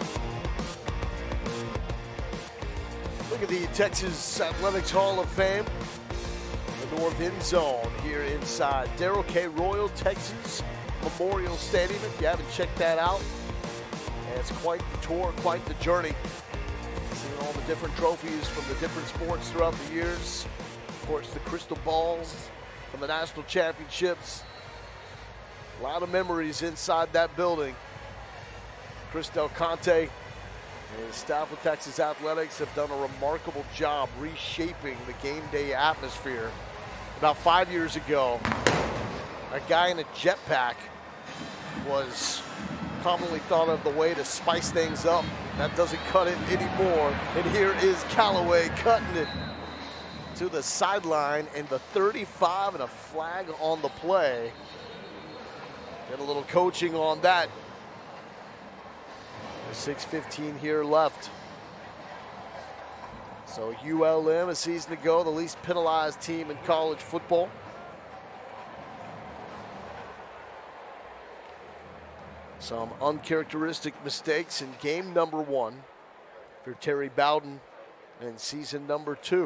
Look at the Texas Athletics Hall of Fame. The north end zone here inside Darrell K. Royal, Texas Memorial Stadium. If you haven't checked that out, it's quite the tour, quite the journey. Seeing all the different trophies from the different sports throughout the years. Of course, the crystal balls from the national championships. A lot of memories inside that building. Chris Del Conte and his staff of Texas Athletics have done a remarkable job reshaping the game day atmosphere. About 5 years ago, a guy in a jetpack was commonly thought of the way to spice things up. That doesn't cut it anymore. And here is Callaway cutting it to the sideline, and the 35 and a flag on the play. Get a little coaching on that. 6:15 here left. So ULM, a season ago, the least penalized team in college football. Some uncharacteristic mistakes in game number 1 for Terry Bowden in season number 2.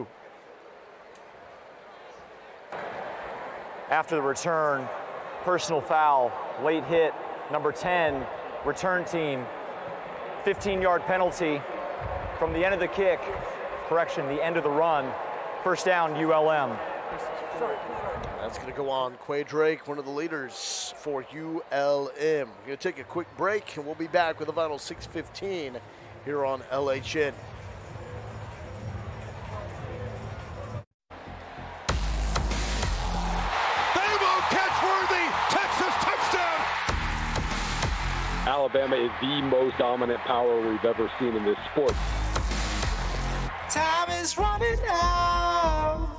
After the return, personal foul, late hit, number 10, return team, 15-yard penalty from the end of the kick, the end of the run, first down ULM. That's going to go on Quay Drake, one of the leaders for ULM. We're going to take a quick break, and we'll be back with the final 6:15 here on LHN. Alabama is the most dominant power we've ever seen in this sport. Time is running out.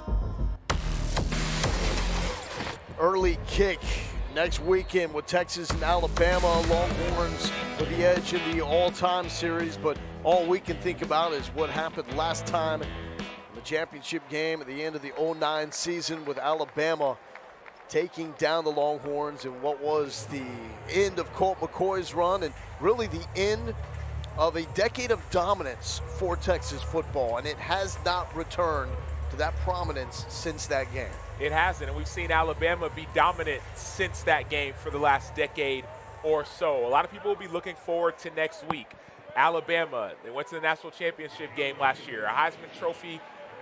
Early kick next weekend with Texas and Alabama. Longhorns with the edge in the all-time series, but all we can think about is what happened last time in the championship game at the end of the 09 season with Alabama taking down the Longhorns in what was the end of Colt McCoy's run and really the end of a decade of dominance for Texas football, and it has not returned to that prominence since that game. It hasn't, and we've seen Alabama be dominant since that game for the last decade or so. A lot of people will be looking forward to next week. Alabama, they went to the national championship game last year. A Heisman Trophy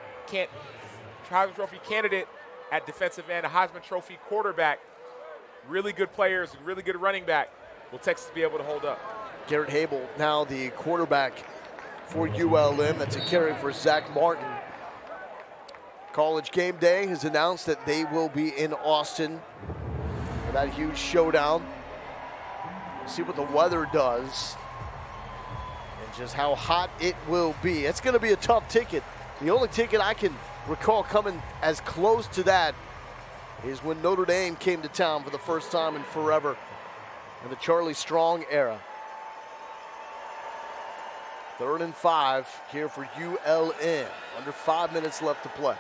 candidate at defensive end, a Heisman Trophy quarterback, really good players, really good running back. Will Texas be able to hold up? Garrett Hable now the quarterback for ULM. That's a carry for Zach Martin. College Game Day has announced that they will be in Austin for that huge showdown. We'll see what the weather does and just how hot it will be. It's going to be a tough ticket. The only ticket I can recall coming as close to that is when Notre Dame came to town for the first time in forever in the Charlie Strong era. 3rd and 5 here for ULM. Under 5 minutes left to play.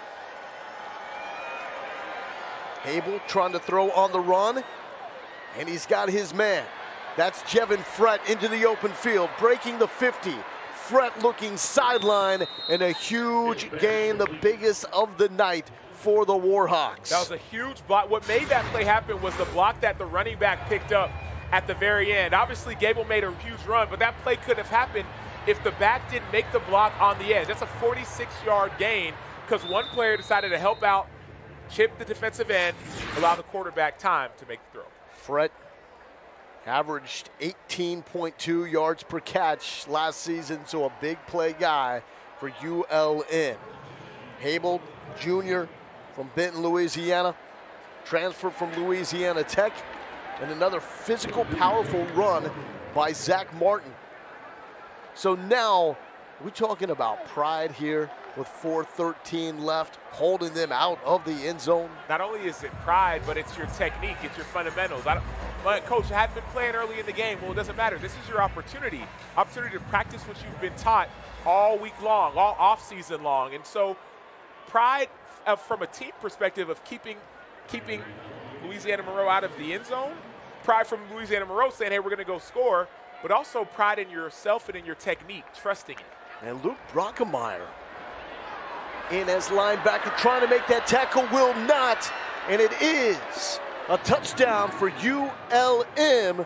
Hable trying to throw on the run, and he's got his man. That's Jevin Frett into the open field, breaking the 50. Frett looking sideline, and a huge gain, the biggest of the night for the Warhawks. That was a huge block. What made that play happen was the block that the running back picked up at the very end. Obviously, Gable made a huge run, but that play couldn't have happened if the back didn't make the block on the edge. That's a 46-yard gain because one player decided to help out, chip the defensive end, allow the quarterback time to make the throw. Frett averaged 18.2 yards per catch last season, so a big play guy for ULM. Hable Jr. from Benton, Louisiana, transfer from Louisiana Tech, and another physical, powerful run by Zach Martin. So now we're talking about pride here with 4:13 left, holding them out of the end zone. Not only is it pride, but it's your technique, it's your fundamentals. But Coach, I hadn't been playing early in the game. Well, it doesn't matter. This is your opportunity to practice what you've been taught all week long, all off-season long. And so pride from a team perspective of keeping Louisiana Monroe out of the end zone, pride from Louisiana Monroe saying, hey, we're going to go score, but also pride in yourself and in your technique, trusting it. And Luke Brockemeyer in as linebacker trying to make that tackle, will not, and it is a touchdown for ULM.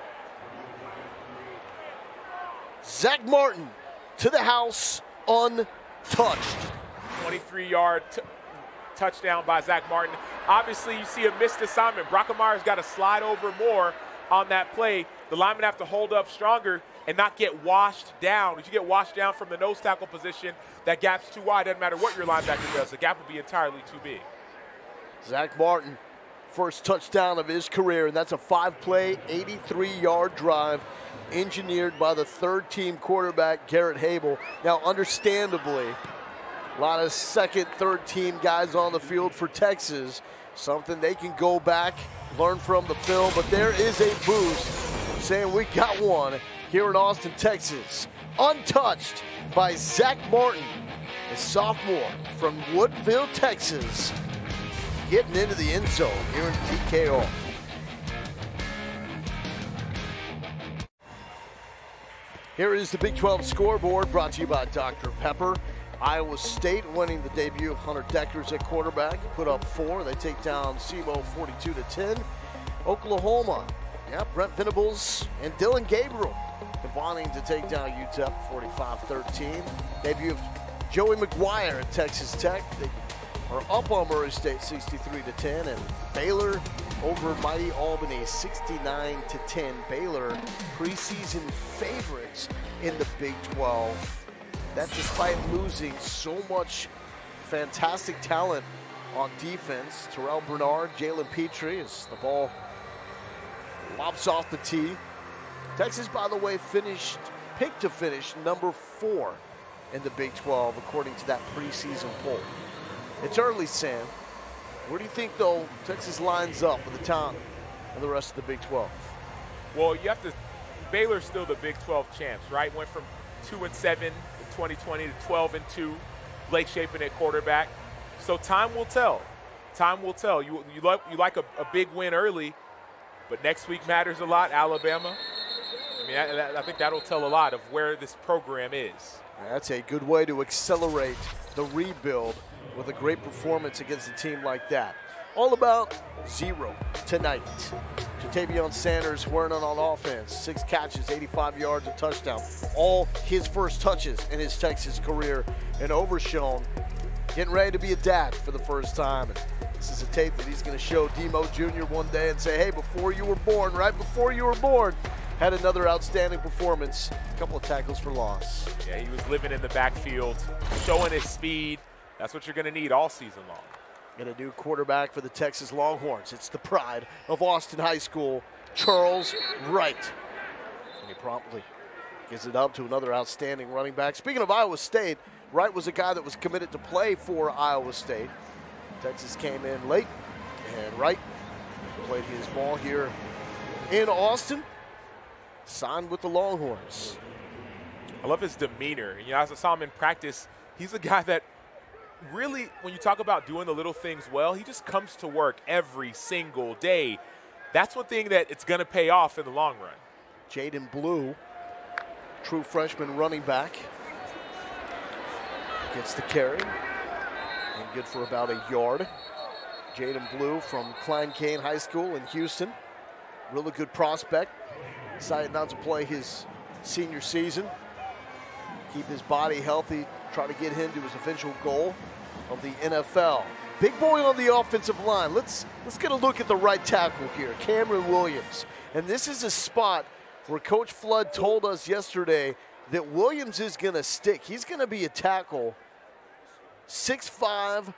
Zach Martin to the house untouched. 23-yard touchdown by Zach Martin. Obviously, you see a missed assignment. Brockemeyer's got to slide over more on that play. The linemen have to hold up stronger and not get washed down. If you get washed down from the nose tackle position, that gap's too wide. Doesn't matter what your linebacker does. The gap will be entirely too big. Zach Martin, first touchdown of his career, and that's a 5-play, 83-yard drive engineered by the third-team quarterback, Garrett Hable. Now, understandably, a lot of second, third-team guys on the field for Texas, something they can go back, learn from the film, but there is a boost saying we got one here in Austin, Texas. Untouched by Zach Martin, a sophomore from Woodville, Texas, getting into the end zone here in TKO. Here is the Big 12 scoreboard brought to you by Dr. Pepper. Iowa State winning the debut of Hunter Deckers at quarterback, put up 4. They take down SEMO 42-10. Oklahoma, Brent Venables and Dylan Gabriel combining to take down UTEP 45-13. Debut of Joey McGuire at Texas Tech. They are up on Murray State 63-10, and Baylor over mighty Albany 69-10. Baylor preseason favorites in the Big 12. That despite losing so much fantastic talent on defense. Terrell Bernard, Jalen Petrie, as the ball lobs off the tee Texas, by the way, picked to finish number 4 in the Big 12, according to that preseason poll. It's early, Sam. Where do you think, though, Texas lines up with the talent and the rest of the Big 12? Well, you have to – Baylor's still the Big 12 champs, right? Went from 2-7 in 2020 to 12-2. Blake Shapen at quarterback. So time will tell. Time will tell. You like a big win early, but next week matters a lot, Alabama. I mean, I think that'll tell a lot of where this program is. That's a good way to accelerate the rebuild with a great performance against a team like that. All about 0 tonight. Jatavion Sanders wearing it on offense. 6 catches, 85 yards, a touchdown. All his first touches in his Texas career. And Overshown getting ready to be a dad for the first time. And this is a tape that he's going to show Demo Jr. one day and say, hey, before you were born, right before you were born, had another outstanding performance. A couple of tackles for loss. Yeah, he was living in the backfield, showing his speed. That's what you're going to need all season long. And a new quarterback for the Texas Longhorns. It's the pride of Austin High School, Charles Wright. And he promptly gives it up to another outstanding running back. Speaking of Iowa State, Wright was a guy that was committed to play for Iowa State. Texas came in late, and Wright played his ball here in Austin. Signed with the Longhorns. I love his demeanor. You know, as I saw him in practice, he's a guy that really, when you talk about doing the little things well, he just comes to work every single day. That's one thing that it's going to pay off in the long run. Jaden Blue, true freshman running back, gets the carry and good for about a yard. Jaden Blue from Klein Cain High School in Houston. Really good prospect. Decided not to play his senior season. Keep his body healthy, try to get him to his eventual goal of the NFL. Big boy on the offensive line. Let's get a look at the right tackle here, Cameron Williams. And this is a spot where Coach Flood told us yesterday that Williams is going to stick. He's going to be a tackle 6'5",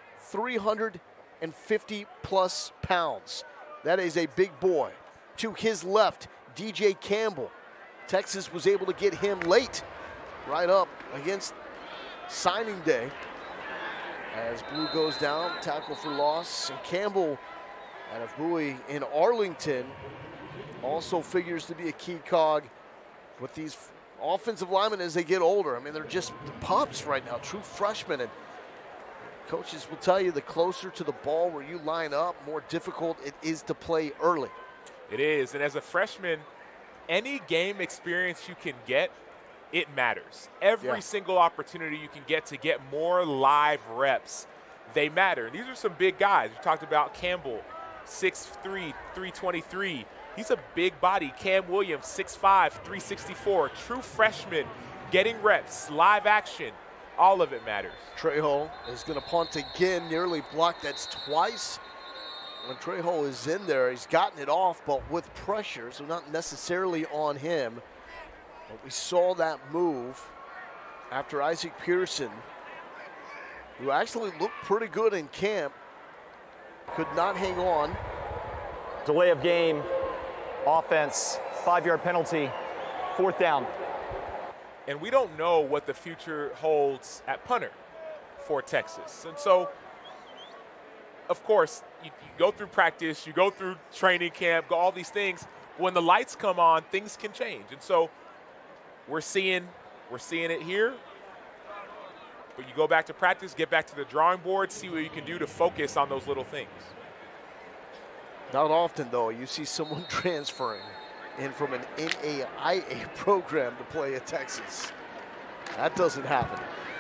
350-plus pounds. That is a big boy. To his left, DJ Campbell. Texas was able to get him late, right up against signing day. As Blue goes down, tackle for loss. And Campbell out of Bowie in Arlington also figures to be a key cog with these offensive linemen as they get older. I mean, they're just pups right now, true freshmen. And coaches will tell you the closer to the ball where you line up, more difficult it is to play early. It is, and as a freshman, any game experience you can get, it matters. Every single opportunity you can get to get more live reps, they matter. These are some big guys. We talked about Campbell, 6'3", 323. He's a big body. Cam Williams, 6'5", 364. True freshman, getting reps, live action. All of it matters. Trejo is going to punt again, nearly blocked. That's twice. When Trejo is in there, he's gotten it off, but with pressure, so not necessarily on him. But we saw that move after Isaac Pearson, who actually looked pretty good in camp, could not hang on. Delay of game, offense, 5-yard penalty, 4th down. And we don't know what the future holds at punter for Texas. And so, of course, you go through practice, you go through training camp, all these things. When the lights come on, things can change. And so we're seeing it here. But you go back to practice, get back to the drawing board, see what you can do to focus on those little things. Not often, though, you see someone transferring in from an NAIA program to play at Texas. That doesn't happen.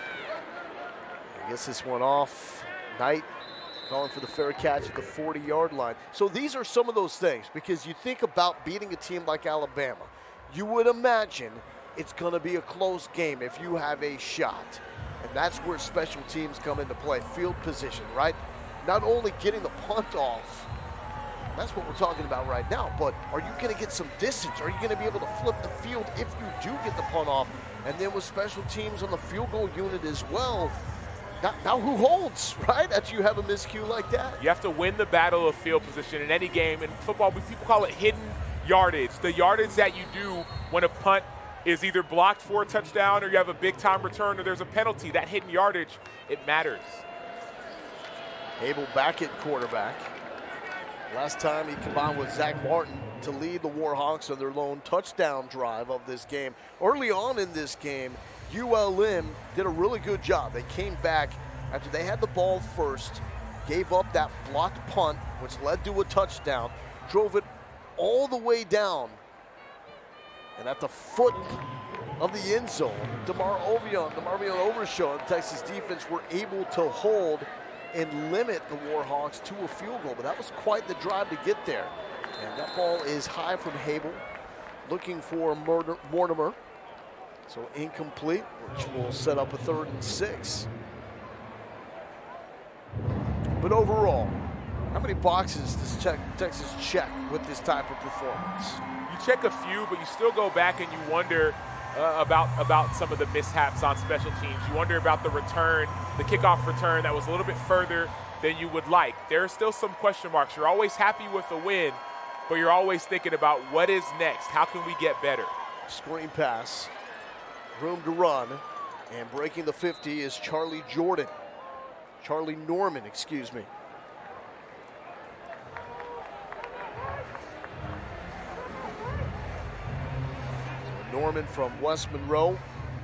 I guess this one off. Knight calling for the fair catch at the 40-yard line. So these are some of those things, because you think about beating a team like Alabama. You would imagine it's going to be a close game if you have a shot. And that's where special teams come into play, field position, right? Not only getting the punt off, that's what we're talking about right now, but are you going to get some distance? Are you going to be able to flip the field if you do get the punt off? And then with special teams on the field goal unit as well, now who holds, right, after you have a miscue like that? You have to win the battle of field position in any game. In football, people call it hidden yardage, the yardage that you do when a punt is either blocked for a touchdown or you have a big-time return or there's a penalty. That hidden yardage, it matters. Abel back at quarterback. Last time he combined with Zach Martin to lead the Warhawks on their lone touchdown drive of this game. Early on in this game, ULM did a really good job. They came back after they had the ball first, gave up that blocked punt, which led to a touchdown, drove it all the way down, and at the foot of the end zone, DeMarvion Overshawn, the Texas defense were able to hold and limit the Warhawks to a field goal, but that was quite the drive to get there. And that ball is high from Hable, looking for Mortimer. So incomplete, which will set up a 3rd and 6. But overall, how many boxes does Texas check with this type of performance? You check a few, but you still go back and you wonder about some of the mishaps on special teams. You wonder about the return, the kickoff return that was a little bit further than you would like. There are still some question marks. You're always happy with the win, but you're always thinking about what is next? How can we get better? Screen pass, room to run, and breaking the 50 is Charlie Norman, excuse me. Norman from West Monroe.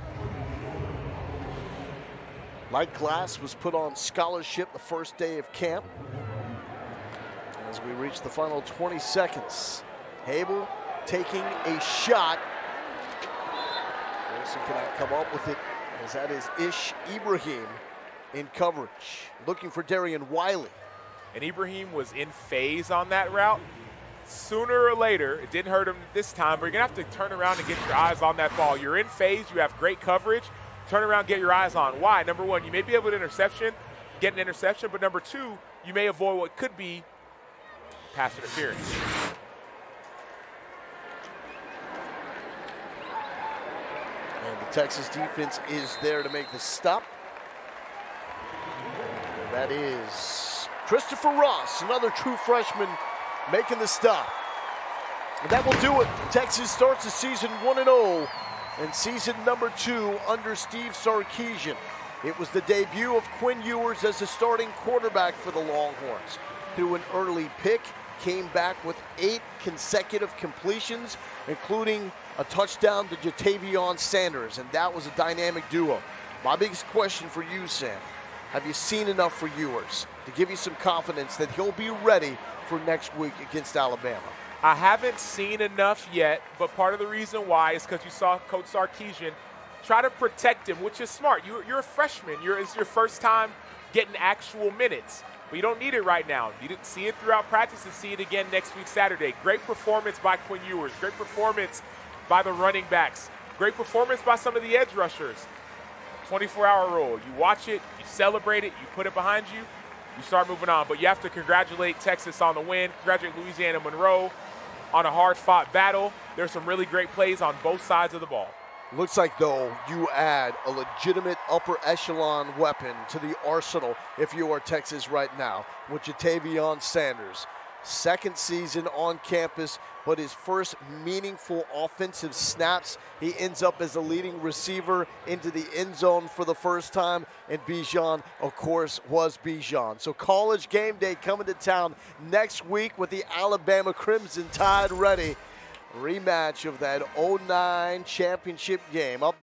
Light Glass was put on scholarship the first day of camp. As we reach the final 20 seconds, Hable taking a shot. Wilson cannot come up with it, as that is Ish Ibrahim in coverage, looking for Darian Wiley. And Ibrahim was in phase on that route. Sooner or later, it didn't hurt him this time, but you're going to have to turn around and get your eyes on that ball. You're in phase, you have great coverage. Turn around, get your eyes on. Why? Number one, you may be able to get an interception, but number two, you may avoid what could be pass interference. And the Texas defense is there to make the stop. And that is Christopher Ross, another true freshman, making the stop. And that will do it. Texas starts the season 1-0 and season number 2 under Steve Sarkisian. It was the debut of Quinn Ewers as the starting quarterback for the Longhorns. Through an early pick, came back with 8 consecutive completions, including a touchdown to Jatavion Sanders, and that was a dynamic duo. My biggest question for you, Sam, have you seen enough for Ewers to give you some confidence that he'll be ready for next week against Alabama? I haven't seen enough yet, but part of the reason why is because you saw Coach Sarkisian try to protect him, which is smart. You're a freshman. It's your first time getting actual minutes, but you don't need it right now. You didn't see it throughout practice and see it again next week Saturday. Great performance by Quinn Ewers. Great performance by the running backs. Great performance by some of the edge rushers. 24-hour rule. You watch it, you celebrate it, you put it behind you, you start moving on. But you have to congratulate Texas on the win, congratulate Louisiana Monroe on a hard-fought battle. There's some really great plays on both sides of the ball. Looks like, though, you add a legitimate upper echelon weapon to the arsenal if you are Texas right now with Jatavion Sanders. Second season on campus, but his first meaningful offensive snaps. He ends up as a leading receiver into the end zone for the first time, and Bijan, of course, was Bijan. So college game day coming to town next week with the Alabama Crimson Tide ready. Rematch of that 09 championship game. Up